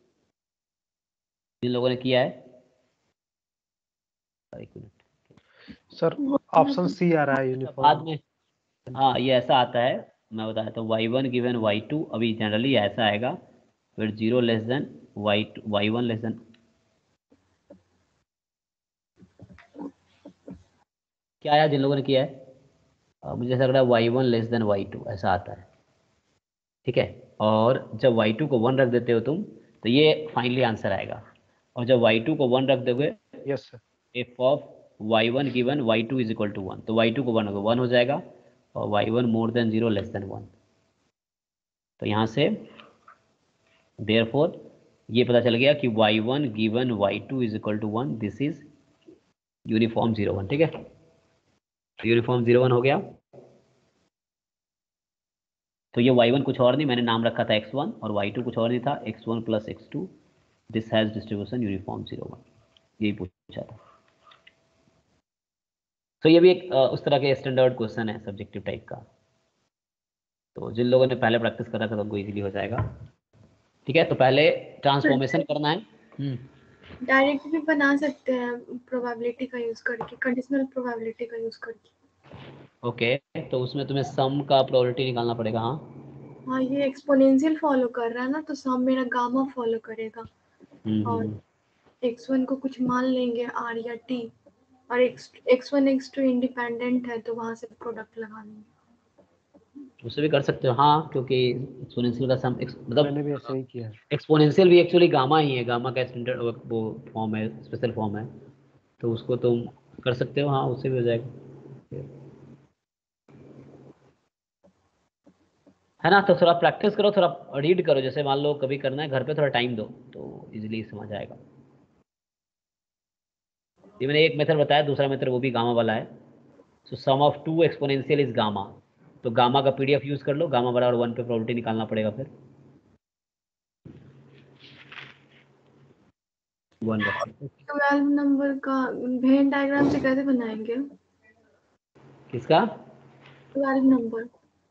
जिन लोगों ने किया है, एक मिनट सर ऑप्शन सी आ रहा है यूनिफॉर्म बाद में। हाँ, ये ऐसा आता है, मैं बताया तो y one given y two, अभी जनरली ऐसा आएगा, फिर zero less than y two y one less than, क्या आया जिन लोगों ने किया है? आ, मुझे ऐसा लग रहा है y one less than y two ऐसा आता है। ठीक है, और जब वाई टू को वन रख देते हो तुम तो ये फाइनली आंसर आएगा। और जब वाई टू को वन रख दोगे, yes sir, f of y one given y two is equal to one, तो वाई टू को वन रखो वन हो जाएगा और y one more than zero less than one. तो यहाँ से देयरफॉर ये पता चल गया कि y one given y two is equal to one, this is uniform zero one. ठीक है, यूनिफॉर्म जीरो वन हो गया। तो ये वाई वन कुछ और नहीं, मैंने नाम रखा था एक्स वन, और वाई टू कुछ और नहीं था, x one plus x two, this has distribution uniform zero one, यही पूछा था। तो ये भी एक आ, उस तरह के स्टैंडर्ड क्वेश्चन है सब्जेक्टिव टाइप का। तो जिन लोगों ने पहले प्रैक्टिस करा था तो उनको इजीली हो जाएगा। ठीक है, तो पहले ट्रांसफॉर्मेशन करना है। डायरेक्ट भी बना सकते हैं प्रोबेबिलिटी का यूज करके, कंडीशनल प्रोबेबिलिटी का यूज करके। ओके okay, तो उसमें तुम्हें सम का प्रोबेबिलिटी निकालना पड़ेगा। हाँ हाँ, ये एक्सपोनेंशियल फॉलो कर रहा है ना, तो सम मेरा गामा फॉलो करेगा और एक्स वन को कुछ मान लेंगे आर या टी, और x x one x two independent है तो वहां से प्रोडक्ट लगा लेंगे। उसे भी कर सकते हो हाँ, क्योंकि एक्सपोनेंशियल का सम मतलब मैंने भी ऐसे ही किया। एक्सपोनेंशियल भी एक्चुअली गामा ही है, गामा का स्टैंडर्ड वो फॉर्म है, स्पेशल फॉर्म है, तो उसको तुम कर सकते हो। हाँ, उससे भी हो जाएगा, है ना। तो थोड़ा प्रैक्टिस करो, थोड़ा रीड करो, जैसे मान लो कभी करना है घर पे, थोड़ा टाइम दो तो इजीली समझ आएगा। ये मैंने एक मेथड बताया, दूसरा मेथड वो भी गामा वाला है। So sum of two exponential is gamma, तो गामा का पीडीएफ यूज कर लो, गामा बराबर वन पे प्रोबेबिलिटी निकालना पड़ेगा फिर वन। ट्वेल्व नंबर का वेन डायग्राम से कैसे बनाएंगे? किसका ट्वेल्व नंबर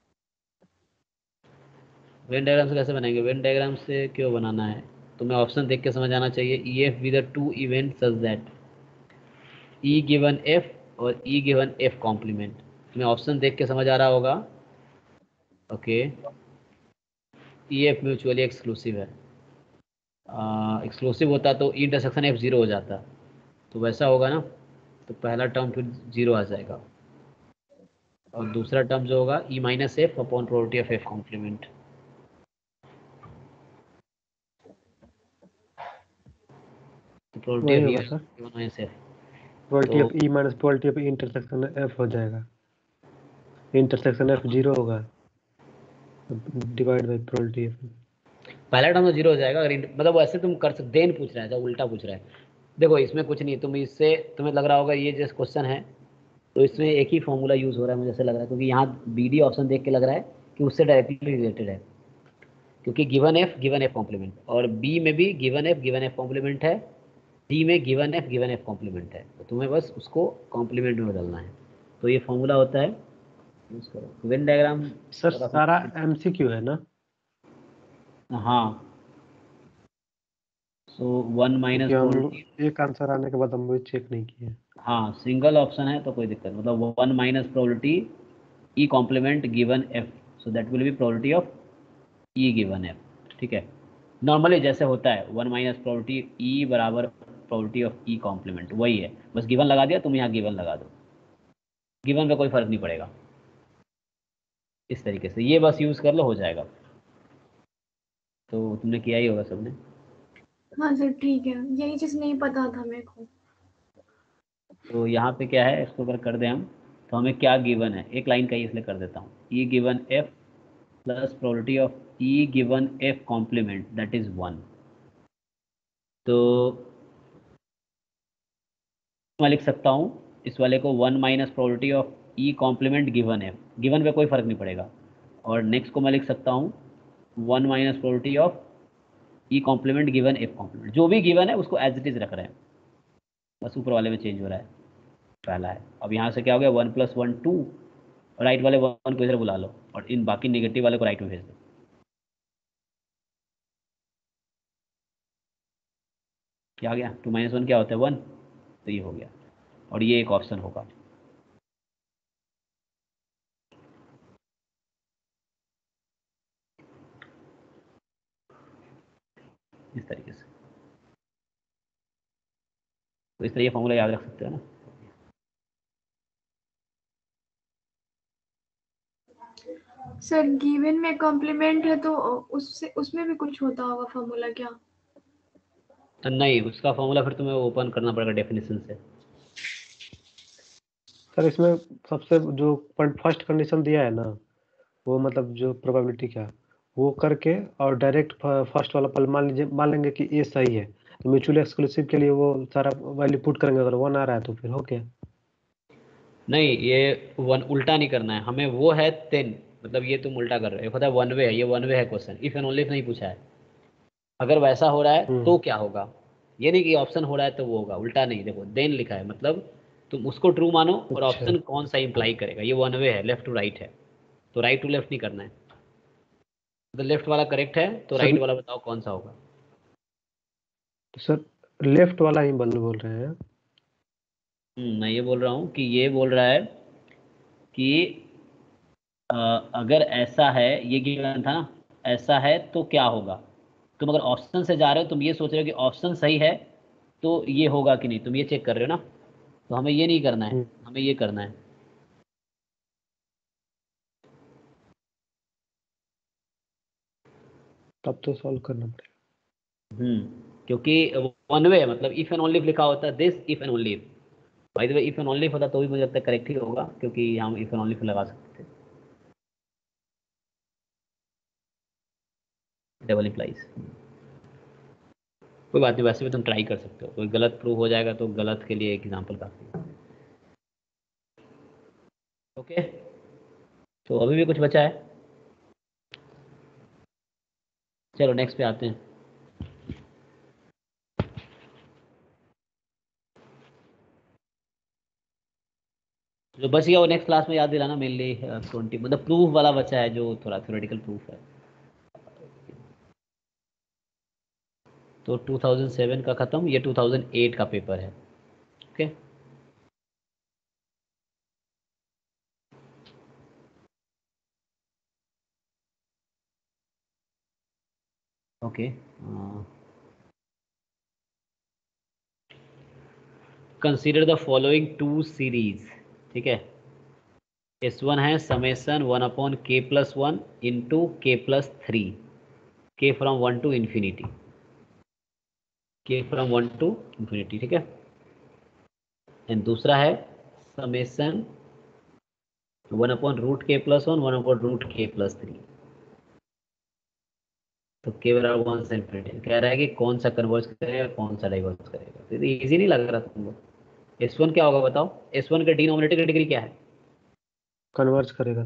वेन डायग्राम से कैसे बनाएंगे? वेन डायग्राम से क्यों बनाना है, तुम्हें ऑप्शन देख के समझ आना चाहिए। E F with two event such that E given F और ई गिवन एफ कॉम्प्लीमेंट, तुम्हें ऑप्शन देख के समझ आ रहा होगा। Okay, E F mutually exclusive है, एक्सक्लूसिव होता तो ई इंटरसेक्शन एफ जीरो हो जाता, तो वैसा होगा ना, तो पहला टर्म फिर जीरो आ जाएगा और दूसरा टर्म जो होगा E minus F upon probability of F complement. वही होगा sir, probability of E minus probability of intersection F हो जाएगा, इंटरसेक्शन एफ जीरो होगा डिवाइड बाय प्रोबेबिलिटी एफ। पहला टर्म तो जीरो हो जाएगा अगर इन- मतलब वैसे तुम कर सकते, देन पूछ रहे हैं, जब उल्टा पूछ रहे हैं। देखो इसमें कुछ नहीं, तुम इससे तुम्हें लग रहा होगा ये जैसे क्वेश्चन है तो इसमें एक ही फॉर्मूला यूज हो रहा है, मुझे ऐसा लग रहा है, क्योंकि यहाँ बी डी ऑप्शन देख के लग रहा है कि उससे डायरेक्टली रिलेटेड है, क्योंकि given F given F complement, और बी में भी given F given F complement है, डी में given F given F complement है, तो तुम्हें बस उसको कॉम्प्लीमेंट में बदलना है। तो ये फॉर्मूला होता है, यूज करो वेन डायग्राम। सर सारा एमसीक्यू है ना? हाँ, सो वन माइनस क्योंकि हम लोग एक आंसर आने के बाद हम वो चेक नहीं किए। हाँ सिंगल ऑप्शन है तो कोई दिक्कत, मतलब one minus probability E complement given F, so that will be probability of E given F, ठीक है। नॉर्मली जैसे होता है वन माइनस प्रोबेबिलिटी ई बराबर प्रोबेबिलिटी ऑफ ई कॉम्प्लीमेंट, वही है, बस गिवन लगा दिया, तुम यहाँ गिवन लगा दो, गिवन पे कोई फर्क नहीं पड़ेगा। इस तरीके से ये बस यूज़ कर लो, हो जाएगा। तो तुमने किया ही होगा सबने। हाँ सर ठीक है, यही चीज़ नहीं पता था मेरे को। तो यहाँ पे क्या है, इसको अगर कर दें हम तो हमें क्या गिवन है, एक लाइन का ही इसलिए कर देता हूँ, E given F plus probability of E given F complement that is one. तो मैं लिख सकता हूँ इस वाले को one minus probability of E complement given F, given पे कोई फर्क नहीं पड़ेगा, और नेक्स्ट को मैं लिख सकता हूँ one minus probability of E complement given F complement, जो भी गिवन है उसको एज इट इज रख रहे हैं, बस ऊपर वाले में चेंज हो रहा है, पहला है। अब यहाँ से क्या हो गया, one plus one two, right वाले वन को इधर बुला लो और इन बाकी नेगेटिव वाले को राइट में भेज दो। क्या आ गया, टू माइनस वन क्या होता है, वन, तो ये हो गया, और ये एक ऑप्शन होगा। इस तरीके से, तो इस तरह ये फॉर्मूला याद रख सकते हो ना। सर गिवन में कॉम्प्लीमेंट है तो उससे उसमें भी कुछ होता होगा फॉर्मूला क्या? तो नहीं, उसका फॉर्मूला फिर तुम्हें ओपन करना पड़ेगा डेफिनेशन से। सर इसमें सबसे जो फर्स्ट कंडीशन दिया है ना, वो मतलब जो प्रोबेबिलिटी का वो करके और डायरेक्ट फर्स्ट वाला पल मान लीजिए, मान लेंगे कि ए सही है तो म्यूचुअल एक्सक्लूसिव के लिए वो सारा वैल्यू पुट करेंगे, अगर वन आ रहा है तो फिर हो गया। नहीं, ये वन उल्टा नहीं करना है हमें, वो है टेन, मतलब ये तुम उल्टा कर रहे हो, पता है वन वे है, ये वन वे है question, if and only if नहीं पूछा है। अगर वैसा हो रहा है तो क्या होगा, ये नहीं कि ऑप्शन हो रहा है तो वो होगा, उल्टा नहीं, देखो देन लिखा है, मतलब तुम उसको ट्रू मानो और अच्छा। ऑप्शन कौन सा इंप्लाई करेगा, ये वन वे है, लेफ्ट टू राइट है, तो राइट टू लेफ्ट नहीं करना है, तो लेफ्ट वाला करेक्ट है तो सर, राइट वाला बताओ कौन सा होगा। तो सर लेफ्ट वाला ही बल बोल रहे हैं। हम्म, मैं ये बोल रहा हूँ कि ये बोल रहा है कि अ, अगर ऐसा है, ये गिवन था ना, ऐसा है तो क्या होगा, तुम अगर ऑप्शन से जा रहे हो, तुम ये सोच रहे हो कि ऑप्शन सही है तो ये होगा कि नहीं, तुम ये चेक कर रहे हो ना, तो हमें ये नहीं करना है, हमें ये करना है। तब तो सॉल्व करना पड़ेगा। हम्म क्योंकि वन वे मतलब इफ एंड ओनली लिखा होता है, this if and only, by the way if and only होता तो भी मुझे लगता है करेक्ट ही होगा, क्योंकि हम इफ एंड ओनली लगा सकते थे, डबल इम्प्लाइज। कोई बात नहीं, वैसे भी तुम ट्राई कर सकते हो, कोई गलत प्रूव हो जाएगा तो गलत के लिए एक एग्जाम्पल काफी है। ओके, तो अभी भी कुछ बचा है, चलो नेक्स्ट पे आते हैं। जो बच गया वो नेक्स्ट क्लास में याद दिलाना, मेनली ट्वेंटी मतलब प्रूफ वाला बचा है, जो थोड़ा थ्योरेटिकल प्रूफ है। तो टू थाउजेंड सेवन का ख़त्म, ये टू थाउजेंड एट का पेपर है। Okay, okay, consider the following two series, ठीक है। एस वन है summation one upon k plus one into k plus three, k from one to infinity, k from one to infinity, ठीक है। And दूसरा है summation one upon root k plus one one upon root k plus three, तो k बराबर one से infinity कह रहा है कि कौन सा कन्वर्ज करेगा कौन सा डाइवर्स करेगा। तो इजी नहीं लग रहा तुमको। एस वन क्या होगा बताओ, एस वन का डिनोमिनेटर की डिग्री क्या है? कन्वर्ज करेगा,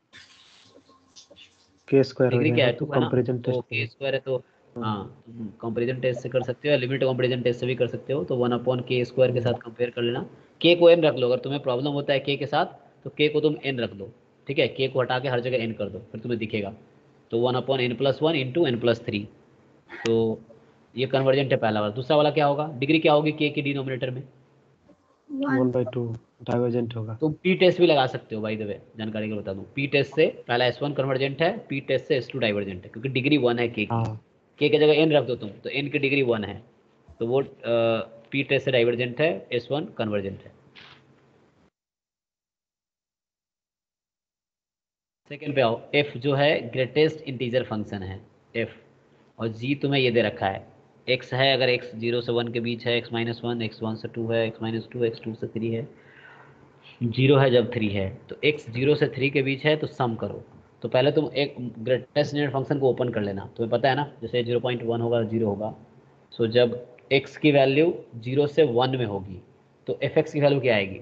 के स्क्वायर हो डिग्री क्या जाएगा है? तो टू है ना, कंपैरिजन तो टेस्ट के से। स्क्वायर है तो हाँ कंपेरिजन टेस्ट से कर सकते हो या लिमिट कंपेरिजन टेस्ट से भी कर सकते हो। तो वन अपॉन के स्क्वायर के साथ कंपेयर कर लेना। के को एन रख लो, अगर तुम्हें प्रॉब्लम होता है के के साथ तो के को तुम एन रख दो, ठीक है। के को हटा के हर जगह एन कर दो, फिर तुम्हें दिखेगा। तो one upon N plus one into n plus three. तो ये कन्वर्जेंट है पहला वाला। दूसरा वाला क्या होगा, डिग्री क्या होगी के के डिनोमिनेटर में? वन बाई टू डाइवर्जेंट होगा। तुम पी टेस्ट भी लगा सकते हो, बाय द वे जानकारी के बता दूं। पी टेस्ट से पहला एस वन कन्वर्जेंट है, पी टेस्ट से एस टू डाइवर्जेंट है, क्योंकि डिग्री वन है के की। हाँ के की जगह एन रख दो तुम, तो एन की डिग्री वन है, तो वो पी टेस्ट से डाइवर्जेंट है, एस वन कन्वर्जेंट है। सेकेंड पे आओ। एफ जो है ग्रेटेस्ट इंटीजर फंक्शन है एफ, और जी तुम्हें ये दे रखा है एक्स है, अगर एक्स जीरो से वन के बीच है x minus one, x one से टू है x minus two, x two से थ्री है, जीरो है जब थ्री है, तो एक्स जीरो से थ्री के बीच है तो सम करो। तो पहले तुम एक ग्रेटेस्ट इंटीजर फंक्शन को ओपन कर लेना, तुम्हें पता है ना, जैसे जीरो पॉइंट वन होगा जीरो होगा। सो जब एक्स की वैल्यू जीरो से वन में होगी तो एफ एक्स की वैल्यू क्या आएगी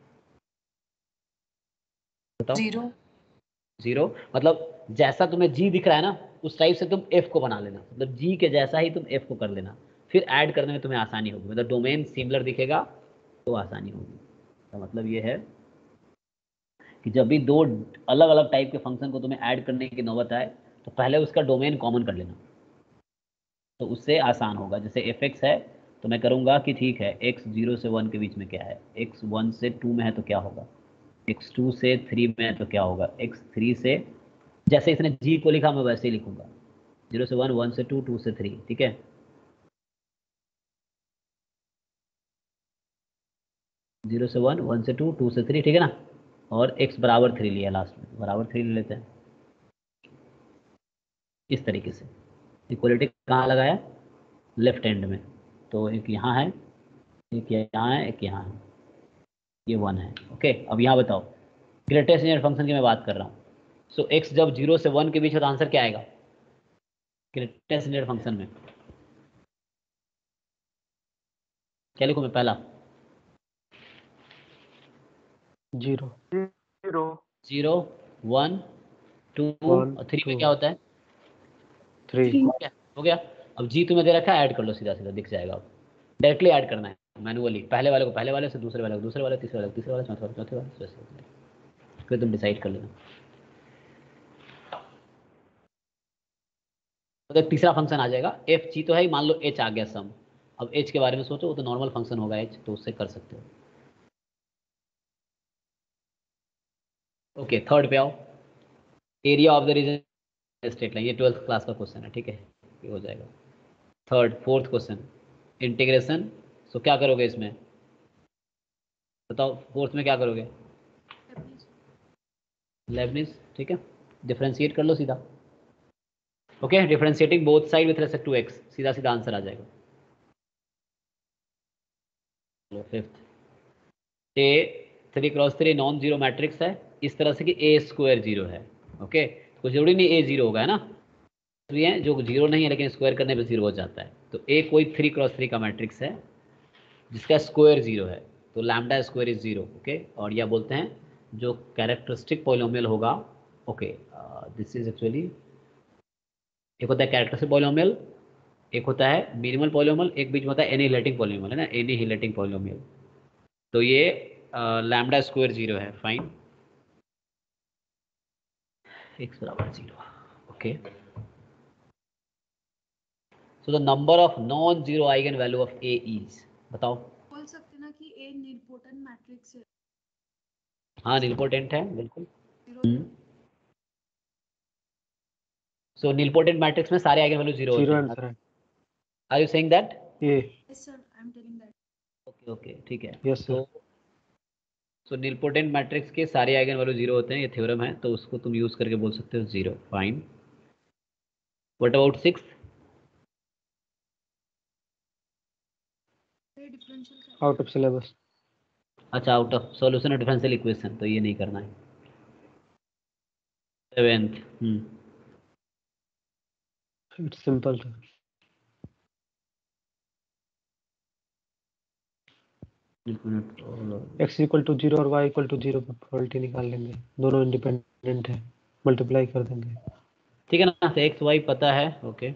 बताओ? जीरो। जीरो मतलब जैसा तुम्हें जी दिख रहा है ना उस टाइप से तुम एफ को बना लेना, मतलब जी के जैसा ही तुम एफ को कर लेना, फिर ऐड करने में तुम्हें आसानी होगी। मतलब डोमेन सिमिलर दिखेगा तो आसानी होगी। तो मतलब ये है कि जब भी दो अलग अलग टाइप के फंक्शन को तुम्हें ऐड करने की नौबत आए तो पहले उसका डोमेन कॉमन कर लेना, तो उससे आसान होगा। जैसे एफ एक्स है तो मैं करूँगा कि ठीक है एक्स जीरो से वन के बीच में क्या है, एक्स वन से टू में है तो क्या होगा, एक्स टू से थ्री में है तो क्या होगा, एक्स थ्री से, जैसे इसने जी को लिखा मैं वैसे ही लिखूंगा, जीरो से वन, वन से टू, टू से थ्री, ठीक है। जीरो से वन, वन से टू, टू से थ्री, ठीक है ना। और एक्स बराबर थ्री लिया लास्ट में, बराबर थ्री ले लेते हैं इस तरीके से। इक्वलिटी कहाँ लगाया, लेफ्ट हैंड में, तो एक यहाँ है, एक यहाँ है, एक यहाँ है, ये वन है। ओके अब यहाँ बताओ ग्रेटेस्ट इंटीजर फंक्शन की मैं बात कर रहा हूँ। सो so, एक्स जब जीरो से वन के बीच है तो आंसर क्या आएगा ग्रेटेस्ट इंटीजर फंक्शन में? क्या लिखूँ मैं पहला? Zero zero zero, one, two one और थ्री में टू क्या होता है? थ्री। थ्री। हो गया हो गया। अब जी तुम्हें दे रखा है, ऐड कर लो, सीधा सीधा दिख जाएगा। अब डायरेक्टली ऐड करना है मैनुअली, पहले वाले को पहले वाले से, दूसरे वाले को दूसरे वाले, तीसरे वाले को तीसरे वाले, चौथे वाले चौथे वाले, ऐसे ऐसे। फिर तुम डिसाइड कर लेना। तो एक तीसरा फंक्शन आ जाएगा एफ जी, तो है ही, मान लो एच आ गया सम। अब एच के बारे में सोचो, वो तो नॉर्मल फंक्शन होगा एच, तो उससे कर सकते हो। ओके थर्ड पे आओ। Area of the region straight line, ये ट्वेल्थ क्लास का क्वेश्चन है, ठीक है, ये हो जाएगा। Third fourth question integration. So क्या करोगे इसमें बताओ, फोर्थ में क्या करोगे? लेबनिज, ठीक है, डिफरेंशिएट कर लो सीधा। Okay differentiating both side with respect to x, सीधा सीधा आंसर आ जाएगा। लो fifth, A three cross three non zero matrix है इस तरह से कि ए स्क्वायर जीरो है। ओके कुछ जरूरी नहीं ए जीरो होगा, है ना, भी है जो जीरो नहीं है लेकिन स्क्वायर करने पे जीरो हो जाता है। तो ए कोई थ्री क्रॉस थ्री का मैट्रिक्स है जिसका स्क्वायर जीरो है, तो lambda square is zero. Okay और यह बोलते हैं जो कैरेक्टरिस्टिक पॉलिनोमियल होगा। ओके दिस इज एक्चुअली, एक होता है कैरेक्टरिस्टिक पॉलिनोमियल, एक होता है मिनिमल पॉलिनोमियल, एक बीच में होता है एनिहिलेटिंग पॉलिनोमियल, है ना, एनिहिलेटिंग पॉलिनोमियल। तो ये लैम्डा स्क्वायर जीरो है, फाइन, एक्स बराबर जीरो। Okay so the number of non zero eigenvalue of A is, बताओ। बोल सकते ना कि ए निलपोटेंट मैट्रिक्स है। हाँ निलपोटेंट है बिल्कुल। जीरो सो निलपोटेंट मैट्रिक्स में सारे आइगन वैल्यू जीरो होते जीरो हैं। आंसर है। Are you saying that? ये yes sir I am telling that. Okay okay ठीक है। यस तो सर। सो निलपोटेंट मैट्रिक्स के सारे आइगन वैल्यू जीरो होते हैं, ये थ्योरम है, तो उसको तुम यूज करके बोल सकते हो zero, fine. What about six? Differential out of syllabus. अच्छा out of solution of differential equation, तो ये नहीं करना है। Seventh, hmm it's simple sir. X equal to zero और वाई इक्वल टू जीरो पर प्रोबेबिलिटी निकाल लेंगे, दोनों इंडिपेंडेंट है, मल्टीप्लाई कर देंगे। ठीक है ना, तो एक्स वाई पता है। ओके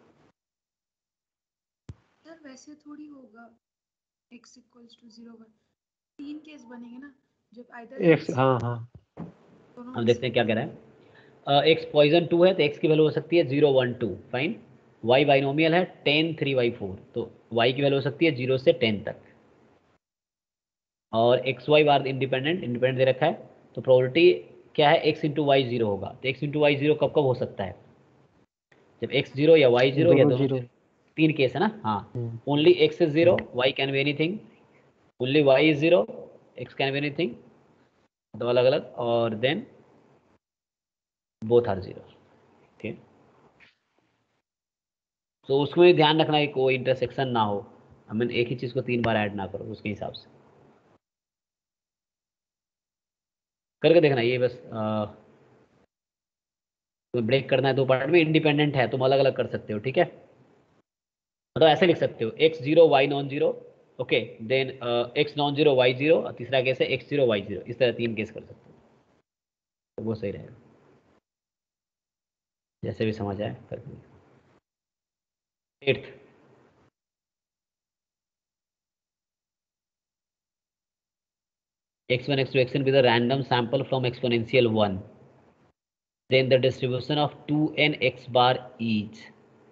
सर वैसे थोड़ी होगा x equals to zero one, तीन केस बनेंगे ना जब आइदर एक्स हाँ हाँ हम देखते हैं क्या कह रहा है। एक्स पॉइजन टू है तो एक्स की वैल्यू हो सकती है zero one two, fine. Y binomial है टेन थ्री वाई फोर, तो वाई की वैल्यू हो सकती है जीरो से टेन तक। और x y bar independent independent दे रखा है, तो प्रोबेबिलिटी क्या है, एक्स इंटू वाई जीरो होगा। तो एक्स इंटू वाई जीरो कब कब हो सकता है, जब एक्स जीरो या वाई जीरो या दोनों दोनों जीरो। zero। तीन केस है ना, हाँ। Hmm, only x is zero, y can be anything. Only y is zero, x can be anything, दो अलग अलग। और then both are zero. Okay, तो उसको भी ध्यान रखना कि कोई इंटरसेक्शन ना हो, आई मीन एक ही चीज़ को तीन बार ऐड ना करो, उसके हिसाब से करके देखना। ये बस तो ब्रेक करना है दो पार्ट में, इंडिपेंडेंट है तुम अलग अलग कर सकते हो, ठीक है। मतलब ऐसे लिख सकते हो, x zero y non zero, okay, then x non zero y zero, तीसरा केस है एक्स जीरो वाई जीरो, इस तरह तीन केस कर सकते हो, तो वो सही रहेगा। जैसे भी समझ आए करके। Eighth, x one x two x n with a random sample from exponential one, then the distribution of two n x bar each.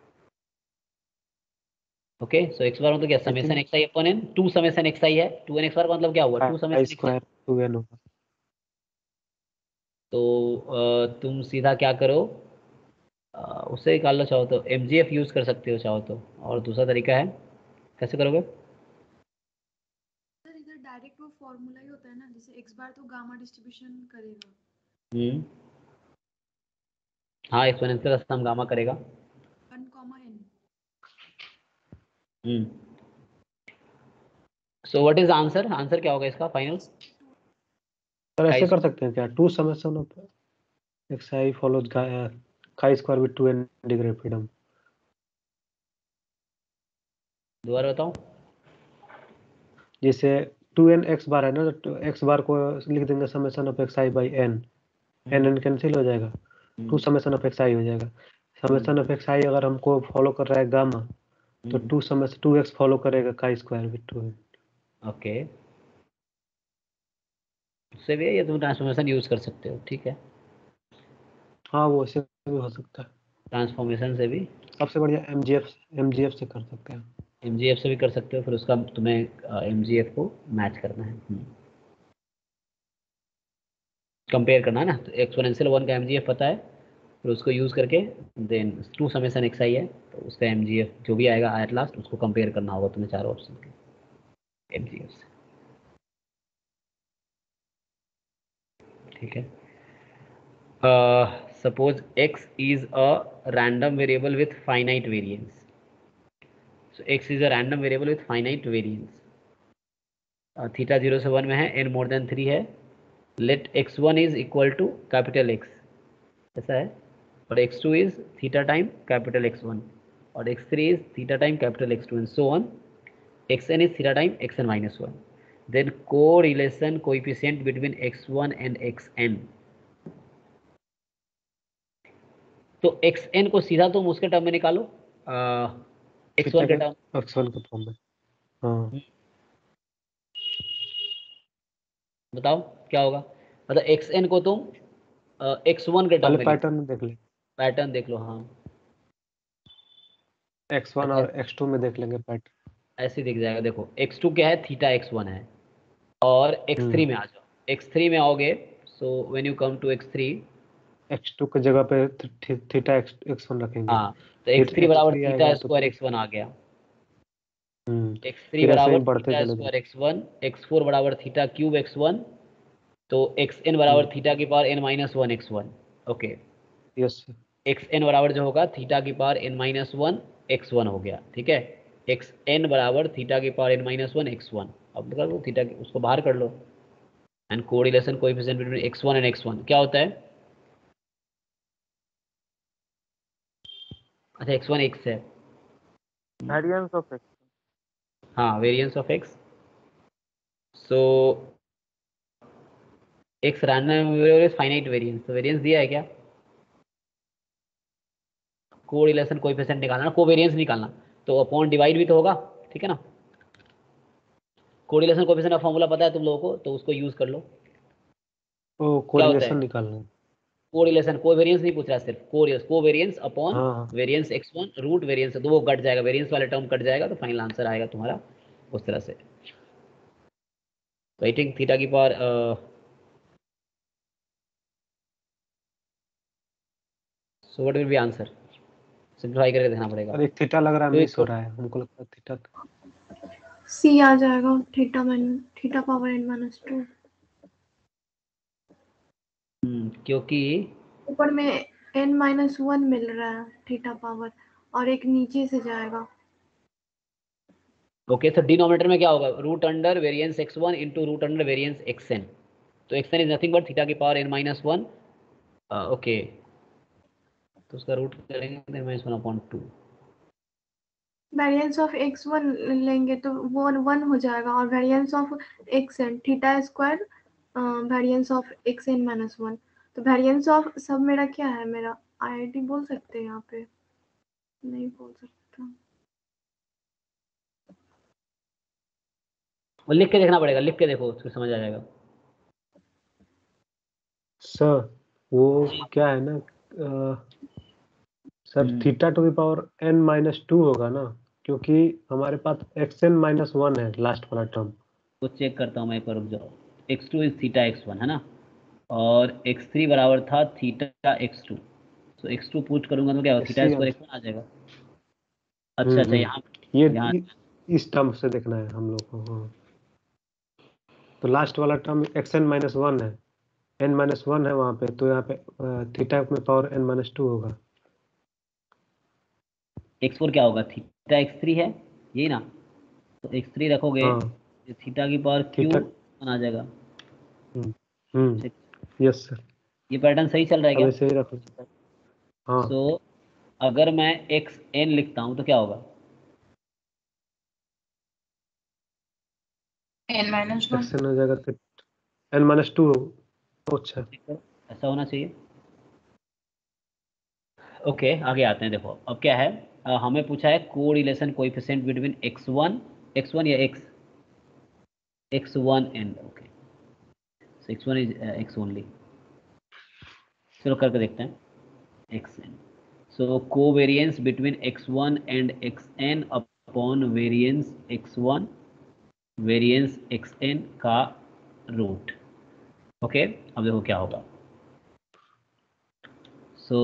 Okay, so x bar मतलब क्या, summation xi upon n, two summation xi है, two n x bar का मतलब क्या हुआ, two I summation xi। Square two n होगा। तो uh, तुम सीधा क्या करो, uh, उससे निकाल लो चाहो तो, mgf यूज कर सकते हो चाहो तो, और दूसरा तरीका है कैसे करोगे। सर इधर डायरेक्ट वो फॉर्मूला ही होता है ना, जैसे x बार तो गामा डिस्ट्रीब्यूशन करेगा। हम्म, हाँ, एक्सपोनेंशियल का सम गामा करेगा। One comma n। Hmm, so what is answer, answer क्या होगा इसका फाइनल। सर ऐसे कर सकते हैं क्या, two summation of x i follows chi square with two n degree freedom. दोबारा बताओ। जैसे टू एन एक्स बार है ना, तो एक्स बार को लिख देंगे summation of x i by n, n n cancel हो जाएगा, two summation of x i हो जाएगा। समेशन ऑफ एक्स आई अगर हमको फॉलो कर रहा है गामा, तो two summation two x follow करेगा chi square with two n. Okay, उससे भी ये तुम ट्रांसफॉर्मेशन यूज कर सकते हो, ठीक है, हाँ वो ऐसे भी हो सकता है, ट्रांसफॉर्मेशन से भी, सबसे बढ़िया एमजीएफ एमजीएफ से कर सकते हैं। एमजीएफ से भी कर सकते हो, फिर उसका तुम्हें एमजीएफ को मैच करना है, कंपेयर करना है ना। तो एक्सपोनेंशियल वन का एमजीएफ पता है, फिर उसको यूज़ करके then two summation x i है, तो उसका एमजीएफ जो भी आएगा एट लास्ट उसको कंपेयर करना होगा तुम्हें चारों ऑप्शन के एमजीएफ से, ठीक है। Suppose x is a random variable with finite variance, so x is a random variable with finite variance, theta zero से वन में है, एन मोर देन थ्री है, let x one is equal to capital x, ऐसा है, और x two is theta time capital x one, और x three is theta time capital x two, and so on, xn is theta time xn minus one, then correlation coefficient between x one and xn, तो xn को सीधा तुम उसके term में निकालो, x one के term, x one के form में, हाँ बताओ क्या होगा, मतलब xn को तुम एक्स वन के टर्म पहले में, पैटर्न देख ले, पैटर्न देख लो, हाँ एक्स वन और एक्स टू में देख लेंगे पैटर्न, ऐसे दिख जाएगा। देखो एक्स टू क्या है, थीटा एक्स वन है, और एक्स थ्री में आ जाओ, एक्स थ्री में आओगे, so when you come to x three, x two की जगह पे थीटा एक्स वन रखेंगे, हाँ, तो एक्स थ्री बराबर थीटा स्क्वायर एक्स वन आ गया, एक्स थ्री बराबर theta square x one, x four बराबर थीटा क्यूब एक्स वन, तो एक्स एन बराबर थीटा की power n minus one x one, okay, yes, x n बराबर जो होगा थीटा की power n minus one x one हो गया, ठीक है, एक्स एन बराबर थीटा की power n minus one x one, अब कर लो थीटा उसको बाहर कर लो, and correlation coefficient between x one and x one क्या होता है, अच्छा एक्स वन एक्स है, वेरिएंस ऑफ एक्स। हाँ variance of x. So x random variable finite variance, तो वेरिएंस दिया है क्या? कोरिलेशन कोएफिशिएंट निकालना, कोवेरिएंस निकालना, तो अपॉन डिवाइड भी तो होगा, ठीक है ना। कोरिलेशन कोएफिशिएंट का फॉर्मूला पता है तुम लोगों को, तो उसको यूज कर लो। ओ क्या होता कोरिलेशन है निकालना है। कोरिलेशन, कोवेरिएंस नहीं पूछ रहा, सिर्फ कोरियस कोवेरिएंस अपॉन हाँ हाँ variance x one root variance, तो वो कट जाएगा, वेरिएंस वाला टर्म कट जाएगा, तो फाइनल आंसर आएगा तुम्हारा उस तरह से। तो आई थिंक थीटा की power so what will be answer, simplify करके देखना पड़ेगा। और एक थीटा लग रहा है तो मिस हो इसको रहा है, हमको लगता है थीटा। सी आ जाएगा, थीटा माइन theta power n minus two. Hmm, क्योंकि ऊपर में एन माइनस वन मिल रहा है थीटा पावर, और एक नीचे से जाएगा। ओके, तो डिनोमिनेटर में क्या होगा, root under variance x one into root under variance x n, तो x n is nothing but theta की power n minus one. Okay, तो उसका रूट करेंगे minus one upon two. Variance of x one लेंगे तो वो one हो जाएगा, और variance of x n theta square variance of x n minus one. तो वेरिएंस ऑफ सब मेरा क्या है, मेरा आई आई टी बोल सकते हैं यहाँ पे? नहीं बोल सकता। वो लिख के देखना पड़ेगा, लिख के देखो उसको समझ आ जाएगा। सर वो क्या है ना अ, sir theta to the power n minus two होगा ना, क्योंकि हमारे पास एक्स एन माइनस वन है लास्ट वाला टर्म। तो चेक करता हूँ मैं एक बार, रुक जाओ। X two is theta x one है ना, और एक्स थ्री बराबर था थीटा एक्स टू, तो एक्स टू पुट करूंगा तो क्या होगा, थीटा इसी स्क्वायर आंसर। एक्स वन आ जाएगा। अच्छा हम्म अच्छा, हम्म यहाँ ये यहाँ इ- इस टर्म से देखना है हम लोग को। हाँ, तो लास्ट वाला term x n minus one है, एन माइनस वन है वहाँ पे, तो यहाँ पे थीटा में पावर एन माइनस टू होगा। एक्स फोर क्या होगा, थीटा एक्स थ्री है, यही ना, तो एक्स थ्री रखोगे, हाँ थीटा की पावर क्यू थीटा। वन आ जाएगा। हम्म हम्म यस सर, ये पैटर्न सही चल रहा है अब क्या? ऐसे ही रखो। हाँ सो so, अगर मैं एक्स एन लिखता हूँ तो क्या होगा, n minus one. X n हो जाएगा तो एन माइनस टू। अच्छा ऐसा होना चाहिए। ओके okay, आगे आते हैं। देखो अब क्या है, अ, हमें पूछा है correlation coefficient between x one x one या x x one and, okay so x one is x only. चलो करके देखते हैं, x n, so covariance between x one and x n upon variance x one variance x n का root. Okay okay, अब देखो क्या होगा। So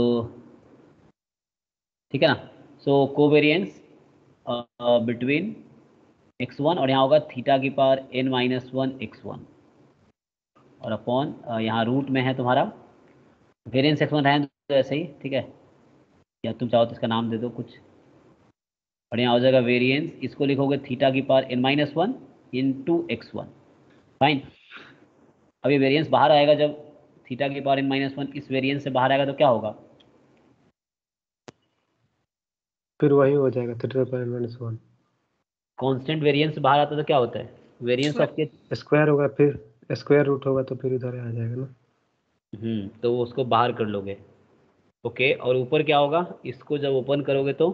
ठीक है ना, so covariance between x one, और यहाँ होगा थीटा की power n minus one x one, और अपॉन यहाँ रूट में है तुम्हारा वेरिएंस एक्स वन रहने तो ऐसे ही ठीक है, या तुम चाहो तो इसका नाम दे दो कुछ, और यहाँ हो जाएगा वेरिएंस, इसको लिखोगे थीटा की power n minus one into x one. Fine, अब ये वेरिएंस बाहर आएगा, जब थीटा की पावर एन माइनस वन इस वेरिएंस से बाहर आएगा तो क्या होगा, फिर वही हो जाएगा थीटा पर n minus one. Constant variance बाहर आता है तो क्या होता है, वेरिएंस ऑफ के स्क्वायर होगा, फिर स्क्वायर रूट होगा तो फिर इधर आ जाएगा ना। हम्म तो उसको बाहर कर लोगे। ओके, और ऊपर क्या होगा, इसको जब ओपन करोगे तो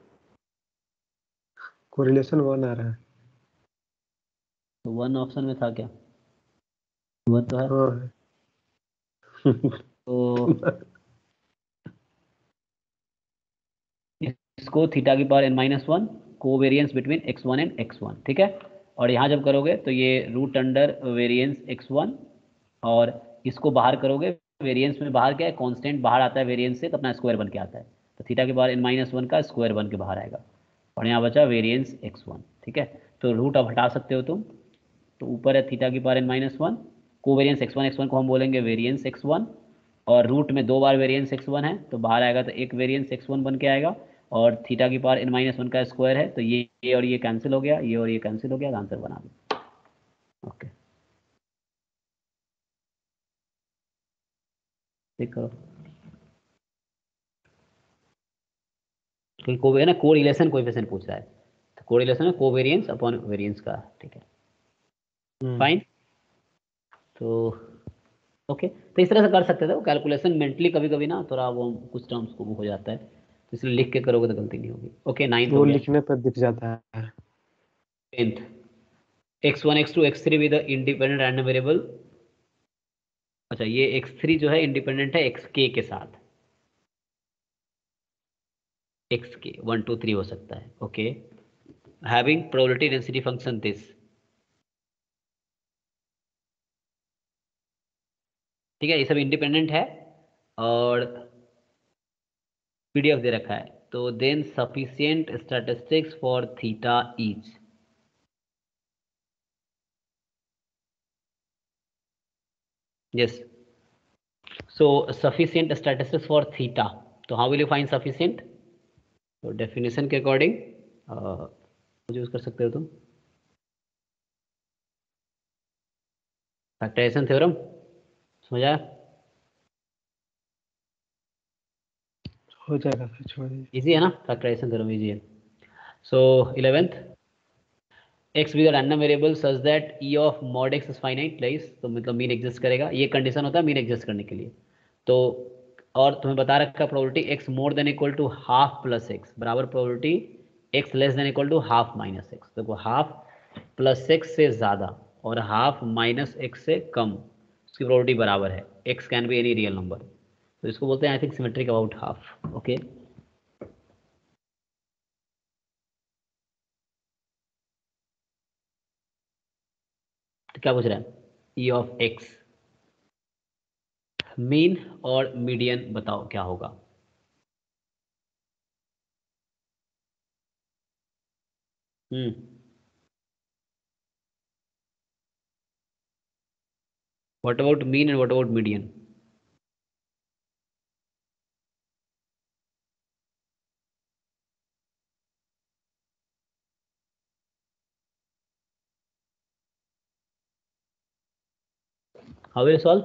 कोरिलेशन वन आ रहा है। तो वन ऑप्शन में था क्या, वन तो है। हाँ है। तो इसको थीटा की power n minus one covariance between x one and x one, ठीक है, और यहाँ जब करोगे तो ये root under variance x one, और इसको बाहर करोगे, वेरिएंस में बाहर क्या है, कांस्टेंट बाहर आता है वेरिएंस से, तो अपना स्क्वायर बन के आता है, तो थीटा की पावर एन माइनस वन का स्क्वायर बन के बाहर आएगा, और यहाँ बचा वेरिएंस एक्स वन, ठीक है। तो रूट अब हटा सकते हो तुम, तो ऊपर है थीटा की power n minus one, covariance x one x one को हम बोलेंगे वेरिएंस एक्स वन, और रूट में दो बार वेरिएंस एक्स वन है तो बाहर आएगा तो एक वेरिएंस एक्स वन बन के आएगा, और थीटा की पावर एन माइनस वन का स्क्वायर है, तो ये ये और ये कैंसिल हो गया, ये और ये कैंसिल हो गया, आंसर बना दो। ओके ठीक करो। क्योंकि को ना कोरिलेशन कोएफिशिएंट पूछ रहा है, तो कोरिलेशन है कोवेरिएंस अपॉन वेरिएंस का, ठीक है फाइन। तो ओके तो इस तरह से कर सकते थे वो कैलकुलेशन मेंटली, कभी कभी ना थोड़ा वो कुछ टर्म्स को हो जाता है, तो इसलिए लिख के करोगे तो गलती नहीं होगी। ओके नाइन्थ वो हो गया। लिखने पर दिख जाता है। Tenth x one x two x three with independent random variable. अच्छा ये एक्स थ्री जो है इंडिपेंडेंट है एक्स के के साथ, एक्स के वन टू थ्री हो सकता है। Okay having probability density function this, ठीक है ये सब इंडिपेंडेंट है और पीडीएफ दे रखा है। तो then sufficient statistics for theta each, yes so sufficient statistics for theta, तो how will you find sufficient? तो डेफिनेशन के अकॉर्डिंग यूज कर सकते हो तुम फैक्टराइजेशन थ्योरम, समझ आया? हो जाएगा फिर छोड़ दीजिए। इजी है ना फैक्टराइजेशन थ्योरम, इजी है। So eleventh x with a random variable such that e of mod x is finite lies, तो मतलब मीन एग्जिस्ट करेगा, ये कंडीशन होता है मीन एग्जिस्ट करने के लिए। तो और तुम्हें बता रखा probability x more than equal to half plus x बराबर probability x less than equal to half minus x. देखो हाफ प्लस एक्स से ज़्यादा और हाफ माइनस एक्स से कम उसकी प्रोबेबिलिटी बराबर है, x can be any real number, तो इसको बोलते हैं I think symmetric about half. Okay तो क्या पूछ रहा है? e ऑफ x मीन और मीडियन बताओ क्या होगा? Hmm what about mean and what about median? How will solve?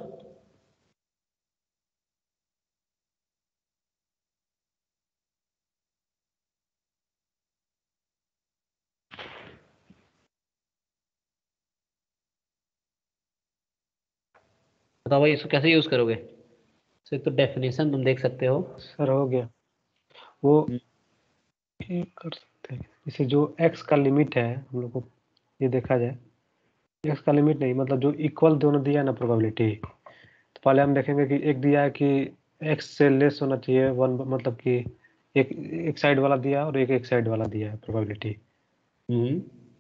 बताओ भाई इसको कैसे यूज करोगे? तो एक तो डेफिनेशन तुम देख सकते हो। सर हो गया वो ये कर सकते हैं, इसे जो x का लिमिट है हम लोग को ये देखा जाए, x का लिमिट नहीं मतलब जो इक्वल दोनों दिया है ना प्रोबेबिलिटी, तो पहले हम देखेंगे कि एक दिया है कि x से लेस होना चाहिए वन, मतलब कि एक एक साइड वाला दिया और एक एक साइड वाला दिया है प्रोबेबिलिटी। हम्म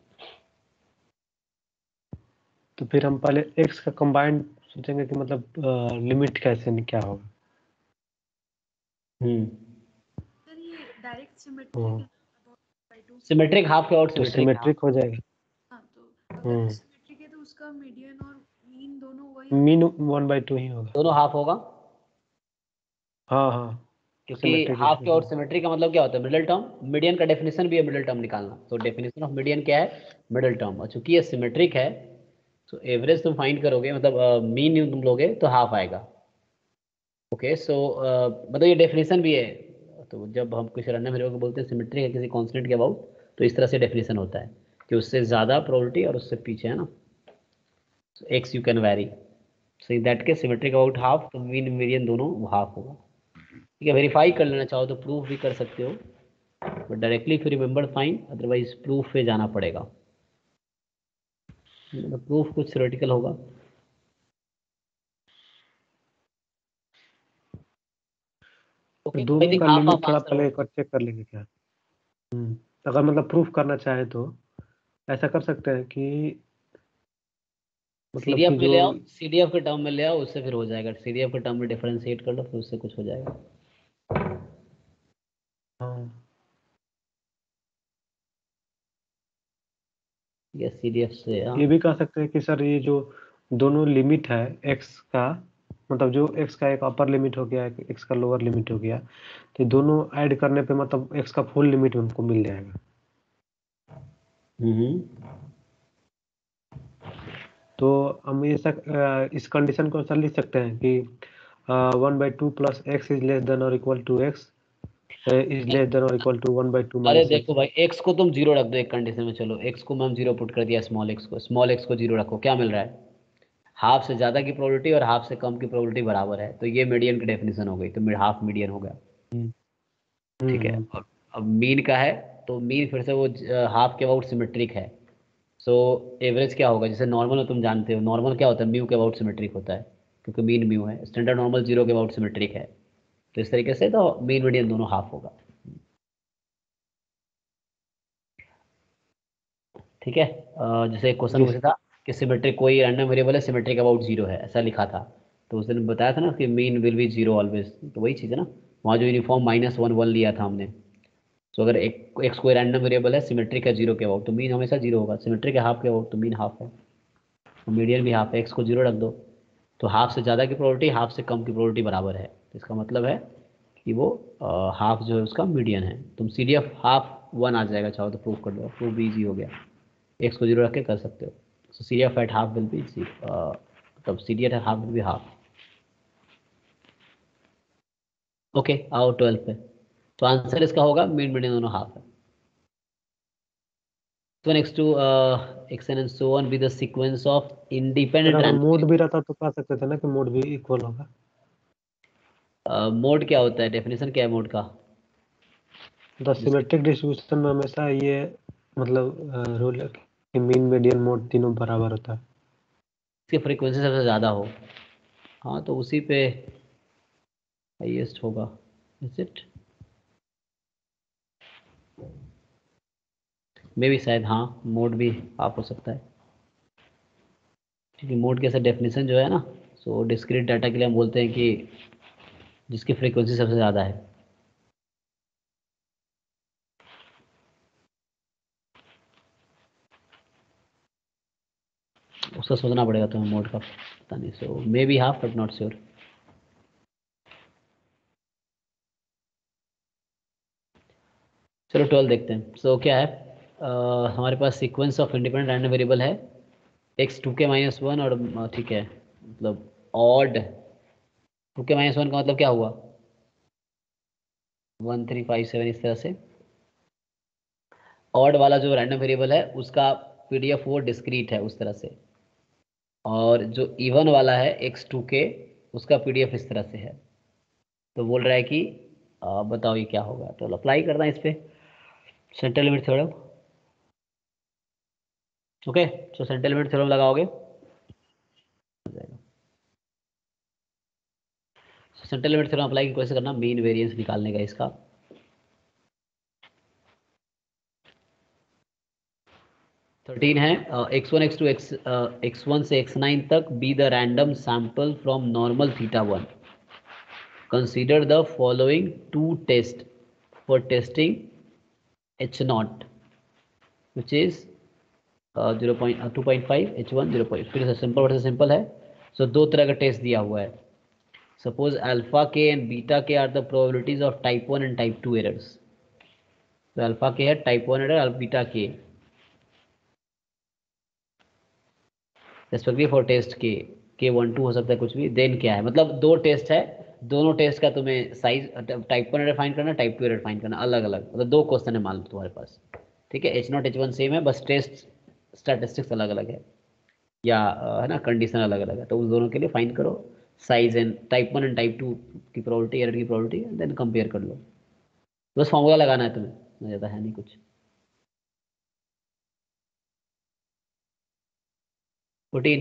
तो फिर हम पहले x का कंबाइंड सोचेंगे कि मतलब लिमिट कैसे क्या होगा। हम्म सर ये डायरेक्ट सिमेट्रिक है बाई टू, सिमेट्रिक हाफ के आउट तो सिमेट्रिक सिमेट्रिक हो जाएगा। हाँ तो अगर सिमेट्रिक है तो उसका मीडियन और मीन दोनों वही मीन वन बाई टू ही होगा। दोनों हाफ होगा हाँ हाँ क्योंकि सिमेट्रिक हाफ के और सिमेट्री का मतलब क्या होता है? Middle term. मीडियन का डेफिनेशन भी है मिडिल टर्म निकालना, तो डेफिनेशन ऑफ मीडियन क्या है? Middle term. और चूंकि ये सिमेट्रिक है तो एवरेज तुम फाइंड करोगे, मतलब मीन तुम लोगे तो हाफ आएगा। ओके सो मतलब ये डेफिनेशन भी है, तो जब हम किसी रैंडम वेरिएबल को बोलते हैं सिमेट्रिक है किसी कांस्टेंट के अबाउट, तो इस तरह से डेफिनेशन होता है कि उससे ज़्यादा प्रोबेबिलिटी और उससे पीछे है ना, X you can vary, so in that case symmetric about half, तो मीन मीडियन दोनों हाफ होगा। ठीक है वेरीफाई कर लेना चाहो तो प्रूफ भी कर सकते हो, बट डायरेक्टली फिर रिमेंबर फाइन, अदरवाइज प्रूफ पे जाना पड़ेगा। मतलब प्रूफ कुछ थ्योरेटिकल होगा। तो ओके आई दोनों थिंक का हाफ लिमिट हाफ थोड़ा आंसर पहले होगा। एक बार चेक कर लेंगे क्या। हम्म अगर मतलब प्रूफ करना चाहे तो ऐसा कर सकते हैं कि मतलब सीडीएफ कि में जो ले आओ, सीडीएफ के टर्म में ले आओ, उससे फिर हो जाएगा। सीडीएफ के टर्म में डिफरेंशिएट कर लो, फिर उससे कुछ हो जाएगा। हाँ या सीडीएफ से हाँ। ये भी कह सकते हैं कि सर ये जो दोनों लिमिट है x का, मतलब जो x का एक अपर लिमिट हो गया एक x का लोअर लिमिट हो गया, तो दोनों ऐड करने पे मतलब x का फुल लिमिट हमको मिल जाएगा। हम्म तो हम ये सक, इस कंडीशन को सर लिख सकते हैं कि one by two plus X is less than और equal to X, is less than और equal to one by two अरे माइनस देखो भाई x को तुम जीरो रख दो एक कंडीशन में, चलो x को मैं जीरो पुट कर दिया, स्मॉल x को, स्मॉल x को जीरो रखो, क्या मिल रहा है? हाफ से ज़्यादा की प्रोबेबिलिटी और हाफ से कम की प्रोबेबिलिटी बराबर है, तो ये मीडियन की डेफिनेशन हो गई, तो हाफ मीडियन हो गया। ठीक है, अब अब मीन का है तो मीन फिर से वो हाफ के अबाउट सिमेट्रिक है। सो एवरेज क्या होगा? जैसे नॉर्मल में तुम जानते हो नॉर्मल क्या होता है, म्यू के अबाउट सिमेट्रिक होता है क्योंकि मीन म्यू है, स्टैंडर्ड नॉर्मल जीरो के अबाउट सिमेट्रिक है, तो इस तरीके से तो मीन मीडियन दोनों हाफ होगा। ठीक है, अ, जैसे एक क्वेश्चन पूछा था कि सिमेट्रिक कोई रैंडम वेरिएबल है सिमेट्रिक अबाउट जीरो है, ऐसा लिखा था, तो उस दिन बताया था ना कि mean will be zero always, तो वही चीज़ है ना, वहाँ जो यूनिफॉर्म माइनस वन वन लिया था हमने। तो अगर एक एक्स कोई रैंडम वेरिएबल है सिमेट्रिक है जीरो के अबाउट, तो मीन हमेशा जीरो होगा, सिमेट्रिक है हाफ के अबाउट तो मीन हाफ है, तो मीडियन भी हाफ है, एक्स को जीरो रख दो, तो हाफ से ज़्यादा की प्रोबेबिलिटी हाफ से कम की प्रोबेबिलिटी बराबर है, तो इसका मतलब है कि वो हाफ जो है उसका मीडियन है। तुम C D F half one आ जाएगा, चाहो तो प्रूव कर दो, प्रूव भी ईजी हो गया, एक्स को जीरो रख के कर सकते हो। So C D F at half will be तब C D at half will be half. Okay, आओ ट्वेल्थ पे, तो आंसर इसका होगा मीन मीडियन दोनों हाफ है। So next to uh, xn and so on be the sequence of independent अगर random mode भी रहता तो कह सकते थे ना कि मोड भी इक्वल होगा। मोड क्या होता है, डेफिनेशन क्या है मोड का? द सिमेट्रिक डिस्ट्रीब्यूशन में हमेशा ये मतलब रूल है कि मीन मीडियन मोड तीनों बराबर होता है। इसकी फ्रीक्वेंसी सबसे ज़्यादा हो, हाँ तो उसी पे हाईएस्ट होगा, इज इट मे भी शायद, हाँ मोड भी आप हो सकता है, क्योंकि मोड के ऐसा डेफिनेशन जो है ना, सो डिस्क्रीट डाटा के लिए हम बोलते हैं कि जिसकी फ्रीक्वेंसी सबसे ज़्यादा है। उसका सोचना पड़ेगा तुम्हें मोड का, पता नहीं, so may be half but not sure. चलो ट्वेल्व देखते हैं। सो so, क्या है, uh, हमारे पास sequence of independent random variable है एक्स टू के माइनस वन, और ठीक है मतलब ऑड टू के माइनस वन का मतलब क्या हुआ, वन थ्री फाइव सेवन, इस तरह से ऑड वाला जो रैंडम वेरिएबल है उसका पीडीएफ वो डिस्क्रीट है उस तरह से, और जो इवन वाला है एक्स टू के उसका पीडीएफ इस तरह से है। तो बोल रहा है कि आ, बताओ ये क्या होगा, तो अप्लाई करना है इस पर सेंट्रल लिमिट थ्योरम। ओके, तो सेंट्रल लिमिट थ्योरम लगाओगे, सेंट्रल लिमिट थ्योरम अप्लाई कैसे करना, मीन वेरिएंस निकालने का इसका। थर्टीन है x one x two X x one से एक्स नाइन तक be the random sample from normal theta one, consider the following two test for testing H not which is zero point two point five H one zero point, फिर से simple versus simple है। So so, दो तरह का test दिया हुआ है, suppose alpha K and beta K are the probabilities of type one and type two errors, तो अल्फा के है type one error, beta K respectively for test K K one two हो सकता है कुछ भी, देन क्या है, मतलब दो टेस्ट है, दोनों टेस्ट का तुम्हें size type one error find करना, टाइप टू एरर फाइंड करना, अलग अलग, मतलब दो क्वेश्चन है मान लो तुम्हारे पास। ठीक है, H not H one same है, बस टेस्ट स्टैटिस्टिक्स अलग अलग है, या है ना कंडीशन अलग अलग है, तो उस दोनों के लिए फाइंड करो size and type one and type two की प्रोबेबिलिटी, एरर की प्रोबेबिलिटी, देन कंपेयर कर लो, बस फॉर्मूला लगाना है तुम्हें, ज़्यादा है नहीं कुछ। Fourteen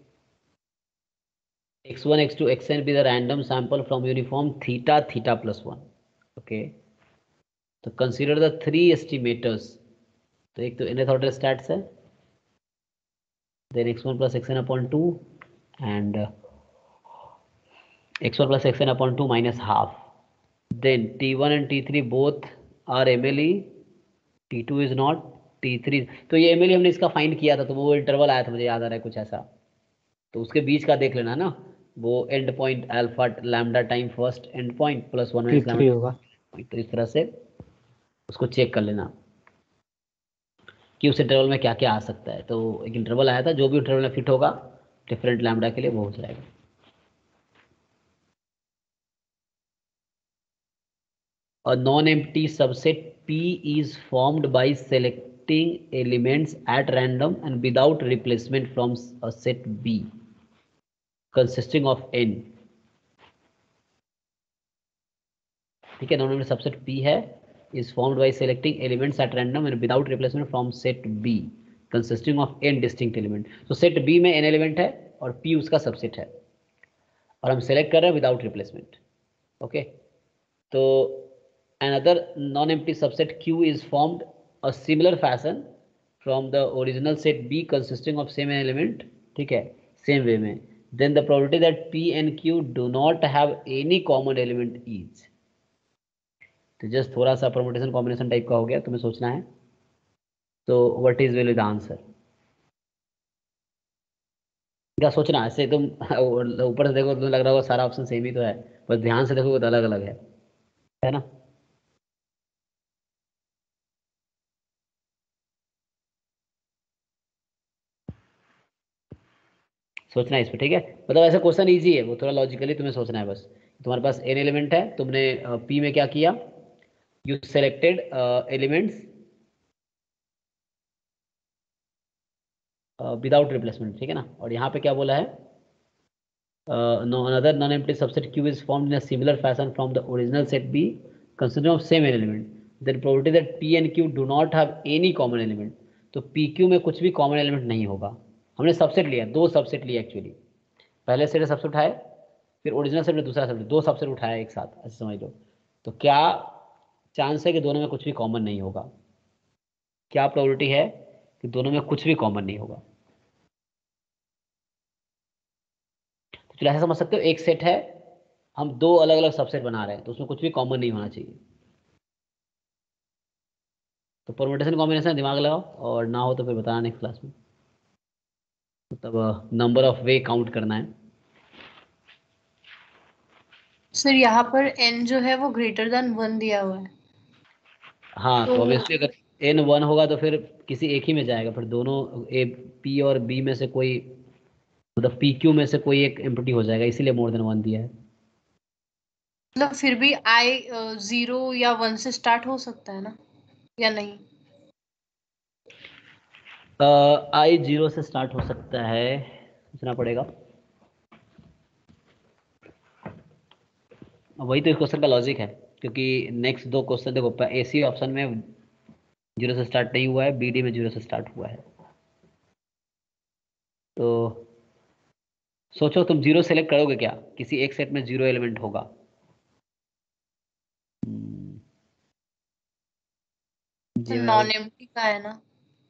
X one x two xn be the random sample from uniform theta theta plus one, okay, तो consider the three estimators, तो एक तो nth order stats है, then x one plus xn upon two and uh, x one plus xn upon two minus half, then t one and t three both are M L E, t two is not, t three, तो ये M L E हमने इसका find किया था, तो वो interval आया था मुझे याद आ रहा है कुछ ऐसा, तो उसके बीच का देख लेना ना, वो end point alpha lambda time first end point plus one minus lambda होगा, तो इस तरह से उसको चेक कर लेना कि उस इंटरवल में क्या क्या आ सकता है। तो एक इंटरवल आया था, जो भी इंटरवल में फिट होगा डिफरेंट लैम्डा के लिए वो हो जाएगा। A non-empty subset P is formed by selecting elements at random and without replacement from a set B consisting of n. ठीक है, non-empty subset P है is formed by selecting elements at random and without replacement from set B consisting of n distinct element. तो set B में n element है और P उसका subset है और हम select कर रहे हैं without replacement. Okay, तो another non-empty subset Q is formed a similar fashion from the original set B consisting of same element. ठीक है, same way में. Then the probability that P and Q do not have any common element is. तो just थोड़ा सा permutation combination type का हो गया, तुम्हें सोचना है. तो what is will the answer? क्या सोचना, ऐसे तुम ऊपर से देखो तो लग रहा होगा सारा ऑप्शन सेम ही तो है, पर ध्यान से देखो तो अलग अलग है, है ना? सोचना है इस पर, ठीक है? मतलब ऐसा क्वेश्चन इजी है, वो थोड़ा लॉजिकली तुम्हें सोचना है बस. तुम्हारे पास एन एलिमेंट है, तुमने पी में क्या किया, you selected elements without replacement, ठीक है ना? और यहाँ पे क्या बोला है, another non empty subset Q is formed in a similar fashion from the original set B considering of same element, then probability that P and Q do not have any common element. तो P Q में कुछ भी common element नहीं होगा. हमने subset लिया, दो subset लिया एक्चुअली, पहले सेट सबसेट उठाए, फिर ओरिजिनल सेट में दूसरा सबसेट, दो सबसेट उठाया एक साथ, ऐसे समझ लो. तो क्या चांस है कि दोनों में कुछ भी कॉमन नहीं होगा? क्या प्रोबेबिलिटी है कि दोनों में कुछ भी कॉमन नहीं होगा? तो ऐसा समझ सकते हो, एक सेट है, हम दो अलग अलग सबसेट बना रहे हैं, तो उसमें कुछ भी कॉमन नहीं होना चाहिए. तो परम्यूटेशन कॉम्बिनेशन दिमाग लगाओ, और ना हो तो फिर बताना नेक्स्ट क्लास में. मतलब नंबर ऑफ वे काउंट करना है. सर यहाँ पर n जो है वो ग्रेटर देन वन दिया हुआ है. हाँ, तो तो ऑब्वियसली अगर एन वन होगा तो फिर किसी एक ही में जाएगा, फिर दोनों ए पी और बी में से कोई, मतलब पी क्यू में से कोई एक एम्प्टी हो जाएगा, इसीलिए मोर देन वन दिया है. मतलब फिर भी i जीरो या वन से स्टार्ट हो सकता है ना, या नहीं? आई जीरो से स्टार्ट हो सकता है, सोचना पड़ेगा. वही तो इस क्वेश्चन का लॉजिक है, क्योंकि नेक्स्ट दो क्वेश्चन देखो, ए सी ऑप्शन में जीरो से स्टार्ट नहीं हुआ है, बी डी में जीरो से स्टार्ट हुआ है. तो सोचो तुम जीरो सेलेक्ट करोगे क्या? किसी एक सेट में जीरो एलिमेंट होगा. नॉन एम्प्टी का है ना?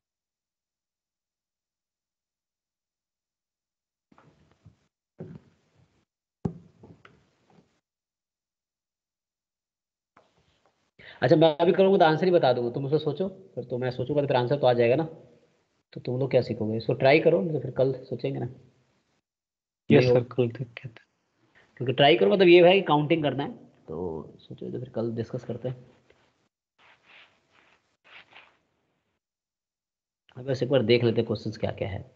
अच्छा, मैं अभी करूँगा तो आंसर ही बता दूंगा, तुम उसे सोचो, फिर तो मैं सोचूंगा तो फिर आंसर तो आ जाएगा ना. तो तुम लोग क्या सीखोगे, इसको ट्राई करो, नहीं तो फिर कल सोचेंगे ना. यस सर, कल देखते हैं. क्योंकि ट्राई करो मतलब ये है कि काउंटिंग करना है, तो सोचो तो फिर कल डिस्कस करते हैं. अब बस एक बार देख लेते हैं क्वेश्चंस क्या क्या है.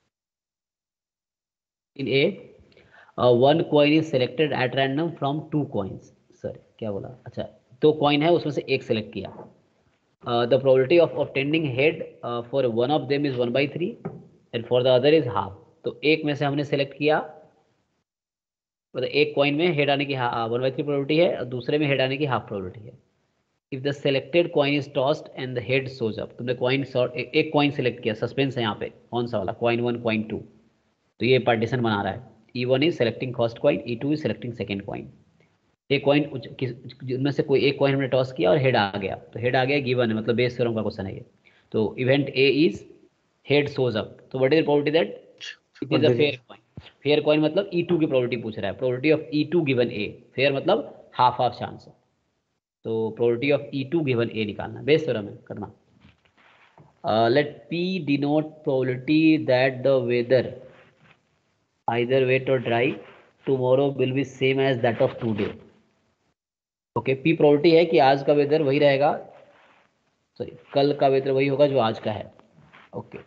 In a one coin is selected at random from two coins. Sir क्या बोला, अच्छा दो कॉइन है, उसमें से एक सेलेक्ट किया. The probability of obtaining head for one of them is one by three and for the other is half. तो एक में से हमने सेलेक्ट किया, मतलब एक कॉइन में हेड आने की वन बाई थ्री प्रोबेबिलिटी है और दूसरे में हेड आने की हाफ प्रोबेबिलिटी है. If the selected coin is tossed and the head shows up. तुमने कॉइन एक कॉइन सेलेक्ट किया, सस्पेंस है यहाँ पे कौन सा वाला, कॉइन वन कॉइन टू. तो ये पार्टीशन बना रहा है, E one is selecting first coin, E two is selecting second coin. एक कॉइन जिनमें से कोई एक कॉइन हमने टॉस किया और हेड आ गया, तो हेड आ गया गिवन है, मतलब बेस थ्योरम का क्वेश्चन है ये. तो event A is head shows up. तो what is the probability that it is a fair coin. Fair coin मतलब ई टू की प्रोबेबिलिटी पूछ रहा है, probability of E two given A. Fair मतलब हाफ हाफ चांस है, तो probability of E two given A निकालना, Bayes theorem है करना. Let P denote probability that the weather either wet or dry tomorrow will be same as that of today. Okay, P probability है कि आज का weather वही रहेगा, sorry कल का वेदर वही होगा जो आज का है. Okay,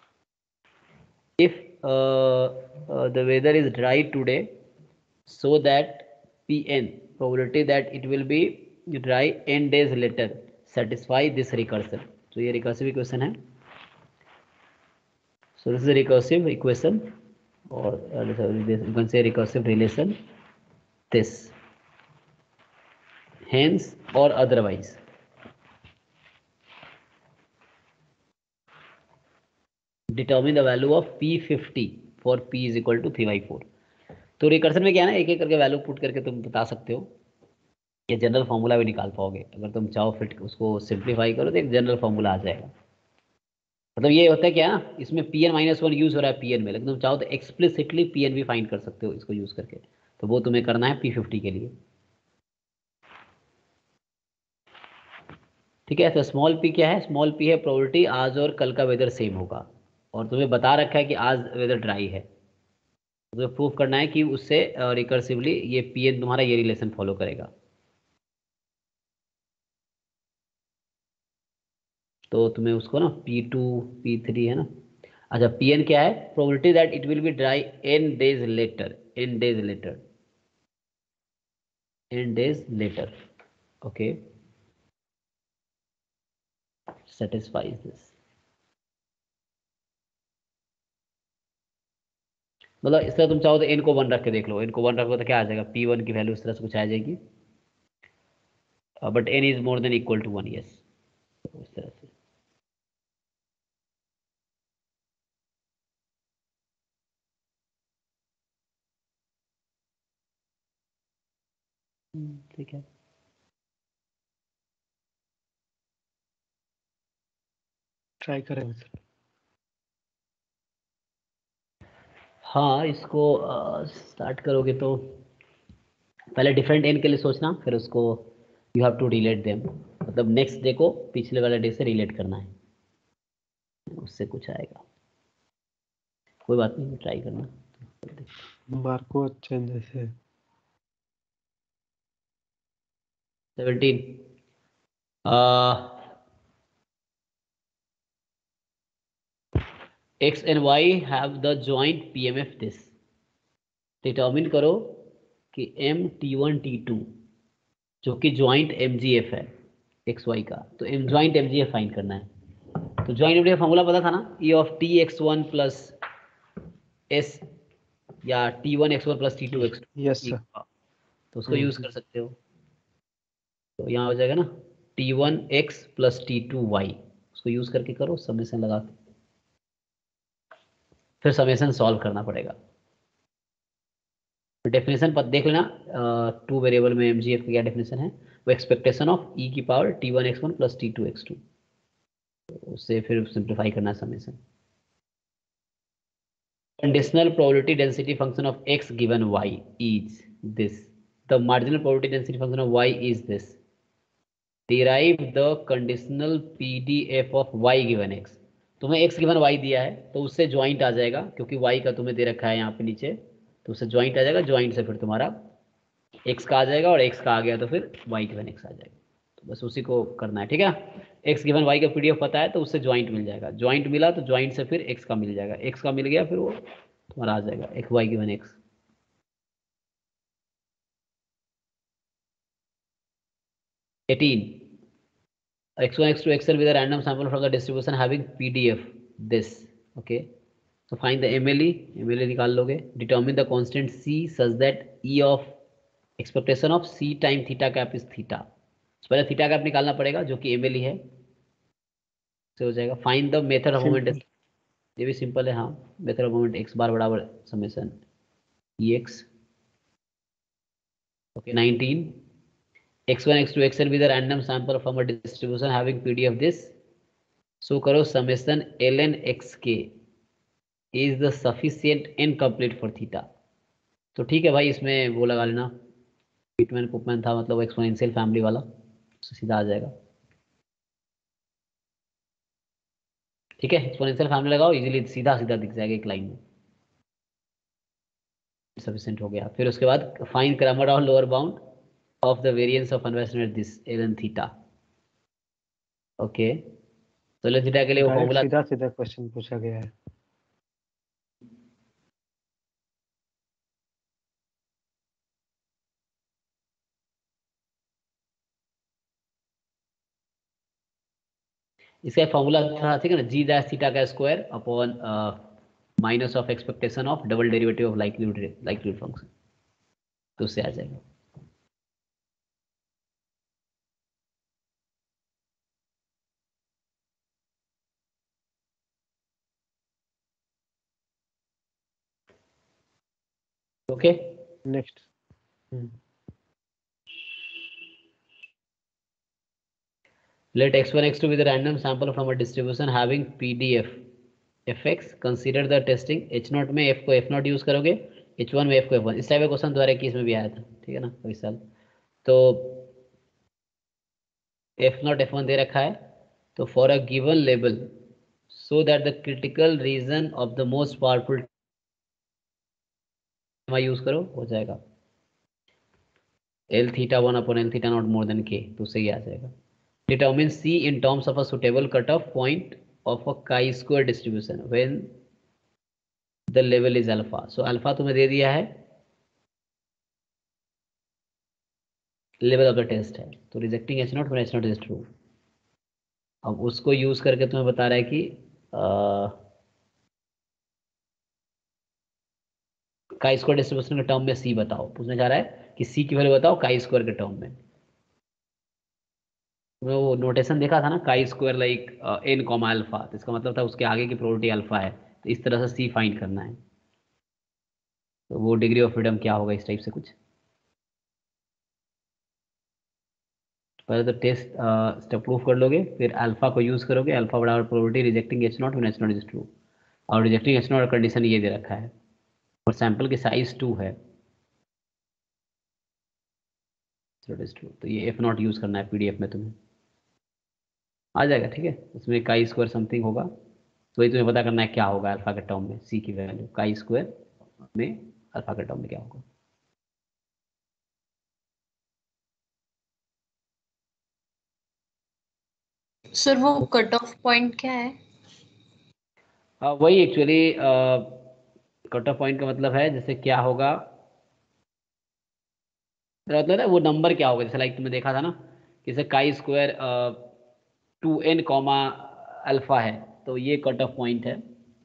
if the weather is dry today so that P N probability that it will be you try n days later satisfy this recursion. तो ये recursive equation है. So this is a recursive equation, or uh, this, you can say recursive relation, this, hence or otherwise. Determine the value of P fifty for P is equal to three by four. तो recursion में क्या है ना, एक एक करके value put करके तुम बता सकते हो, ये जनरल फार्मूला भी निकाल पाओगे. अगर तुम चाहो फिट उसको सिंप्लीफाई करो तो एक जनरल फार्मूला आ जाएगा. मतलब ये होता है क्या, इसमें P N minus one use हो रहा है पी एन में, लेकिन तुम चाहो तो एक्सप्लिसिटली पी एन भी फाइंड कर सकते हो इसको यूज करके. तो वो तुम्हें करना है पी फिफ्टी के लिए. ठीक है. तो स्मॉल पी क्या है, स्मॉल पी है प्रोबेबिलिटी आज और कल का वेदर सेम होगा, और तुम्हें बता रखा है कि आज वेदर ड्राई है. तो प्रूफ करना है कि उससे रिकर्सिवली ये पी एन तुम्हारा ये रिलेशन फॉलो करेगा. तो तुम्हें उसको ना पी टू पी थ्री है ना. अच्छा, पी एन क्या है, probability that it will be dry N days later, N days later, N days later. Okay, satisfies this. मतलब इस तरह तुम चाहो तो n को वन रख के देख लो. n को वन रखो तो क्या आ जाएगा, पी वन की वैल्यू इस तरह से कुछ आ जाएगी, but n is more than equal to one. Yes, इस तरह से. ठीक है. ट्राई करेंगे सर. हाँ, इसको स्टार्ट करोगे तो पहले डिफरेंट एन के लिए सोचना, फिर उसको you have to relate them. मतलब नेक्स्ट डे को पिछले वाले डे से रिलेट करना है, उससे कुछ आएगा. कोई बात नहीं, ट्राई करना. मार्को चेंजेस है. Seventeen. X and Y have the joint P M F this. Determine करो कि M T one T two जो कि ज्वाइंट M G F है X Y का, तो M joint M G F find करना है. तो joint M G F formula पता था ना, E of T X one plus S या T one X one plus T two X two. Yes sir. तो उसको यूज कर सकते हो. तो यहाँ हो जाएगा ना T one X plus T two Y, उसको यूज करके करो, समेशन लगा के फिर समेशन सॉल्व करना पड़ेगा. डेफिनेशन पर देख लेना, टू वेरिएबल में एमजीएफ की क्या डेफिनेशन है, वो एक्सपेक्टेशन ऑफ ई की power T one x one plus T two x two. उससे फिर सिंप्लीफाई करना summation. Conditional probability density function of X given Y is this, the marginal probability density function of Y is this. Derive the conditional PDF of Y given X. तुम्हें X given Y दिया है तो उससे joint आ जाएगा, क्योंकि Y का तुम्हें दे रखा है यहाँ पे नीचे, तो उससे ज्वाइंट आ जाएगा. ज्वाइंट से फिर तुम्हारा एक्स का आ जाएगा, और एक्स का आ गया तो फिर वाई गिवन एक्स आ जाएगा. तो बस उसी को करना है. ठीक है. एक्स गिवन वाई का पीडीएफ पता है तो उससे ज्वाइंट मिल जाएगा. ज्वाइंट मिला तो ज्वाइंट से फिर एक्स का मिल जाएगा. एक्स का मिल गया फिर वो तुम्हारा आ जाएगा X Y given X. Eighteen. X one x two X L with a random sample from the distribution having PDF this. Okay, तो फाइंड द एमएलई. एमएलई निकाल लोगे. Determine the constant C such that E of expectation of C time theta cap is theta. पहले theta cap निकालना पड़ेगा जो कि MLE है, से हो जाएगा. Find the method of moment. ये भी सिंपल है. हाँ, method of moment X bar बराबर summation E X. Okay. Nineteen. X one x two X L with a random sample from a distribution having PDF this. So करो summation L N X K is the sufficient incomplete for theta. तो ठीक है भाई, इसमें वो लगा लेना, Pitman पुपमैन था, मतलब एक्सपोनेंशियल फैमिली वाला, तो सीधा आ जाएगा. ठीक है, एक्सपोनेंशियल फैमिली लगाओ, इजीली सीधा सीधा दिख जाएगा एक लाइन में. सफिशिएंट हो गया. फिर उसके बाद फाइंड क्रैमर और lower bound of the variance of convention this L N theta. Okay, तो एल एन थीटा के लिए वो फॉर्मूला सीधा सीधा क्वेश्चन पूछा गया है. इसका फॉर्मूला था, ठीक है ना, जी डैश थीटा का square upon minus of expectation of double derivative of likelihood likelihood function, तो उससे आ जाएगा। Okay next. Let x one x two be the random sample from a distribution having P D F fx. Consider the testing h naught में f को f naught use करोगे, h one में f को f one। इस type का question द्वारा इक्कीस में भी आया था, ठीक है ना, कई साल। तो f naught f one दे रखा है, तो for a given level so that the critical region of the most powerful use करो, हो जाएगा l theta one upon l theta naught more than k, तो सही आ जाएगा। Determine C in terms of a suitable cutoff point of a chi-square distribution when the level is alpha. So alpha तुम्हें दे दिया है, level of the test है, तो rejecting h naught when h naught is true। अब उसको use करके तुम्हें बता रहा है कि chi square distribution के टर्म में C बताओ, पूछने जा रहा है कि C की वैल्यू बताओ chi square के टर्म में। वो नोटेशन देखा था ना, chi square like n comma alpha, तो इसका मतलब था उसके आगे की प्रोबेबिलिटी अल्फा है, तो इस तरह से सी फाइंड करना है। तो वो डिग्री ऑफ फ्रीडम क्या होगा, इस टाइप से कुछ। पहले तो टेस्ट स्टेप प्रूफ कर लोगे, फिर अल्फा को यूज करोगे, अल्फा बराबर probability rejecting H not when H not is true, और रिजेक्टिंग एच नॉट कंडीशन ये दे रखा है, और सैंपल की साइज टू है, तो ये एफ नॉट यूज करना है पीडीएफ में, तुम्हें आ जाएगा, ठीक है। इसमें काई स्क्वायर समथिंग होगा, तो वही तुम्हें पता करना है क्या होगा अल्फा के टर्म में, सी की वैल्यू काई स्क्वायर में अल्फा के टर्म में क्या होगा। सर वो कट ऑफ पॉइंट क्या है? हाँ वही एक्चुअली कट ऑफ पॉइंट का मतलब है, जैसे क्या होगा, मतलब है वो नंबर क्या होगा, जैसे लाइक तुमने देखा था ना, जैसे chi square two n comma alpha है, तो ये कट ऑफ पॉइंट है।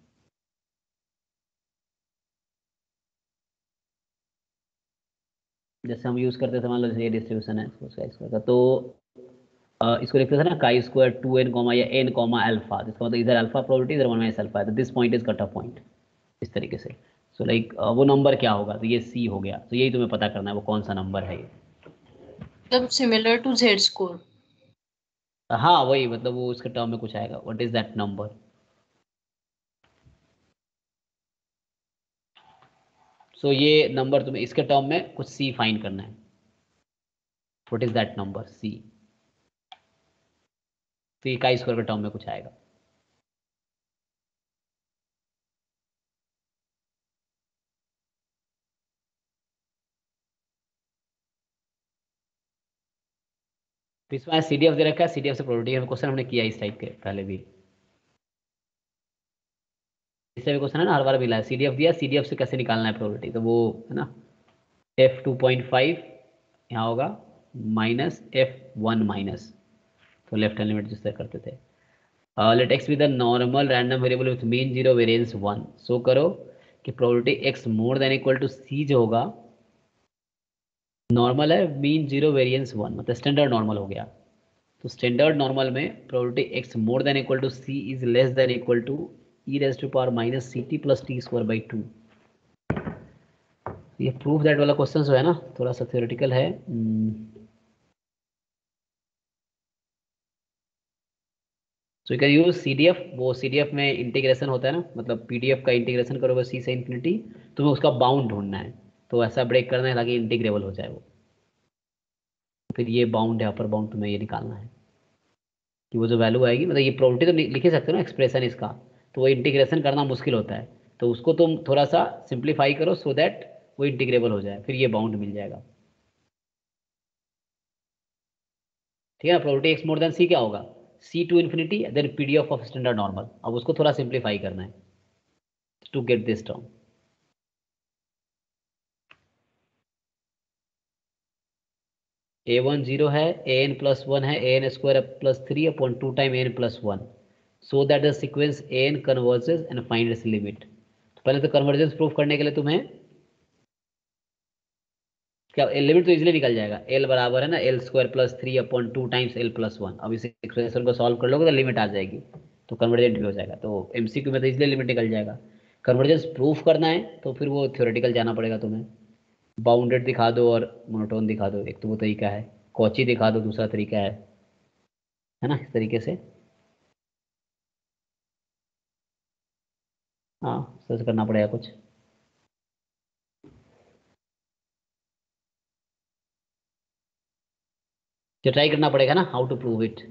जैसे हम यूज करते थे, मान लो जैसे ये डिस्ट्रीब्यूशन है उसका स्क्वायर का, तो uh, इसको लिखते थे ना chi square two n comma या एन कॉमा अल्फा, जिसका मतलब इधर अल्फा प्रोबेबिलिटी इधर वन माइनस अल्फा है, तो this point is cut off point, इस तरीके से। So so, like like, uh, वो नंबर क्या होगा, तो ये सी हो गया, तो यही तुम्हें पता करना है वो कौन सा नंबर है ये। मतलब सिमिलर टू जेड स्कोर। हाँ वही, मतलब वो उसके टर्म में कुछ आएगा, what is that number. So so, ये नंबर तुम्हें इसके टर्म में कुछ सी फाइंड करना है, what is that number c, तो ये काई स्क्वायर के टर्म में कुछ आएगा। तो इसमें सीडीएफ दे रखा है, सीडीएफ से प्रोबेबिलिटी का क्वेश्चन हमने किया इस टाइप के पहले भी, इस टाइप क्वेश्चन है ना, हर बार मिला है, सीडीएफ दिया, सीडीएफ से कैसे निकालना है प्रोबेबिलिटी, तो वो है ना एफ टू पॉइंट फाइव यहाँ होगा माइनस एफ वन माइनस, तो लेफ्ट हैंड लिमिट जिस तरह करते थे। Let x be the normal random variable with mean zero variance one, so करो कि probability x more than equal to c जो होगा, नॉर्मल है मीन जीरो वेरिएंस वन, मतलब स्टैंडर्ड नॉर्मल हो गया, तो स्टैंडर्ड नॉर्मल में probability x more than equal to c is less than equal to e raise to power minus c t plus t square by two. ये proof that वाला question जो है ना, थोड़ा सा थ्योरेटिकल है। So you can use CDF, वो CDF में इंटीग्रेशन होता है ना, मतलब पीडीएफ का इंटीग्रेशन करोगे सी से इन्फिनिटी, तुम्हें उसका बाउंड ढूंढना है, तो ऐसा ब्रेक करना है ताकि इंटीग्रेबल हो जाए वो, फिर ये बाउंड है अपर बाउंड, तुम्हें ये निकालना है कि वो जो वैल्यू आएगी, मतलब ये प्रोबेबिलिटी तो लिख ही सकते हो ना एक्सप्रेशन इसका, तो वो इंटीग्रेशन करना मुश्किल होता है, तो उसको तुम थोड़ा सा सिंप्लीफाई करो सो दैट वो इंटीग्रेबल हो जाए, फिर ये बाउंड मिल जाएगा, ठीक है ना। Probability x more than c क्या होगा, c to infinity then PDF of standard normal, अब उसको थोड़ा सिंप्लीफाई करना है to get this term. A one zero है, ए एन प्लस वन है, a n square plus three upon two time a N plus one, so that the sequence a N converges and find its limit. तो पहले तो convergence proof करने के लिए तुम्हें क्या, लिमिट तो इजीली निकल जाएगा, एल बराबर है ना l square plus three upon two times l plus one. अब इस एक्सप्रेशन को सॉल्व कर लोगे तो लिमिट आ जाएगी, तो कन्वर्जेंट भी हो जाएगा। तो एमसीक्यू में तो इजीली लिमिट निकल जाएगा। कन्वर्जेंस प्रूफ करना है तो फिर वो थ्योरेटिकल जाना पड़ेगा तुम्हें। बाउंडेड दिखा दो और मोनोटोन दिखा दो, एक तो वो तरीका है। कॉची दिखा दो, दूसरा तरीका है है ना, इस तरीके से हाँ सर्च करना पड़ेगा कुछ। तो ट्राई करना पड़ेगा ना हाउ टू प्रूव इट।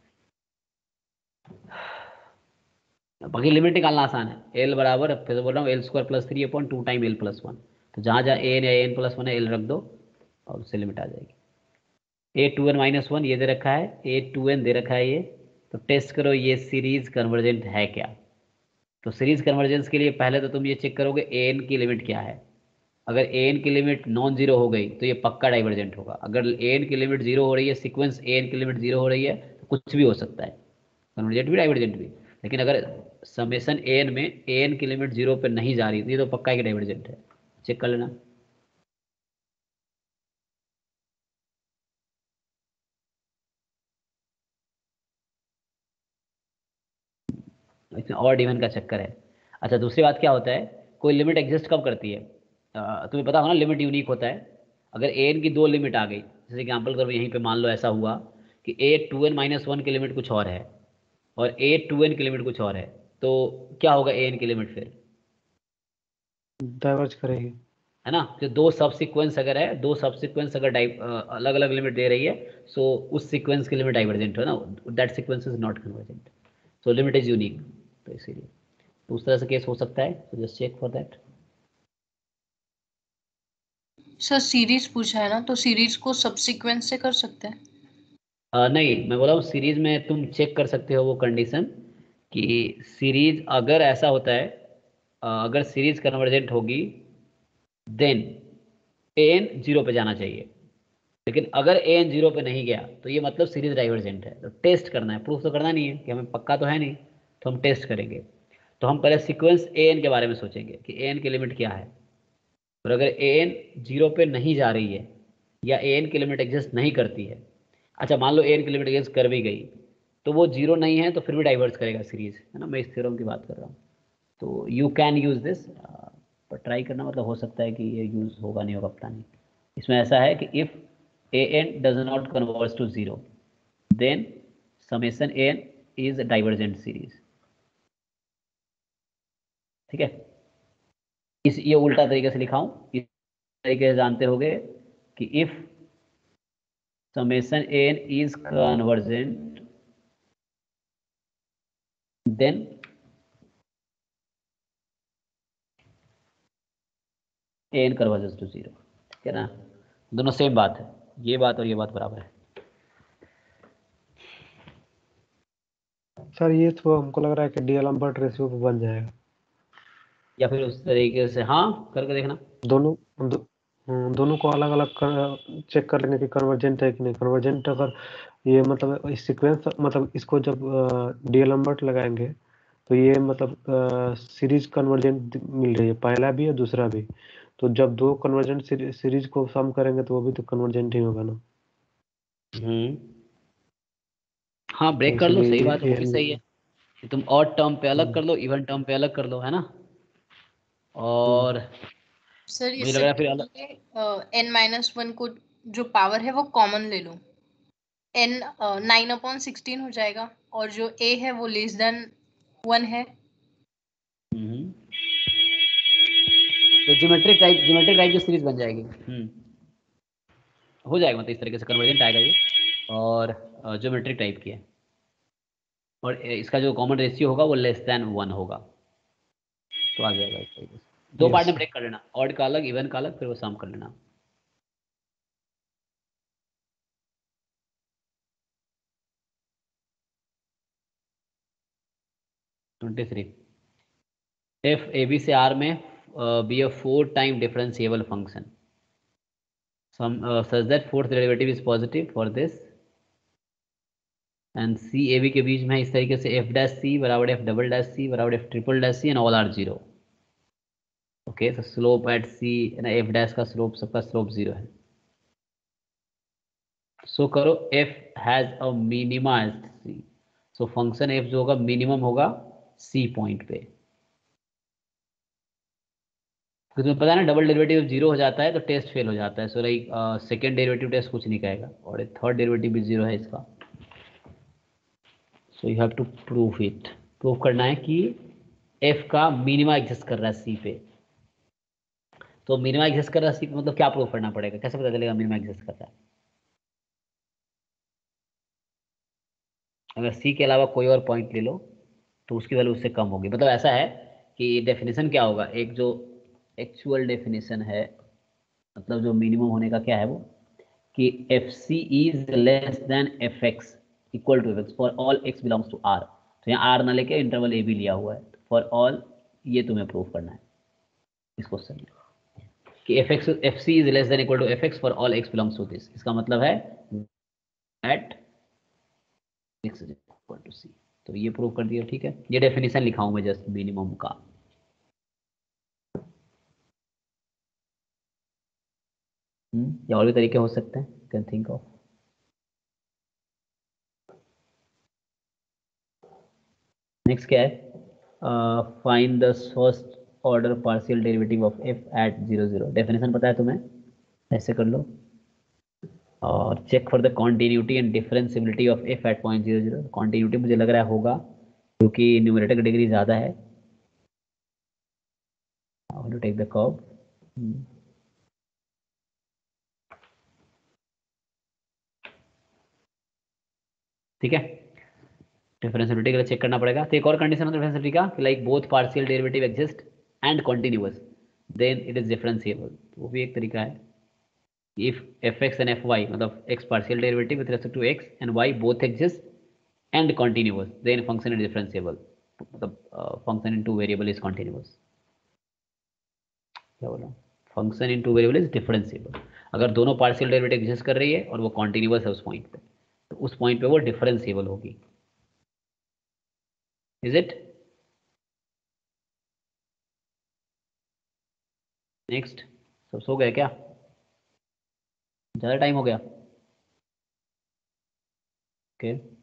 बाकी लिमिट निकालना आसान है। एल बराबर फिर से बोल रहा हूँ l square plus three upon two time l plus one. तो जहाँ जहाँ एन या एन प्लस वन है एल रख दो और उससे लिमिट आ जाएगी। A two n minus one ये दे रखा है, ए टू एन दे रखा है ये। तो टेस्ट करो ये सीरीज कन्वर्जेंट है क्या। तो सीरीज कन्वर्जेंस के लिए पहले तो तुम ये चेक करोगे ए एन की लिमिट क्या है। अगर ए एन की लिमिट नॉन जीरो हो गई तो ये पक्का डाइवर्जेंट होगा। अगर ए एन की लिमिट जीरो हो रही है, सीक्वेंस ए एन की लिमिट जीरो हो रही है, तो कुछ भी हो सकता है, कन्वर्जेंट भी डाइवर्जेंट भी। लेकिन अगर समेसन ए एन में ए एन की लिमिट जीरो पे नहीं जा रही, तो ये तो पक्का ही डाइवर्जेंट है। चेक कर लेना। इसमें और डिवन का चक्कर है। अच्छा दूसरी बात क्या होता है, कोई लिमिट एग्जिस्ट कब करती है, अ, तुम्हें पता हो ना लिमिट यूनिक होता है। अगर ए एन की दो लिमिट आ गई, जैसे एग्जाम्पल करो यहीं पे मान लो ऐसा हुआ कि a two n minus one की लिमिट कुछ और है और ए टू एन की लिमिट कुछ और है, तो क्या होगा ए एन की लिमिट फिर डाइवर्ज करेगी, है ना। तो दो सब सीक्वेंस अगर है, दो सब सीक्वेंस अगर अलग अलग लिमिट दे रही है, सो उस सीक्वेंस की लिमिट डाइवर्जेंट है ना, that sequence is not convergent, so limit is unique. तो इसीलिए तो उस तरह से केस हो सकता है। तो just check for that. Sir series पूछा है ना, तो सीरीज को सबसीक्वेंस से कर सकते हैं। आ, नहीं मैं बोला हूँ सीरीज में तुम चेक कर सकते हो वो कंडीशन कि सीरीज अगर ऐसा होता है, आ, अगर सीरीज कन्वर्जेंट होगी देन ए एन जीरो पे जाना चाहिए। लेकिन अगर ए एन जीरो पे नहीं गया तो ये मतलब सीरीज डाइवर्जेंट है। तो टेस्ट करना है, प्रूफ तो करना नहीं है कि हमें पक्का तो है नहीं, तो हम टेस्ट करेंगे। तो हम पहले सीक्वेंस ए एन के बारे में सोचेंगे कि ए एन की लिमिट क्या है। और अगर ए एन जीरो पे नहीं जा रही है या ए एन की लिमिट एग्जिस्ट नहीं करती है, अच्छा मान लो ए एन की लिमिट एग्जिस्ट कर भी गई, तो वो जीरो नहीं है तो फिर भी डाइवर्स करेगा सीरीज, है ना। मैं इस थ्योरम की बात कर रहा हूँ। तो यू कैन यूज़ दिस, पर ट्राई करना मतलब हो सकता है कि ये यूज़ होगा नहीं होगा पता नहीं। इसमें ऐसा है कि if a n does not converge to zero then summation a n is divergent series. ठीक है, इस ये उल्टा तरीके से लिखा हूँ, इस तरीके से जानते होगे कि if summation n is convergent then n converges to zero, ठीक है ना। दोनों सेम बात है, ये बात और ये बात बराबर है। सर ये तो हमको लग रहा है कि डी-एलम्बर्ट रेशियो पे बन जाएगा, या फिर उस तरीके से हाँ करके देखना। दोनों दो, हम्म, दोनों को अलग अलग कर, चेक कर लेंगे कि कन्वर्जेंट है कि नहीं। कन्वर्जेंट अगर ये मतलब इस सीक्वेंस मतलब इसको जब डी-एलम्बर्ट लगाएंगे तो ये मतलब सीरीज कन्वर्जेंट मिल रही है, पहला भी है दूसरा भी। तो जब दो कन्वर्जेंट सीरीज को सम करेंगे तो वो भी तो कन्वर्जेंट ही होगा ना। हम्म हाँ ब्रेक कर लो, इसलिए सही ये बात है, वो भी सही है कि तुम ऑड टर्म पे अलग कर लो, इवन टर्म पे अलग कर लो, है ना। और सर मुझे लग इससे रहा है फिर अलग पहले एन माइनस वन को जो पावर है वो कॉमन ले लो, एन नाइन अपॉन सिक्सटीन हो जाएगा और जो ए है वो लेस देन वन है। हम्म तो ज्योमेट्रिक टाइप ज्योमेट्रिक टाइप की सीरीज बन जाएगी। हम्म हो जाएगा, मतलब इस तरीके से कन्वर्जेंट आएगा ये, और ज्योमेट्रिक टाइप की है। और इसका जो कॉमन रेशियो होगा वो लेस देन वन होगा, तो आ जाएगा इस तरीके से। दो पार्ट में ब्रेक कर लेना, ऑड का अलग इवन का अलग, फिर वो सम कर लेना। Twenty three f a b से आर में b a four time differentiable function. some uh, such that fourth derivative is positive for this and C A B के बीच में इस तरीके से f dash c बराबर f double dash c बराबर f triple dash c and all are zero. Okay, so slope at c ना f dash का slope सबका slope zero है. So करो f has a minima at c. So function f जो होगा minimum होगा c point पे. तो तुम्हें पता है ना डबल डेरिवेटिव जीरो हो जाता है तो टेस्ट फेल हो जाता है. So like second derivative test कुछ नहीं कहेगा और थर्ड डेरिवेटिव भी जीरो है इसका. So you have to proof it. Proof करना है कि f का मिनिमा एग्जिस्ट कर रहा है c पे. तो मिनिमा एग्जिस्ट कर रहा है c पे मतलब क्या प्रूफ करना पड़ेगा, कैसे पता चलेगा मिनिमा एग्जिस्ट कर रहा है. अगर c के अलावा कोई और पॉइंट ले लो तो उसकी वैल्यू उससे कम होगी. मतलब ऐसा है कि डेफिनेशन क्या होगा, एक जो एक्चुअल डेफिनेशन है मतलब जो मिनिमम होने का क्या है वो कि f c is less than f x equal to f x for all x belongs to R. तो यहाँ आर ना लेके इंटरवल ए भी लिया हुआ है फॉर ऑल. ये तुम्हें प्रूव करना है इस क्वेश्चन में कि f x f c is less than equal to f x for all x belongs to this. इसका मतलब है at x is equal to c. तो ये प्रूव कर दिया. ठीक है, ये डेफिनेशन लिखा हूँ मैं जस्ट मिनिमम का. या और भी तरीके हो सकते हैं, कैन थिंक ऑफ. नेक्स्ट क्या है, find the first order partial derivative of f at zero zero. Definition पता है तुम्हें, ऐसे कर लो. और check for the continuity and differentiability of f at point zero zero. Continuity मुझे लग रहा है होगा क्योंकि न्यूमरेटर की डिग्री ज़्यादा है. How to take the curve. ठीक है, डिफरेंशिएबिलिटी के लिए चेक करना पड़ेगा. तो एक और कंडीशन है डिफरेंशिएबिलिटी का कि like both partial derivative exist and continuous then it is differentiable. वो भी एक तरीका है. If f x and f y मतलब x partial derivative with respect to x and y both exist and continuous then function is differentiable. मतलब function in two variable is continuous. क्या बोला, function in two variable is differentiable. अगर दोनों partial derivative exist कर रही है और वो कॉन्टिन्यूअस है उस पॉइंट पे तो उस पॉइंट पे वो डिफरेंशिएबल होगी. Is it. नेक्स्ट. सब सो गए क्या, ज़्यादा टाइम हो गया. Okay okay.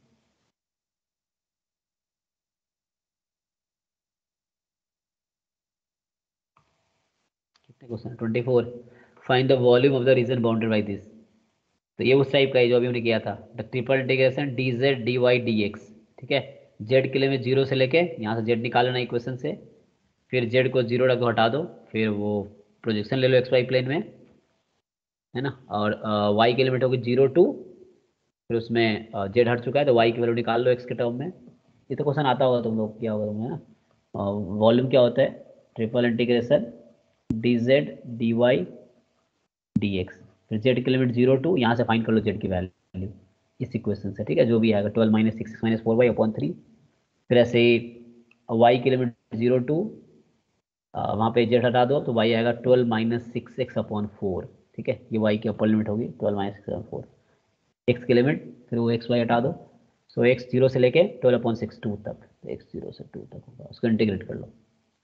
कितने question, twenty four. Find the volume of the region bounded by this. तो ये उस टाइप का है जो अभी हमने किया था, the triple integration d z d y D x. ठीक है, जेड के लिए में जीरो से लेके यहाँ से जेड निकाल लेना इक्वेशन से, फिर जेड को जीरो रख दो, हटा दो, फिर वो प्रोजेक्शन ले लो एक्स वाई प्लेन में, है ना. और वाई की लिमिट होगी जीरो टू, फिर उसमें जेड हट चुका है तो वाई की वैल्यू निकाल लो एक्स के टर्म में. ये तो क्वेश्चन आता होगा तुम लोग, क्या होगा तुम्हें ना. वॉल्यूम क्या होता है, triple integration d z d y D x, फिर जेड की लिमिट जीरो टू, यहाँ से फाइंड कर लो जेड की वैल्यू इस इक्वेशन से. ठीक है, जो भी आएगा twelve minus six minus four y upon three. फिर ऐसे ही वाई की लिमिट जीरो टू, वहाँ पे जेड हटा दो तो वाई आएगा twelve minus six x upon four. ठीक है, ये वाई की अपर लिमिट होगी twelve minus six upon four. X की लिमिट फिर वो एक्स वाई हटा दो, सो एक्स जीरो से लेके ट्वेल्व अपॉन सिक्स टू तक, एक्स जीरो से टू तक होगा, उसको इंटीग्रेट कर लो.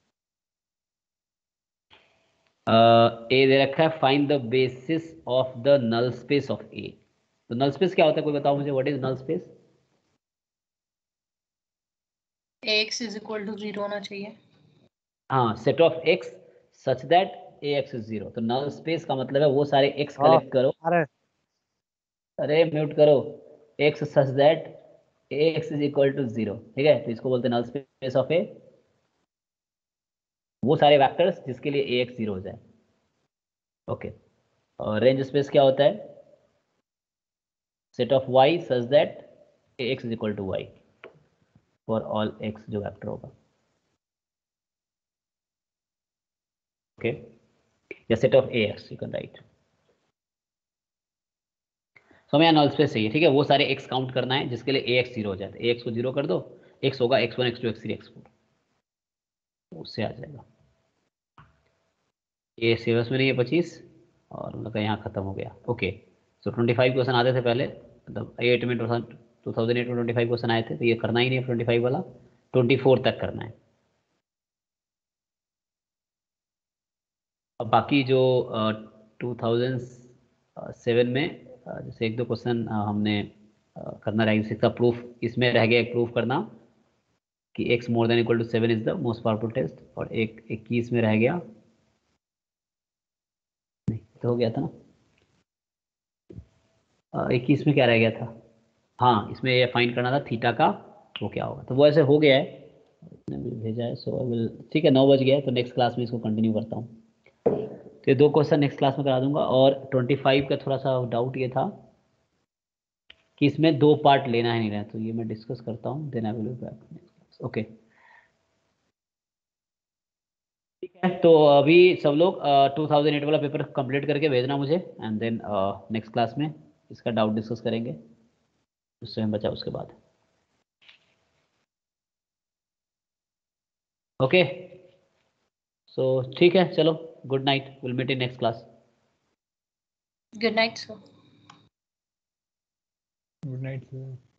ए दे रखा है find the basis of the null space of A. तो नल स्पेस क्या होता है, कोई बताओ मुझे, what is null space. x is equal to zero होना चाहिए. हाँ, set of x such that ax is zero. तो नल स्पेस का मतलब है वो सारे x कलेक्ट करो. अरे अरे म्यूट करो. x such that ax is equal to zero. ठीक है, तो इसको बोलते हैं नल स्पेस ऑफ ए. वो सारे वेक्टर्स जिसके लिए ax जीरो हो जाए. ओके, और रेंज स्पेस क्या होता है, set of y such that ax is equal to y for all x जो वेक्टर होगा. ओके, या set of ax you can write. So हमें नल स्पेस चाहिए. ठीक है, वो सारे x काउंट करना है जिसके लिए ax जीरो हो जाए. ax को जीरो कर दो, x होगा x one x two x three x four, उससे आ जाएगा. ये सिलेबस में नहीं है पच्चीस, और मतलब यहाँ ख़त्म हो गया। Okay, so twenty five question आते थे पहले, मतलब एट में टू थाउजेंड एट में ट्वेंटी फाइव क्वेश्चन आए थे, तो ये करना ही नहीं है ट्वेंटी फाइव वाला, ट्वेंटी फोर तक करना है। अब बाकी जो टू थाउजेंड सेवन में uh, जैसे एक दो क्वेश्चन uh, हमने uh, करना रहेगा, इसका प्रूफ इसमें रह गया, एक प्रूफ करना कि x more than equal to seven is the most powerful test, और एक इक्कीस में रह गया, नहीं तो हो गया था ना, इक्कीस में क्या रह गया था, हाँ इसमें ये फाइंड करना था थीटा का वो क्या होगा, तो वो ऐसे हो गया है, इसने मुझे भेजा है, सो आई विल, ठीक है नौ बज गया है, तो नेक्स्ट क्लास में इसको कंटिन्यू करता हूँ। तो ये दो क्वेश्चन नेक्स्ट क्लास में करा दूंगा, और ट्वेंटी फाइव का थोड़ा सा डाउट ये था कि इसमें दो पार्ट लेना है नहीं लेना, तो ये मैं डिस्कस करता हूँ, then I will be back. Okay ठीक है, तो अभी सब लोग टू थाउजेंड एट वाला पेपर कंप्लीट करके भेजना मुझे, एंड देन नेक्स्ट क्लास में इसका डाउट डिस्कस करेंगे, उससे हम बचा उसके बाद। ओके सो ठीक है, चलो good night, will meet in next class. Good night sir. Good night sir.